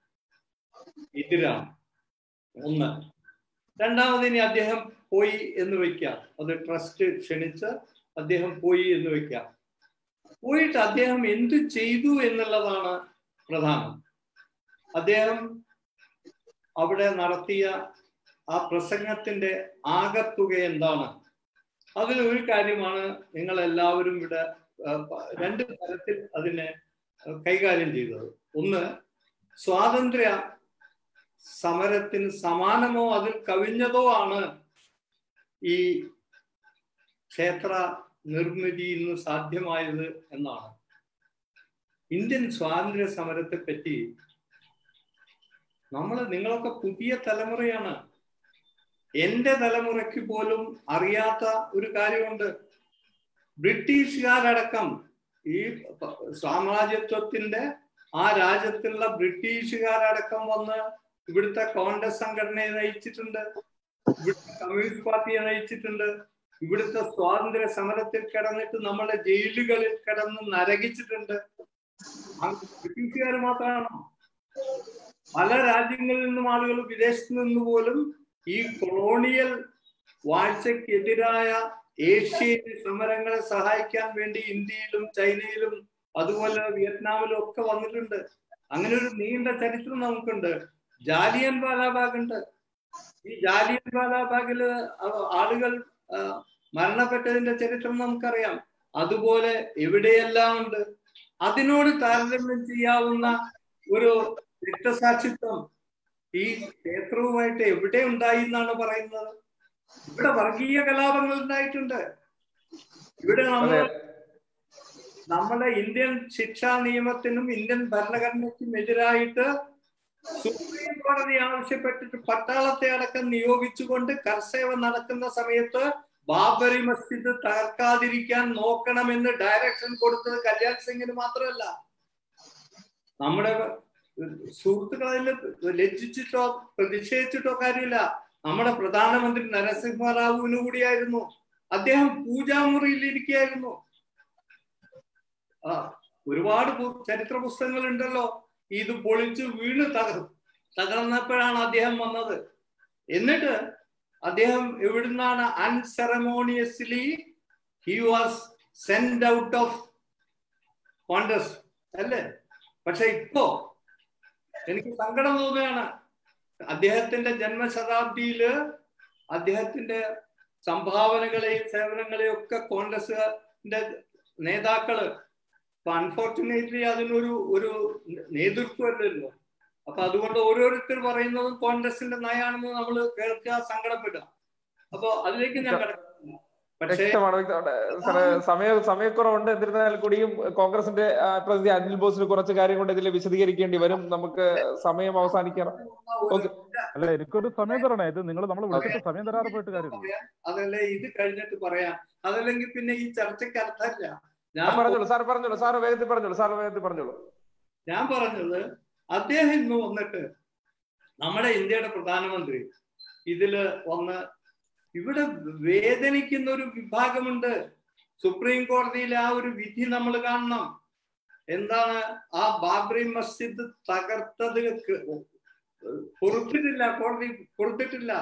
എതിരാണ്. ഒന്ന്. രണ്ടാമതിനി അദ്ദേഹം പോയി എന്ന് വെക്കാം, അത് ട്രസ്റ്റ് ക്ഷണിച്ച് അദ്ദേഹം പോയി എന്ന് വെക്കാം. പോയിട്ട് അദ്ദേഹം എന്തു ചെയ്തു എന്നുള്ളതാണ് പ്രധാനം. അദ്ദേഹം അവിടെ നടത്തിയ ആ പ്രസംഗത്തിന്റെ ആകത്തുക എന്താണ്? അതിൽ ഒരു കാര്യമാണ് നിങ്ങൾ എല്ലാവരും ഇവിടെ രണ്ട് തരത്തിൽ അതിനെ കൈകാര്യം ചെയ്തത്. ഒന്ന്, സ്വാതന്ത്ര്യ സമരത്തിന് സമാനമോ അതിൽ കവിഞ്ഞതോ ആണ് ഈ ക്ഷേത്ര നിർമ്മിതി ഇന്ന് സാധ്യമായത് എന്നാണ്. ഇന്ത്യൻ സ്വാതന്ത്ര്യ സമരത്തെ പറ്റി നമ്മൾ നിങ്ങളൊക്കെ പുതിയ തലമുറയാണ്. എന്റെ തലമുറയ്ക്ക് പോലും അറിയാത്ത ഒരു കാര്യമുണ്ട്. ബ്രിട്ടീഷുകാരടക്കം ഈ സാമ്രാജ്യത്വത്തിന്റെ ആ രാജ്യത്തുള്ള ബ്രിട്ടീഷുകാരടക്കം വന്ന് ഇവിടുത്തെ കോൺഗ്രസ് സംഘടനയെ നയിച്ചിട്ടുണ്ട്, ഇവിടുത്തെ കമ്മ്യൂണിസ്റ്റ് പാർട്ടിയെ നയിച്ചിട്ടുണ്ട്, ഇവിടുത്തെ സ്വാതന്ത്ര്യ സമരത്തിൽ കിടന്നിട്ട് നമ്മളെ ജയിലുകളിൽ കിടന്ന് നരകിച്ചിട്ടുണ്ട്. ബ്രിട്ടീഷുകാർ മാത്രമാണോ? പല രാജ്യങ്ങളിൽ നിന്നും ആളുകൾ, വിദേശത്ത് നിന്ന് പോലും ഈ കൊളോണിയൽ വാഴ്ചക്കെതിരായ ഏഷ്യയിലെ സമരങ്ങളെ സഹായിക്കാൻ വേണ്ടി ഇന്ത്യയിലും ചൈനയിലും അതുപോലെ വിയറ്റ്നാമിലും ഒക്കെ വന്നിട്ടുണ്ട്. അങ്ങനെ ഒരു നീണ്ട ചരിത്രം നമുക്കുണ്ട്. ജാലിയൻ വാലാബാഗ് ഉണ്ട്. ഈ ജാലിയൻ വാലാബാഗില് ആളുകൾ മരണപ്പെട്ടതിന്റെ ചരിത്രം നമുക്കറിയാം. അതുപോലെ എവിടെയെല്ലാം ഉണ്ട്. അതിനോട് താരതമ്യം ചെയ്യാവുന്ന ഒരു രക്തസാക്ഷിത്വം ഈ ക്ഷേത്രവുമായിട്ട് എവിടെ ഉണ്ടായി എന്നാണ് പറയുന്നത്? ഇവിടെ വർഗീയ കലാപങ്ങൾ ഉണ്ടായിട്ടുണ്ട്. ഇവിടെ നമ്മൾ നമ്മുടെ ഇന്ത്യൻ ശിക്ഷാ നിയമത്തിനും ഇന്ത്യൻ ഭരണഘടനയ്ക്കും എതിരായിട്ട് സുപ്രീം കോടതി ആവശ്യപ്പെട്ടിട്ട് പട്ടാളത്തെ അടക്കം നിയോഗിച്ചുകൊണ്ട് കർസേവ നടക്കുന്ന സമയത്ത് ബാബറി മസ്ജിദ് തകർക്കാതിരിക്കാൻ നോക്കണമെന്ന് ഡയറക്ഷൻ കൊടുത്തത് കല്യാൺ സിംഗിന് മാത്രമല്ല. നമ്മുടെ സുഹൃത്തുക്കളിൽ ലജ്ജിച്ചിട്ടോ പ്രതിഷേധിച്ചിട്ടോ കാര്യമില്ല. നമ്മുടെ പ്രധാനമന്ത്രി നരസിംഹറാവുവിന് കൂടിയായിരുന്നു. അദ്ദേഹം പൂജാമുറിയിൽ ഇരിക്കുകയായിരുന്നു. ആ ഒരുപാട് ചരിത്ര പുസ്തകങ്ങൾ ഉണ്ടല്ലോ. ഇത് പൊളിച്ച് വീണ് തകർ തകർന്നപ്പോഴാണ് അദ്ദേഹം വന്നത്. എന്നിട്ട് അദ്ദേഹം എവിടുന്നാണ് unceremoniously he was send out of Congress അല്ലേ? പക്ഷെ ഇപ്പോ എനിക്ക് സങ്കടം തോന്നുകയാണ്. അദ്ദേഹത്തിന്റെ ജന്മശതാബ്ദിയില് അദ്ദേഹത്തിന്റെ സംഭാവനകളെയും സേവനങ്ങളെയും ഒക്കെ കോൺഗ്രസിന്റെ നേതാക്കള്, അപ്പൊ അൺഫോർച്ചുനേറ്റ്ലി അതിനൊരു ഒരു നേതൃത്വമല്ലല്ലോ. അപ്പൊ അതുകൊണ്ട് ഓരോരുത്തർ പറയുന്നതും കോൺഗ്രസിന്റെ നയാണെന്ന് നമ്മൾ കേൾക്കുക, സങ്കടപ്പെടുക. അപ്പൊ അതിലേക്ക് ഞാൻ കടക്കുന്നില്ല. പക്ഷേ സമയ സമയക്കുറവുണ്ട്. എന്നിരുന്നാൽ കൂടിയും കോൺഗ്രസിന്റെ പ്രതിനിധി അനിൽ ബോസിന് കുറച്ച് കാര്യം കൊണ്ട് ഇതിൽ വിശദീകരിക്കേണ്ടി വരും. നമുക്ക് സമയം അവസാനിക്കണം. അല്ല, എനിക്കൊരു സമയം തരണേ. ഇത് നിങ്ങൾ നമ്മൾ വിളിച്ചിട്ട് സമയം തരാതെ പോയിട്ട് കാര്യമില്ല. അതല്ലേ ഇത് കഴിഞ്ഞിട്ട് പറയാം. അതല്ലെങ്കിൽ പിന്നെ ഈ ചർച്ചയ്ക്ക് അർത്ഥമില്ല. ഞാൻ പറഞ്ഞോളൂ സാർ, പറഞ്ഞോളൂ സാർ, വേഗത്തിൽ പറഞ്ഞോളൂ സാർ, വേഗത്തിൽ പറഞ്ഞോളൂ. ഞാൻ പറഞ്ഞത് അദ്ദേഹം ഇന്ന് വന്നിട്ട് നമ്മുടെ ഇന്ത്യയുടെ പ്രധാനമന്ത്രി ഇതില് വന്ന് ഇവിടെ വേദനിക്കുന്ന ഒരു വിഭാഗമുണ്ട്. സുപ്രീം കോടതിയിലെ ആ ഒരു വിധി നമ്മൾ കാണണം. എന്താണ്? ആ ബാബറി മസ്ജിദ് തകർത്തത് പൊറുത്തിട്ടില്ല, കോടതി പൊറുത്തിട്ടില്ല.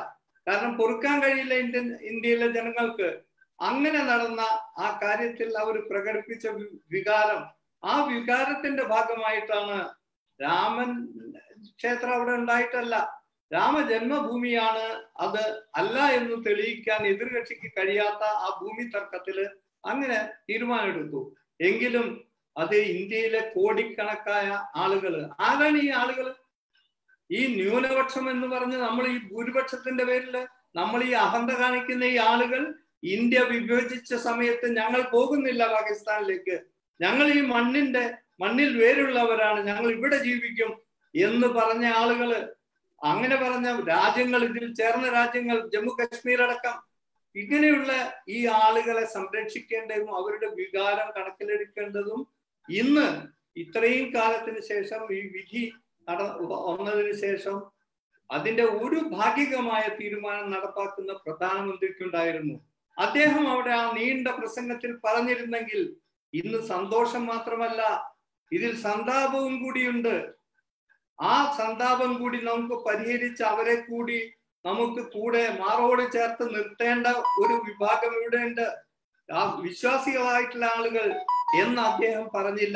കാരണം പൊറുക്കാൻ കഴിയില്ല ഇന്ത്യൻ ഇന്ത്യയിലെ ജനങ്ങൾക്ക്. അങ്ങനെ നടന്ന ആ കാര്യത്തിൽ അവർ പ്രകടിപ്പിച്ച വികാരം, ആ വികാരത്തിന്റെ ഭാഗമായിട്ടാണ് രാമൻ ക്ഷേത്രം അവിടെ ഉണ്ടായിട്ടല്ല, രാമജന്മഭൂമിയാണ് അത് അല്ല എന്ന് തെളിയിക്കാൻ എതിർകക്ഷിക്ക് കഴിയാത്ത ആ ഭൂമി തർക്കത്തില് അങ്ങനെ തീരുമാനമെടുത്തു. എങ്കിലും അത് ഇന്ത്യയിലെ കോടിക്കണക്കായ ആളുകൾ, ആരാണ് ഈ ആളുകൾ? ഈ ന്യൂനപക്ഷം എന്ന് പറഞ്ഞ് നമ്മൾ ഈ ഭൂരിപക്ഷത്തിന്റെ പേരിൽ നമ്മൾ ഈ അഹന്ത കാണിക്കുന്ന ഈ ആളുകൾ ഇന്ത്യ വിഭജിച്ച സമയത്ത് ഞങ്ങൾ പോകുന്നില്ല പാകിസ്ഥാനിലേക്ക്, ഞങ്ങൾ ഈ മണ്ണിന്റെ മണ്ണിൽ വേരുള്ളവരാണ്, ഞങ്ങൾ ഇവിടെ ജീവിക്കും എന്ന് പറഞ്ഞ ആളുകള്, അങ്ങനെ പറഞ്ഞ രാജ്യങ്ങൾ, ഇതിൽ ചേർന്ന രാജ്യങ്ങൾ, ജമ്മു കശ്മീർ അടക്കം, ഇങ്ങനെയുള്ള ഈ ആളുകളെ സംരക്ഷിക്കേണ്ടതും അവരുടെ വികാരം കണക്കിലെടുക്കേണ്ടതും ഇന്ന് ഇത്രയും കാലത്തിന് ശേഷം ഈ വിധി നട വന്നതിന് ശേഷം അതിന്റെ ഒരു ഭാഗികമായ തീരുമാനം നടപ്പാക്കുന്ന പ്രധാനമന്ത്രിക്കുണ്ടായിരുന്നു. അദ്ദേഹം അവിടെ ആ നീണ്ട പ്രസംഗത്തിൽ പറഞ്ഞിരുന്നെങ്കിൽ ഇന്ന് സന്തോഷം മാത്രമല്ല, ഇതിൽ സന്താപവും കൂടിയുണ്ട്. ആ സന്താപം കൂടി നമുക്ക് പരിഹരിച്ച് അവരെ കൂടി നമുക്ക് കൂടെ മാറോട് ചേർത്ത് നിർത്തേണ്ട ഒരു വിഭാഗം ഇവിടെയുണ്ട്, ആ വിശ്വാസികളായിട്ടുള്ള ആളുകൾ എന്ന് അദ്ദേഹം പറഞ്ഞില്ല.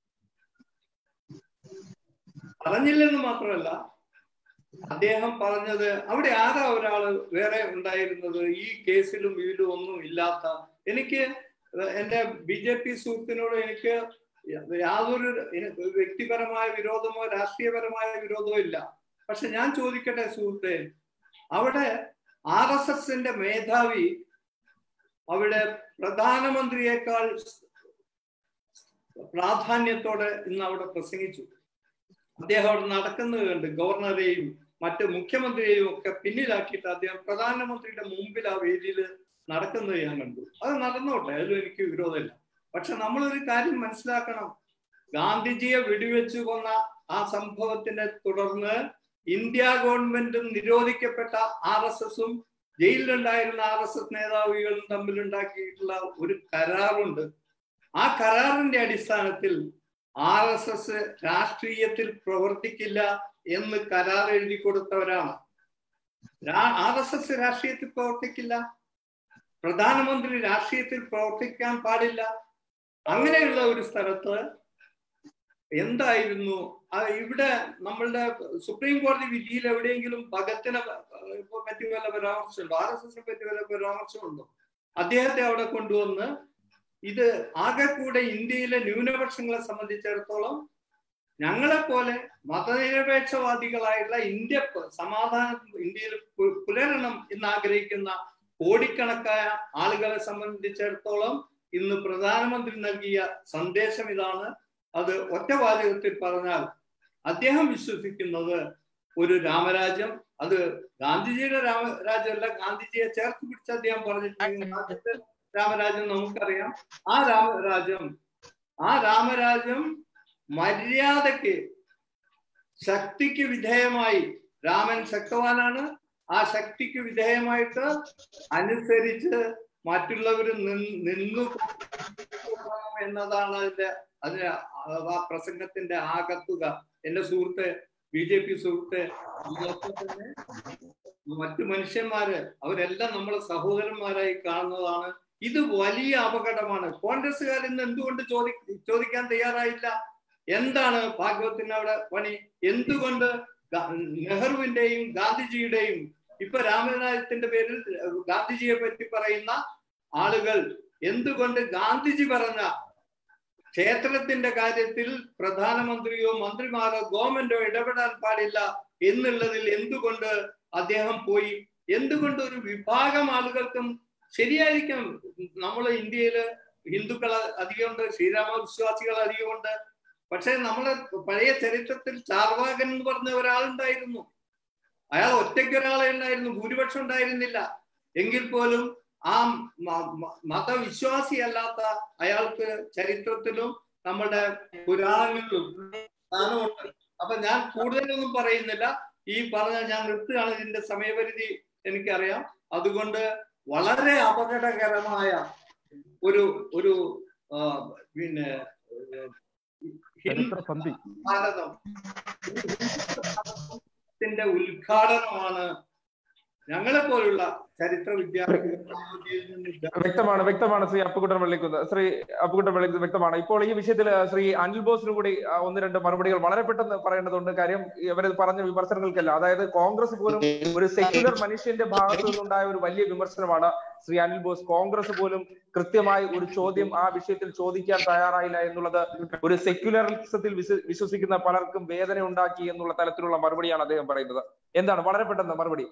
പറഞ്ഞില്ലെന്ന് മാത്രമല്ല, അദ്ദേഹം പറഞ്ഞത് അവിടെ ആരാ ഒരാള് വേറെ ഉണ്ടായിരുന്നത് ഈ കേസിലും ഇതിലും ഒന്നും ഇല്ലാത്ത. എനിക്ക് എന്റെ ബി ജെ പി സുഹൃത്തിനോട് എനിക്ക് യാതൊരു വ്യക്തിപരമായ വിരോധമോ രാഷ്ട്രീയപരമായ വിരോധമോ ഇല്ല. പക്ഷെ ഞാൻ ചോദിക്കട്ടെ സുഹൃത്തെ, അവിടെ ആർ എസ് എസിന്റെ മേധാവി അവിടെ പ്രധാനമന്ത്രിയേക്കാൾ പ്രാധാന്യത്തോടെ ഇന്ന് അവിടെ പ്രസംഗിച്ചു. അദ്ദേഹം അവിടെ നടക്കുന്നത് കണ്ട് ഗവർണറെയും മറ്റ് മുഖ്യമന്ത്രിയെയും ഒക്കെ പിന്നിലാക്കിയിട്ട് അദ്ദേഹം പ്രധാനമന്ത്രിയുടെ മുമ്പിൽ ആ വേദിയിൽ നടക്കുന്നത് ഞാൻ കണ്ടു. അത് നടന്നോട്ടെ, അതിലും എനിക്ക് വിരോധമില്ല. പക്ഷെ നമ്മളൊരു കാര്യം മനസ്സിലാക്കണം, ഗാന്ധിജിയെ വെടിവെച്ചു കൊന്ന ആ സംഭവത്തിനെ തുടർന്ന് ഇന്ത്യ ഗവൺമെന്റും നിരോധിക്കപ്പെട്ട ആർ എസ് എസും ജയിലിലുണ്ടായിരുന്ന ആർ എസ് എസ് മേധാവികളും തമ്മിലുണ്ടാക്കിയിട്ടുള്ള ഒരു കരാറുണ്ട്. ആ കരാറിന്റെ അടിസ്ഥാനത്തിൽ ആർ എസ് എസ് രാഷ്ട്രീയത്തിൽ പ്രവർത്തിക്കില്ല എന്ന് കരാർ എഴുതി കൊടുത്തവരാണ്. ആർ എസ് എസ് രാഷ്ട്രീയത്തിൽ പ്രവർത്തിക്കില്ല, പ്രധാനമന്ത്രി രാഷ്ട്രീയത്തിൽ പ്രവർത്തിക്കാൻ പാടില്ല. അങ്ങനെയുള്ള ഒരു സ്ഥലത്ത് എന്തായിരുന്നു ഇവിടെ നമ്മളുടെ സുപ്രീം കോടതി വിധിയിൽ എവിടെയെങ്കിലും ഭഗത്തിനെ പറ്റി വല്ല പരാമർശമുണ്ടോ? ആർ എസ് എസിനെ പറ്റി വല്ല പരാമർശമുണ്ടോ? അദ്ദേഹത്തെ അവിടെ കൊണ്ടുവന്ന് ഇത് ആകെ കൂടെ ഇന്ത്യയിലെ ന്യൂനപക്ഷങ്ങളെ സംബന്ധിച്ചിടത്തോളം ഞങ്ങളെ പോലെ മതനിരപേക്ഷവാദികളായിട്ടുള്ള ഇന്ത്യ സമാധാനം ഇന്ത്യയിൽ പുലരണം എന്ന് ആഗ്രഹിക്കുന്ന കോടിക്കണക്കായ ആളുകളെ സംബന്ധിച്ചിടത്തോളം ഇന്ന് പ്രധാനമന്ത്രി നൽകിയ സന്ദേശം ഇതാണ്. അത് ഒറ്റ വാചകത്തിൽ പറഞ്ഞാൽ അദ്ദേഹം വിശ്വസിക്കുന്നത് ഒരു രാമരാജ്യം, അത് ഗാന്ധിജിയുടെ രാമരാജ്യമല്ല, ഗാന്ധിജിയെ ചേർത്ത് പിടിച്ച് അദ്ദേഹം പറഞ്ഞിട്ടുണ്ടെങ്കിൽ രാമരാജ്യം നമുക്കറിയാം. ആ രാമരാജ്യം ആ രാമരാജ്യം മര്യാദക്ക് ശക്തിക്ക് വിധേയമായി, രാമൻ ശക്തവാനാണ്, ആ ശക്തിക്ക് വിധേയമായിട്ട് അനുസരിച്ച് മറ്റുള്ളവർ നിന്നു എന്നതാണ് അതിന്റെ അതിന് ആ പ്രസംഗത്തിന്റെ ആകത്തുക. എന്റെ സുഹൃത്തെ, ബി ജെ പി സുഹൃത്തെ, തന്നെ മറ്റു മനുഷ്യന്മാര് അവരെല്ലാം നമ്മളെ സഹോദരന്മാരായി കാണുന്നതാണ്. ഇത് വലിയ അപകടമാണ്. കോൺഗ്രസ്സുകാർ ഇന്ന് എന്തുകൊണ്ട് ചോദി ചോദിക്കാൻ തയ്യാറായില്ല? എന്താണ് ഭാഗവത്തിന് അവിടെ പണി? എന്തുകൊണ്ട് നെഹ്റുവിന്റെയും ഗാന്ധിജിയുടെയും ഇപ്പൊ രാമരാജ്യത്തിന്റെ പേരിൽ ഗാന്ധിജിയെ പറ്റി പറയുന്ന ആളുകൾ എന്തുകൊണ്ട് ഗാന്ധിജി പറഞ്ഞ ക്ഷേത്രത്തിന്റെ കാര്യത്തിൽ പ്രധാനമന്ത്രിയോ മന്ത്രിമാരോ ഗവൺമെന്റോ ഇടപെടാൻ പാടില്ല എന്നുള്ളതിൽ എന്തുകൊണ്ട് അദ്ദേഹം പോയി? എന്തുകൊണ്ട് ഒരു വിഭാഗം ആളുകൾക്കും ശരിയായിരിക്കാം, നമ്മൾ ഇന്ത്യയില് ഹിന്ദുക്കൾ അധികമുണ്ട്, ശ്രീരാമ വിശ്വാസികൾ അധികമുണ്ട്. പക്ഷെ നമ്മളെ പഴയ ചരിത്രത്തിൽ ചാർവാകൻ എന്ന് പറഞ്ഞ ഒരാളുണ്ടായിരുന്നു. അയാൾ ഒറ്റയ്ക്ക് ഒരാളെ ഉണ്ടായിരുന്നു, ഭൂരിപക്ഷം ഉണ്ടായിരുന്നില്ല. എങ്കിൽ പോലും ആ മതവിശ്വാസി അല്ലാത്ത അയാൾക്ക് ചരിത്രത്തിലും നമ്മുടെ പുരാണങ്ങളിലും സ്ഥാനമുണ്ട്. അപ്പൊ ഞാൻ കൂടുതലൊന്നും പറയുന്നില്ല, ഈ പറഞ്ഞ ഞാൻ നിർത്തുകയാണ്. ഇതിന്റെ സമയപരിധി എനിക്കറിയാം. അതുകൊണ്ട് വളരെ അപകടകരമായ ഒരു ഒരു പിന്നെ ഭാരതം ത്തിന്റെ ഉദ്ഘാടനമാണ് ഞങ്ങളെ പോലുള്ള ചരിത്ര വിദ്യാർത്ഥികൾ വ്യക്തമാണ് വ്യക്തമാണ് ശ്രീ അപ്പുകുട്ടൻ വെള്ളിക്കുന്ന് ശ്രീ അപ്പുകുട്ടൻ വെള്ളിക്കുന്ന് വ്യക്തമാണ്. ഇപ്പോൾ ഈ വിഷയത്തിൽ ശ്രീ അനിൽ ബോസിന് കൂടി ഒന്ന് രണ്ട് മറുപടികൾ വളരെ പെട്ടെന്ന് പറയേണ്ടതുണ്ട്. കാര്യം ഇവർ പറഞ്ഞ വിമർശനങ്ങൾക്കല്ല, അതായത് കോൺഗ്രസ് പോലും ഒരു സെക്യുലർ മനുഷ്യന്റെ ഭാഗത്തു നിന്നുണ്ടായ ഒരു വലിയ വിമർശനമാണ് ശ്രീ അനിൽ ബോസ്. കോൺഗ്രസ് പോലും കൃത്യമായി ഒരു ചോദ്യം ആ വിഷയത്തിൽ ചോദിക്കാൻ തയ്യാറായില്ല എന്നുള്ളത് ഒരു സെക്യുലറിസത്തിൽ വിശ്വസിക്കുന്ന പലർക്കും വേദന ഉണ്ടാക്കി എന്നുള്ള തരത്തിലുള്ള മറുപടിയാണ് അദ്ദേഹം പറയുന്നത്. എന്താണ് വളരെ പെട്ടെന്ന് മറുപടി?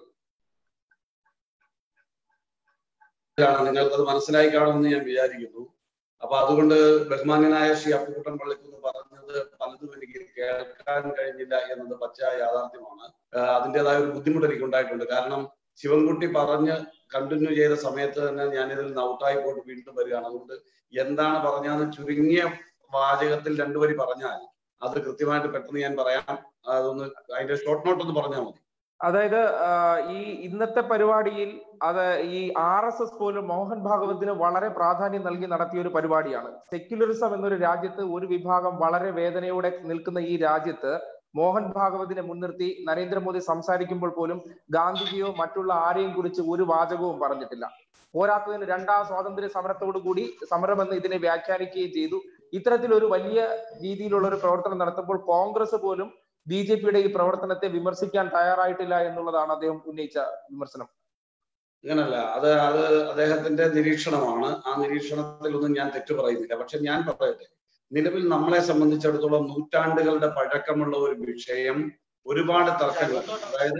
നിങ്ങൾക്കത് മനസ്സിലായി കാണുമെന്ന് ഞാൻ വിചാരിക്കുന്നു. അപ്പൊ അതുകൊണ്ട് ബഹുമാന്യനായ ശ്രീ അപ്പുകുട്ടൻ പള്ളിക്കുന്ന് പറഞ്ഞത് പലതും എനിക്ക് കേൾക്കാൻ കഴിഞ്ഞില്ല എന്നത് പച്ചയായ യാഥാർത്ഥ്യമാണ്. അതിൻ്റെതായ ഒരു ബുദ്ധിമുട്ട് എനിക്ക് ഉണ്ടായിട്ടുണ്ട്. കാരണം ശിവൻകുട്ടി പറഞ്ഞ് കണ്ടിന്യൂ ചെയ്ത സമയത്ത് തന്നെ ഞാനിതിൽ ഔട്ടായി പോയിട്ട് വീണ്ടും വരികയാണ്. അതുകൊണ്ട് എന്താണ് പറഞ്ഞതെന്ന് ചുരുങ്ങിയ വാചകത്തിൽ രണ്ടുപേരി പറഞ്ഞാൽ അത് കൃത്യമായിട്ട് പെട്ടെന്ന് ഞാൻ പറയാം. അതൊന്ന് അതിന്റെ ഷോർട്ട് നോട്ട് ഒന്ന് പറഞ്ഞാൽ മതി. അതായത് ഈ ഇന്നത്തെ പരിപാടിയിൽ അത് ഈ ആർ എസ് എസ് പോലും മോഹൻ ഭാഗവതിന് വളരെ പ്രാധാന്യം നൽകി നടത്തിയ ഒരു പരിപാടിയാണ്. സെക്യുലറിസം എന്നൊരു രാജ്യത്ത് ഒരു വിഭാഗം വളരെ വേദനയോടെ നിൽക്കുന്ന ഈ രാജ്യത്ത് മോഹൻ ഭാഗവതിനെ മുൻനിർത്തി നരേന്ദ്രമോദി സംസാരിക്കുമ്പോൾ പോലും ഗാന്ധിജിയോ മറ്റുള്ള ആരെയും കുറിച്ച് ഒരു വാചകവും പറഞ്ഞിട്ടില്ല. പോരാത്തതിന് രണ്ടാം സ്വാതന്ത്ര്യ സമരത്തോടു കൂടി സമരമെന്ന് ഇതിനെ വ്യാഖ്യാനിക്കുകയും ചെയ്തു. ഇത്തരത്തിലൊരു വലിയ രീതിയിലുള്ള ഒരു പ്രവർത്തനം നടത്തുമ്പോൾ കോൺഗ്രസ് പോലും ബി ജെ പിയുടെ ഈ പ്രവർത്തനത്തെ വിമർശിക്കാൻ തയ്യാറായിട്ടില്ല എന്നുള്ളതാണ് അദ്ദേഹം ഉന്നയിച്ച വിമർശനം. അങ്ങനല്ല, അത് അത് അദ്ദേഹത്തിന്റെ നിരീക്ഷണമാണ്. ആ നിരീക്ഷണത്തിലൊന്നും ഞാൻ തെറ്റു പറയുന്നില്ല. പക്ഷെ ഞാൻ പറയട്ടെ, നിലവിൽ നമ്മളെ സംബന്ധിച്ചിടത്തോളം നൂറ്റാണ്ടുകളുടെ പഴക്കമുള്ള ഒരു വിഷയം, ഒരുപാട് തർക്കങ്ങൾ. അതായത്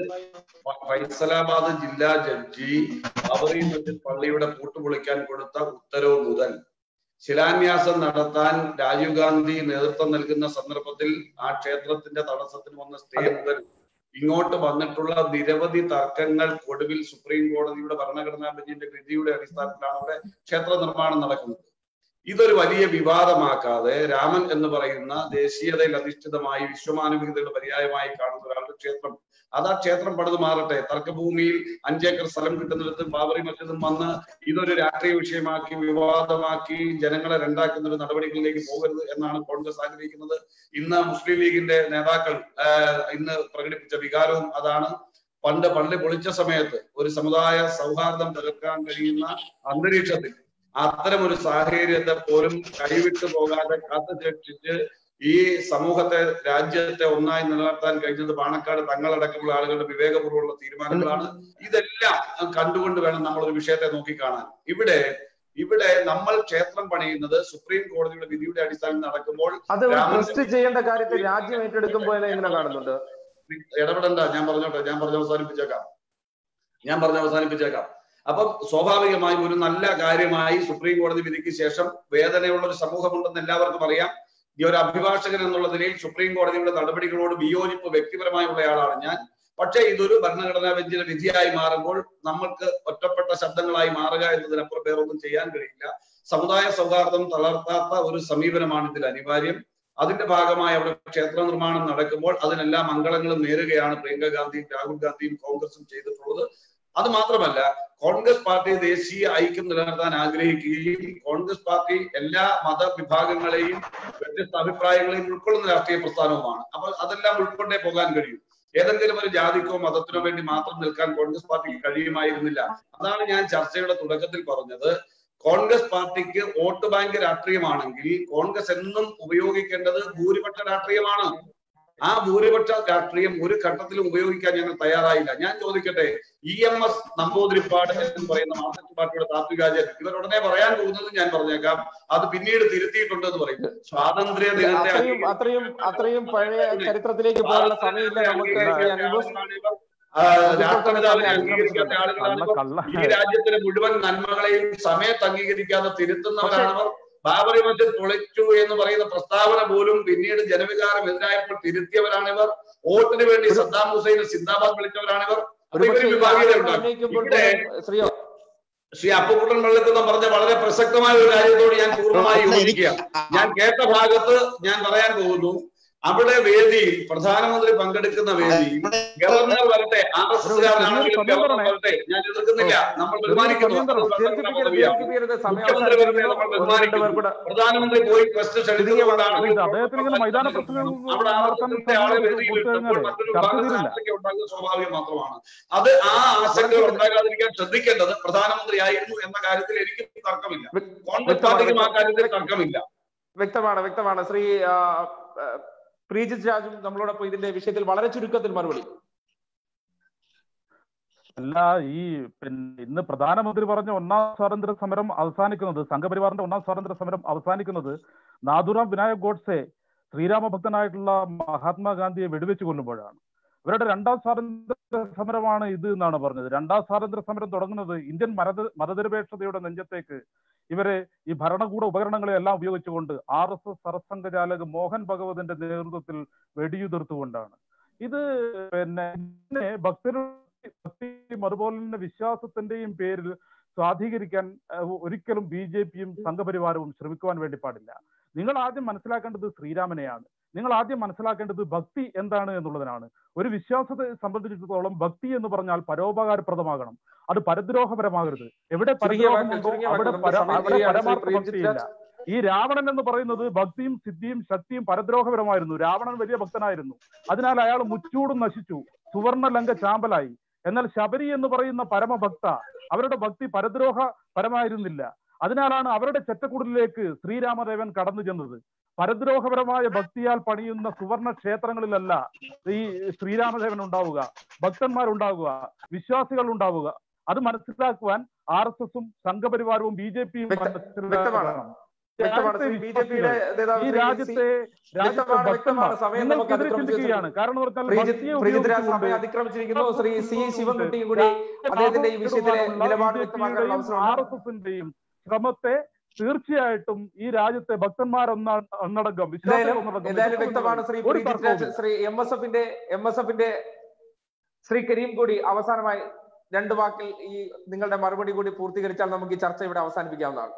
ഫൈസലാബാദ് ജില്ലാ ജഡ്ജി ബാബറി മസ്ജിദ് പള്ളിയുടെ പൂട്ടുപൊളിക്കാൻ കൊടുത്ത ഉത്തരവ് മുതൽ ശിലാന്യാസം നടത്താൻ രാജീവ് ഗാന്ധി നേതൃത്വം നൽകുന്ന സന്ദർഭത്തിൽ ആ ക്ഷേത്രത്തിന്റെ തടസ്സത്തിന് വന്ന സ്റ്റേ മുതൽ ഇങ്ങോട്ട് വന്നിട്ടുള്ള നിരവധി തർക്കങ്ങൾ ഒടുവിൽ സുപ്രീം കോടതിയുടെ ഭരണഘടനാ ബെഞ്ചിന്റെ വിധിയുടെ അടിസ്ഥാനത്തിലാണ് അവിടെ ക്ഷേത്ര നിർമ്മാണം നടക്കുന്നത്. ഇതൊരു വലിയ വിവാദമാക്കാതെ രാമൻ എന്ന് പറയുന്ന ദേശീയതയിൽ അധിഷ്ഠിതമായി വിശ്വമാനവികതയുടെ പര്യായമായി കാണുന്ന ഒരാളുടെ ക്ഷേത്രം, അത് ആ ക്ഷേത്രം പണിത് മാറട്ടെ. തർക്കഭൂമിയിൽ അഞ്ചേക്കർ സ്ഥലം കിട്ടുന്നിടത്ത് ബാബറി മസ്ജിദും വന്ന് ഇതൊരു രാഷ്ട്രീയ വിഷയമാക്കി വിവാദമാക്കി ജനങ്ങളെ രണ്ടാക്കുന്ന ഒരു നടപടികളിലേക്ക് പോകരുത് എന്നാണ് കോൺഗ്രസ് ആഗ്രഹിക്കുന്നത്. ഇന്ന് മുസ്ലിം ലീഗിന്റെ നേതാക്കൾ ഇന്ന് പ്രകടിപ്പിച്ച വികാരവും അതാണ്. പണ്ട് പള്ളി പൊളിച്ച സമയത്ത് ഒരു സമുദായ സൗഹാർദ്ദം തകർക്കാൻ കഴിയുന്ന അന്തരീക്ഷത്തിൽ അത്തരം ഒരു സാഹചര്യത്തെ പോലും കൈവിട്ടു പോകാതെ കാത്തു രക്ഷിച്ച് ഈ സമൂഹത്തെ, രാജ്യത്തെ ഒന്നായി നിലനിർത്താൻ കഴിഞ്ഞത് പാണക്കാട് തങ്ങളടക്കമുള്ള ആളുകളുടെ വിവേകപൂർവ്വമുള്ള തീരുമാനങ്ങളാണ്. ഇതെല്ലാം കണ്ടുകൊണ്ട് വേണം നമ്മൾ ഒരു വിഷയത്തെ നോക്കിക്കാണാൻ. ഇവിടെ ഇവിടെ നമ്മൾ ക്ഷേത്രം പണിയുന്നത് സുപ്രീം കോടതിയുടെ വിധിയുടെ അടിസ്ഥാനത്തിൽ നടക്കുമ്പോൾ ചെയ്യേണ്ട കാര്യത്തിൽ രാജ്യം ഏറ്റെടുക്കുമ്പോൾ എങ്ങനെ കാണുന്നുണ്ട്? ഇടപെടണ്ട, ഞാൻ പറഞ്ഞോട്ടെ, ഞാൻ പറഞ്ഞ് അവസാനിപ്പിച്ചേക്കാം ഞാൻ പറഞ്ഞ് അവസാനിപ്പിച്ചേക്കാം അപ്പം സ്വാഭാവികമായും ഒരു നല്ല കാര്യമായി സുപ്രീം കോടതി വിധിക്ക് ശേഷം വേദനയുള്ള ഒരു സമൂഹമുണ്ടെന്ന് എല്ലാവർക്കും അറിയാം. ഈ ഒരു അഭിഭാഷകൻ എന്നുള്ള നിലയിൽ സുപ്രീം കോടതിയുടെ നടപടികളോട് വിയോജിപ്പ് വ്യക്തിപരമായുള്ള ആളാണ് ഞാൻ. പക്ഷേ ഇതൊരു ഭരണഘടനാ ബെഞ്ചിന്റെ വിധിയായി മാറുമ്പോൾ നമ്മൾക്ക് ഒറ്റപ്പെട്ട ശബ്ദങ്ങളായി മാറുക എന്നതിനപ്പുറം വേറൊന്നും ചെയ്യാൻ കഴിയില്ല. സമുദായ സൗഹാർദ്ദം തളർത്താത്ത ഒരു സമീപനമാണ് ഇതിൽ അനിവാര്യം. അതിന്റെ ഭാഗമായി അവിടെ ക്ഷേത്ര നിർമ്മാണം നടക്കുമ്പോൾ അതിനെല്ലാ മംഗളങ്ങളും നേരുകയാണ് പ്രിയങ്ക ഗാന്ധിയും രാഹുൽ ഗാന്ധിയും കോൺഗ്രസും ചെയ്തിട്ടുള്ളത്. അത് മാത്രമല്ല, കോൺഗ്രസ് പാർട്ടി ദേശീയ ഐക്യം നിലനിർത്താൻ ആഗ്രഹിക്കുകയും കോൺഗ്രസ് പാർട്ടി എല്ലാ മതവിഭാഗങ്ങളെയും വ്യത്യസ്ത അഭിപ്രായങ്ങളെയും ഉൾക്കൊള്ളുന്ന രാഷ്ട്രീയ പ്രസ്ഥാനവുമാണ്. അപ്പൊ അതെല്ലാം ഉൾക്കൊണ്ടേ പോകാൻ കഴിയും. ഏതെങ്കിലും ഒരു ജാതിക്കോ മതത്തിനോ വേണ്ടി മാത്രം നിൽക്കാൻ കോൺഗ്രസ് പാർട്ടിക്ക് കഴിയുമായിരുന്നില്ല. അതാണ് ഞാൻ ചർച്ചയുടെ തുടക്കത്തിൽ പറഞ്ഞത്. കോൺഗ്രസ് പാർട്ടിക്ക് വോട്ട് ബാങ്ക് രാഷ്ട്രീയമാണെങ്കിൽ കോൺഗ്രസ് എന്നും ഉപയോഗിക്കേണ്ടത് ഭൂരിപക്ഷ രാഷ്ട്രീയമാണ്. ആ ഭൂരിപക്ഷ രാഷ്ട്രീയം ഒരു ഘട്ടത്തിലും ഉപയോഗിക്കാൻ ഞങ്ങൾ തയ്യാറായില്ല. ഞാൻ ചോദിക്കട്ടെ, ഇ എം എസ് നമ്പൂതിരിപ്പാട് എന്ന് പറയുന്ന മാർക്സിസ്റ്റ് പാർട്ടിയുടെ താത്വികാചാര്യൻ ഇവർ ഉടനെ പറയാൻ പോകുന്നത് ഞാൻ പറഞ്ഞേക്കാം, അത് പിന്നീട് തിരുത്തിയിട്ടുണ്ട് എന്ന് പറയും. സ്വാതന്ത്ര്യ ദിനത്തെ അത്രയും അത്രയും പഴയ ചരിത്രത്തിലേക്ക് പോകാനുള്ള സമയമില്ല നമുക്ക്. രാഷ്ട്രപിതാവിനെ അംഗീകരിക്കേണ്ട ആളുകളാണ്. ഈ രാജ്യത്തിലെ മുഴുവൻ നന്മകളെയും സമയത്ത് അംഗീകരിക്കാതെ തിരുത്തുന്നവരാണവർ. ബാബറി മസ്ജിദ് പൊളിച്ചു എന്ന് പറയുന്ന പ്രസ്താവന പോലും പിന്നീട് ജനവികാരം എതിരായപ്പോൾ തിരുത്തിയവരാണിവർ. വോട്ടിന് വേണ്ടി സദ്ദാം ഹുസൈന് സിന്ദാബാദ് വിളിച്ചവരാണിവർ. ഇവിടെ ശ്രീ അപ്പുകുട്ടൻ വെള്ളക്കുന്ന് പറഞ്ഞ വളരെ പ്രസക്തമായ ഒരു കാര്യത്തോട് ഞാൻ പൂർണ്ണമായി യോജിക്കുക. ഞാൻ കേട്ട ഭാഗത്ത് ഞാൻ പറയാൻ പോകുന്നു, അവിടെ വേദിയിൽ പ്രധാനമന്ത്രി പങ്കെടുക്കുന്ന വേദിയിൽ ഗവർണർ വരട്ടെ, ആർ എസ് എസ്കാരനാണെങ്കിലും ഗവർണർ വരട്ടെ, ഞാൻ എതിർക്കുന്നില്ല. നമ്മൾ ബഹുമാനിക്കുന്നു. മുഖ്യമന്ത്രി വരട്ടെ, നമ്മൾ ബഹുമാനിക്കുന്നു. പ്രധാനമന്ത്രി പോയി ക്വസ്റ്റ് ക്ഷണിച്ചതുകൊണ്ടാണെങ്കിൽ അവിടെ ആവശ്യത്തിന്റെ ആളെ വേദിയിലിട്ടപ്പോൾ മറ്റൊരു ഭാഗത്ത് ആശങ്ക ഉണ്ടാകുന്നത് സ്വാഭാവികം മാത്രമാണ്. അത് ആ ആശങ്കകൾ ഉണ്ടാകാതിരിക്കാൻ ശ്രദ്ധിക്കേണ്ടത് പ്രധാനമന്ത്രി ആയിരുന്നു എന്ന കാര്യത്തിൽ എനിക്ക് തർക്കമില്ല. കോൺഗ്രസ് പാർട്ടിക്കും ആ കാര്യത്തിൽ തർക്കമില്ല. വ്യക്തമാണ് വ്യക്തമാണ് ശ്രീ പ്രീജിത് രാജും നമ്മളോടൊപ്പം ഇതിന്റെ വിഷയത്തിൽ വളരെ ചുരുക്കത്തിൽ മറുപടി. അല്ല, ഈ പിന്നെ ഇന്ന് പ്രധാനമന്ത്രി പറഞ്ഞ ഒന്നാം സ്വാതന്ത്ര്യ സമരം അവസാനിക്കുന്നത്, സംഘപരിവാറിന്റെ ഒന്നാം സ്വാതന്ത്ര്യ സമരം അവസാനിക്കുന്നത് നാഥുറാം വിനായക് ഗോഡ്സെ ശ്രീരാമഭക്തനായിട്ടുള്ള മഹാത്മാഗാന്ധിയെ വെടിവെച്ച് കൊല്ലുമ്പോഴാണ്. ഇവരുടെ രണ്ടാം സ്വാതന്ത്ര്യ സമരമാണ് ഇത് എന്നാണ് പറഞ്ഞത്. രണ്ടാം സ്വാതന്ത്ര്യ സമരം തുടങ്ങുന്നത് ഇന്ത്യൻ മത മതനിരപേക്ഷതയുടെ നെഞ്ചത്തേക്ക് ഇവരെ ഈ ഭരണകൂട ഉപകരണങ്ങളെ എല്ലാം ഉപയോഗിച്ചുകൊണ്ട് R S S Sarsanghchalak Mohan ഭഗവതിന്റെ നേതൃത്വത്തിൽ വെടിയുതിർത്തുകൊണ്ടാണ്. ഇത് പിന്നെ ഭക്തരും അതുപോലെ തന്നെ വിശ്വാസത്തിന്റെയും പേരിൽ സ്വാധീകരിക്കാൻ ഒരിക്കലും ബി ജെ പിയും സംഘപരിവാരവും ശ്രമിക്കുവാൻ വേണ്ടി പാടില്ല. നിങ്ങൾ ആദ്യം മനസ്സിലാക്കേണ്ടത് ശ്രീരാമനെയാണ്. നിങ്ങൾ ആദ്യം മനസ്സിലാക്കേണ്ടത് ഭക്തി എന്താണ് എന്നുള്ളതിനാണ്. ഒരു വിശ്വാസത്തെ സംബന്ധിച്ചിടത്തോളം ഭക്തി എന്ന് പറഞ്ഞാൽ പരോപകാരപ്രദമാകണം, അത് പരദ്രോഹപരമാകരുത്. എവിടെ പരദ്രോഹമുണ്ടോ അവിടെ അവിടെ പരമാർത്ഥ ഭക്തിയില്ല. ഈ രാവണൻ എന്ന് പറയുന്നത് ഭക്തിയും സിദ്ധിയും ശക്തിയും പരദ്രോഹപരമായിരുന്നു. രാവണൻ വലിയ ഭക്തനായിരുന്നു, അതിനാൽ അയാൾ മുച്ചൂടും നശിച്ചു, സുവർണ ലങ്ക ചാമ്പലായി. എന്നാൽ ശബരി എന്ന് പറയുന്ന പരമഭക്ത, അവരുടെ ഭക്തി പരദ്രോഹ പരമായിരുന്നില്ല. അതിനാലാണ് അവരുടെ ചെറ്റക്കുടലിലേക്ക് ശ്രീരാമദേവൻ കടന്നു ചെന്നത്. പരദ്രോഹപരമായ ഭക്തിയാൽ പണിയുന്ന സുവർണ ക്ഷേത്രങ്ങളിലല്ല ഈ ശ്രീരാമദേവൻ ഉണ്ടാവുക, ഭക്തന്മാരുണ്ടാവുക, വിശ്വാസികൾ ഉണ്ടാവുക. അത് മനസ്സിലാക്കുവാൻ ആർ എസ് എസും സംഘപരിവാരവും ബി ജെ പിയും മനസ്സിലാക്കണം. ഈ രാജ്യത്തെ രാജ്യത്തെ ഭക്തന്മാർ നിങ്ങൾക്കെതിരെ ചിന്തിക്കുകയാണ്. കാരണം ആർ എസ് എസിന്റെയും ശ്രമത്തെ തീർച്ചയായിട്ടും ഈ രാജ്യത്തെ ഭക്തന്മാർ ഒന്നടങ്കം വ്യക്തമാണ്. ശ്രീ ശ്രീ എം എസ് എഫിന്റെ എം എസ് എഫിന്റെ ശ്രീ കരീം കൂടി അവസാനമായി രണ്ട് വാക്കിൽ ഈ നിങ്ങളുടെ മറുപടി കൂടി പൂർത്തീകരിച്ചാൽ നമുക്ക് ഈ ചർച്ച ഇവിടെ അവസാനിപ്പിക്കാവുന്നതാണ്.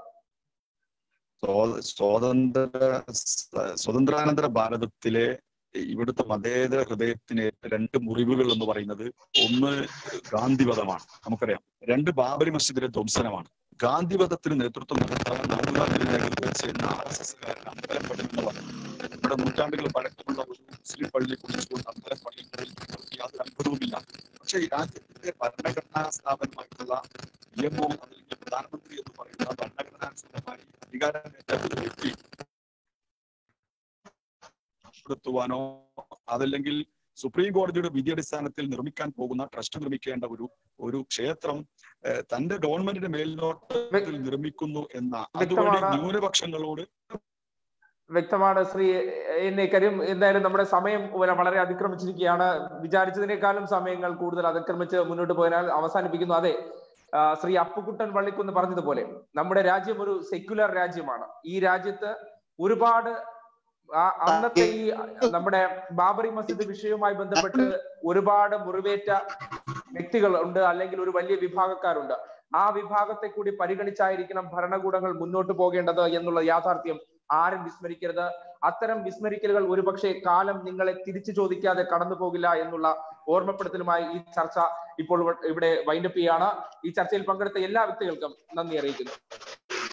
സ്വാതന്ത്ര്യ സ്വതന്ത്രാനന്തര ഭാരതത്തിലെ ഇവിടുത്തെ മതേതര ഹൃദയത്തിന് രണ്ട് മുറിവുകൾ എന്ന് പറയുന്നത് ഒന്ന് ഗാന്ധിവധമാണ്, നമുക്കറിയാം. രണ്ട് ബാബരി മസ്ജിദിലെ ധ്വംസനമാണ്. ഗാന്ധിവധത്തിന് നേതൃത്വം നടത്താൻ ആർ എസ് എസ്കാരൻ അമ്പലപ്പള്ളിന്ന് പറഞ്ഞു. ഇവിടെ നൂറ്റാണ്ടുകൾ പഴക്കമുള്ള ഒരു മുസ്ലിം പള്ളി കുറിച്ചുകൊണ്ട് അമ്പലപ്പള്ളികളിൽ യാതൊരു അത്ഭുതവുമില്ല. പക്ഷെ ഈ രാജ്യത്തിന്റെ ഭരണഘടനാ സ്ഥാപനമായിട്ടുള്ള നിയമവും അല്ലെങ്കിൽ പ്രധാനമന്ത്രി എന്ന് പറയുന്ന ഭരണഘടനാനുസൃതമായി അധികാരം ഏറ്റെടുത്ത വ്യക്തി പ്പെടുത്തുവാനോ അതല്ലെങ്കിൽ സുപ്രീം കോടതിയുടെ വിധി അടിസ്ഥാനത്തിൽ നിർമ്മിക്കാൻ പോകുന്ന ട്രസ്റ്റ് നിർമ്മിക്കേണ്ട ഒരു ഒരു ക്ഷേത്രം തന്റെ ഗവൺമെന്റിന്റെ മേൽനോട്ടത്തിൽ നിർമ്മിക്കുന്നു എന്ന അതുവഴി ന്യൂനപക്ഷങ്ങളോട് വ്യക്തമാണ്. ശ്രീ എൻ എ കരീം, എന്തായാലും നമ്മുടെ സമയം വളരെ അതിക്രമിച്ചിരിക്കുകയാണ്. വിചാരിച്ചതിനേക്കാളും സമയങ്ങൾ കൂടുതൽ അതിക്രമിച്ച് മുന്നോട്ട് പോയാൽ അവസാനിപ്പിക്കുന്നു. അതെ, ശ്രീ അപ്പുക്കുട്ടൻ വള്ളിക്കുന്ന് പറഞ്ഞതുപോലെ നമ്മുടെ രാജ്യം ഒരു സെക്യുലർ രാജ്യമാണ്. ഈ രാജ്യത്ത് ഒരുപാട് അന്നത്തെ ഈ നമ്മുടെ ബാബറി മസ്ജിദ് വിഷയവുമായി ബന്ധപ്പെട്ട് ഒരുപാട് മുറിവേറ്റ വ്യക്തികൾ ഉണ്ട്, അല്ലെങ്കിൽ ഒരു വലിയ വിഭാഗക്കാരുണ്ട്. ആ വിഭാഗത്തെ കൂടി പരിഗണിച്ചായിരിക്കണം ഭരണകൂടങ്ങൾ മുന്നോട്ട് പോകേണ്ടത് എന്നുള്ള യാഥാർത്ഥ്യം ആരും വിസ്മരിക്കരുത്. അത്തരം വിസ്മരിക്കലുകൾ ഒരുപക്ഷെ കാലം നിങ്ങളെ തിരിച്ചു ചോദിക്കാതെ കടന്നു പോകില്ല എന്നുള്ള ഓർമ്മപ്പെടുത്തലുമായി ഈ ചർച്ച ഇപ്പോൾ ഇവിടെ വൈൻഡപ്പ് ചെയ്യാണ്. ഈ ചർച്ചയിൽ പങ്കെടുത്ത എല്ലാ വ്യക്തികൾക്കും നന്ദി അറിയിക്കുന്നു.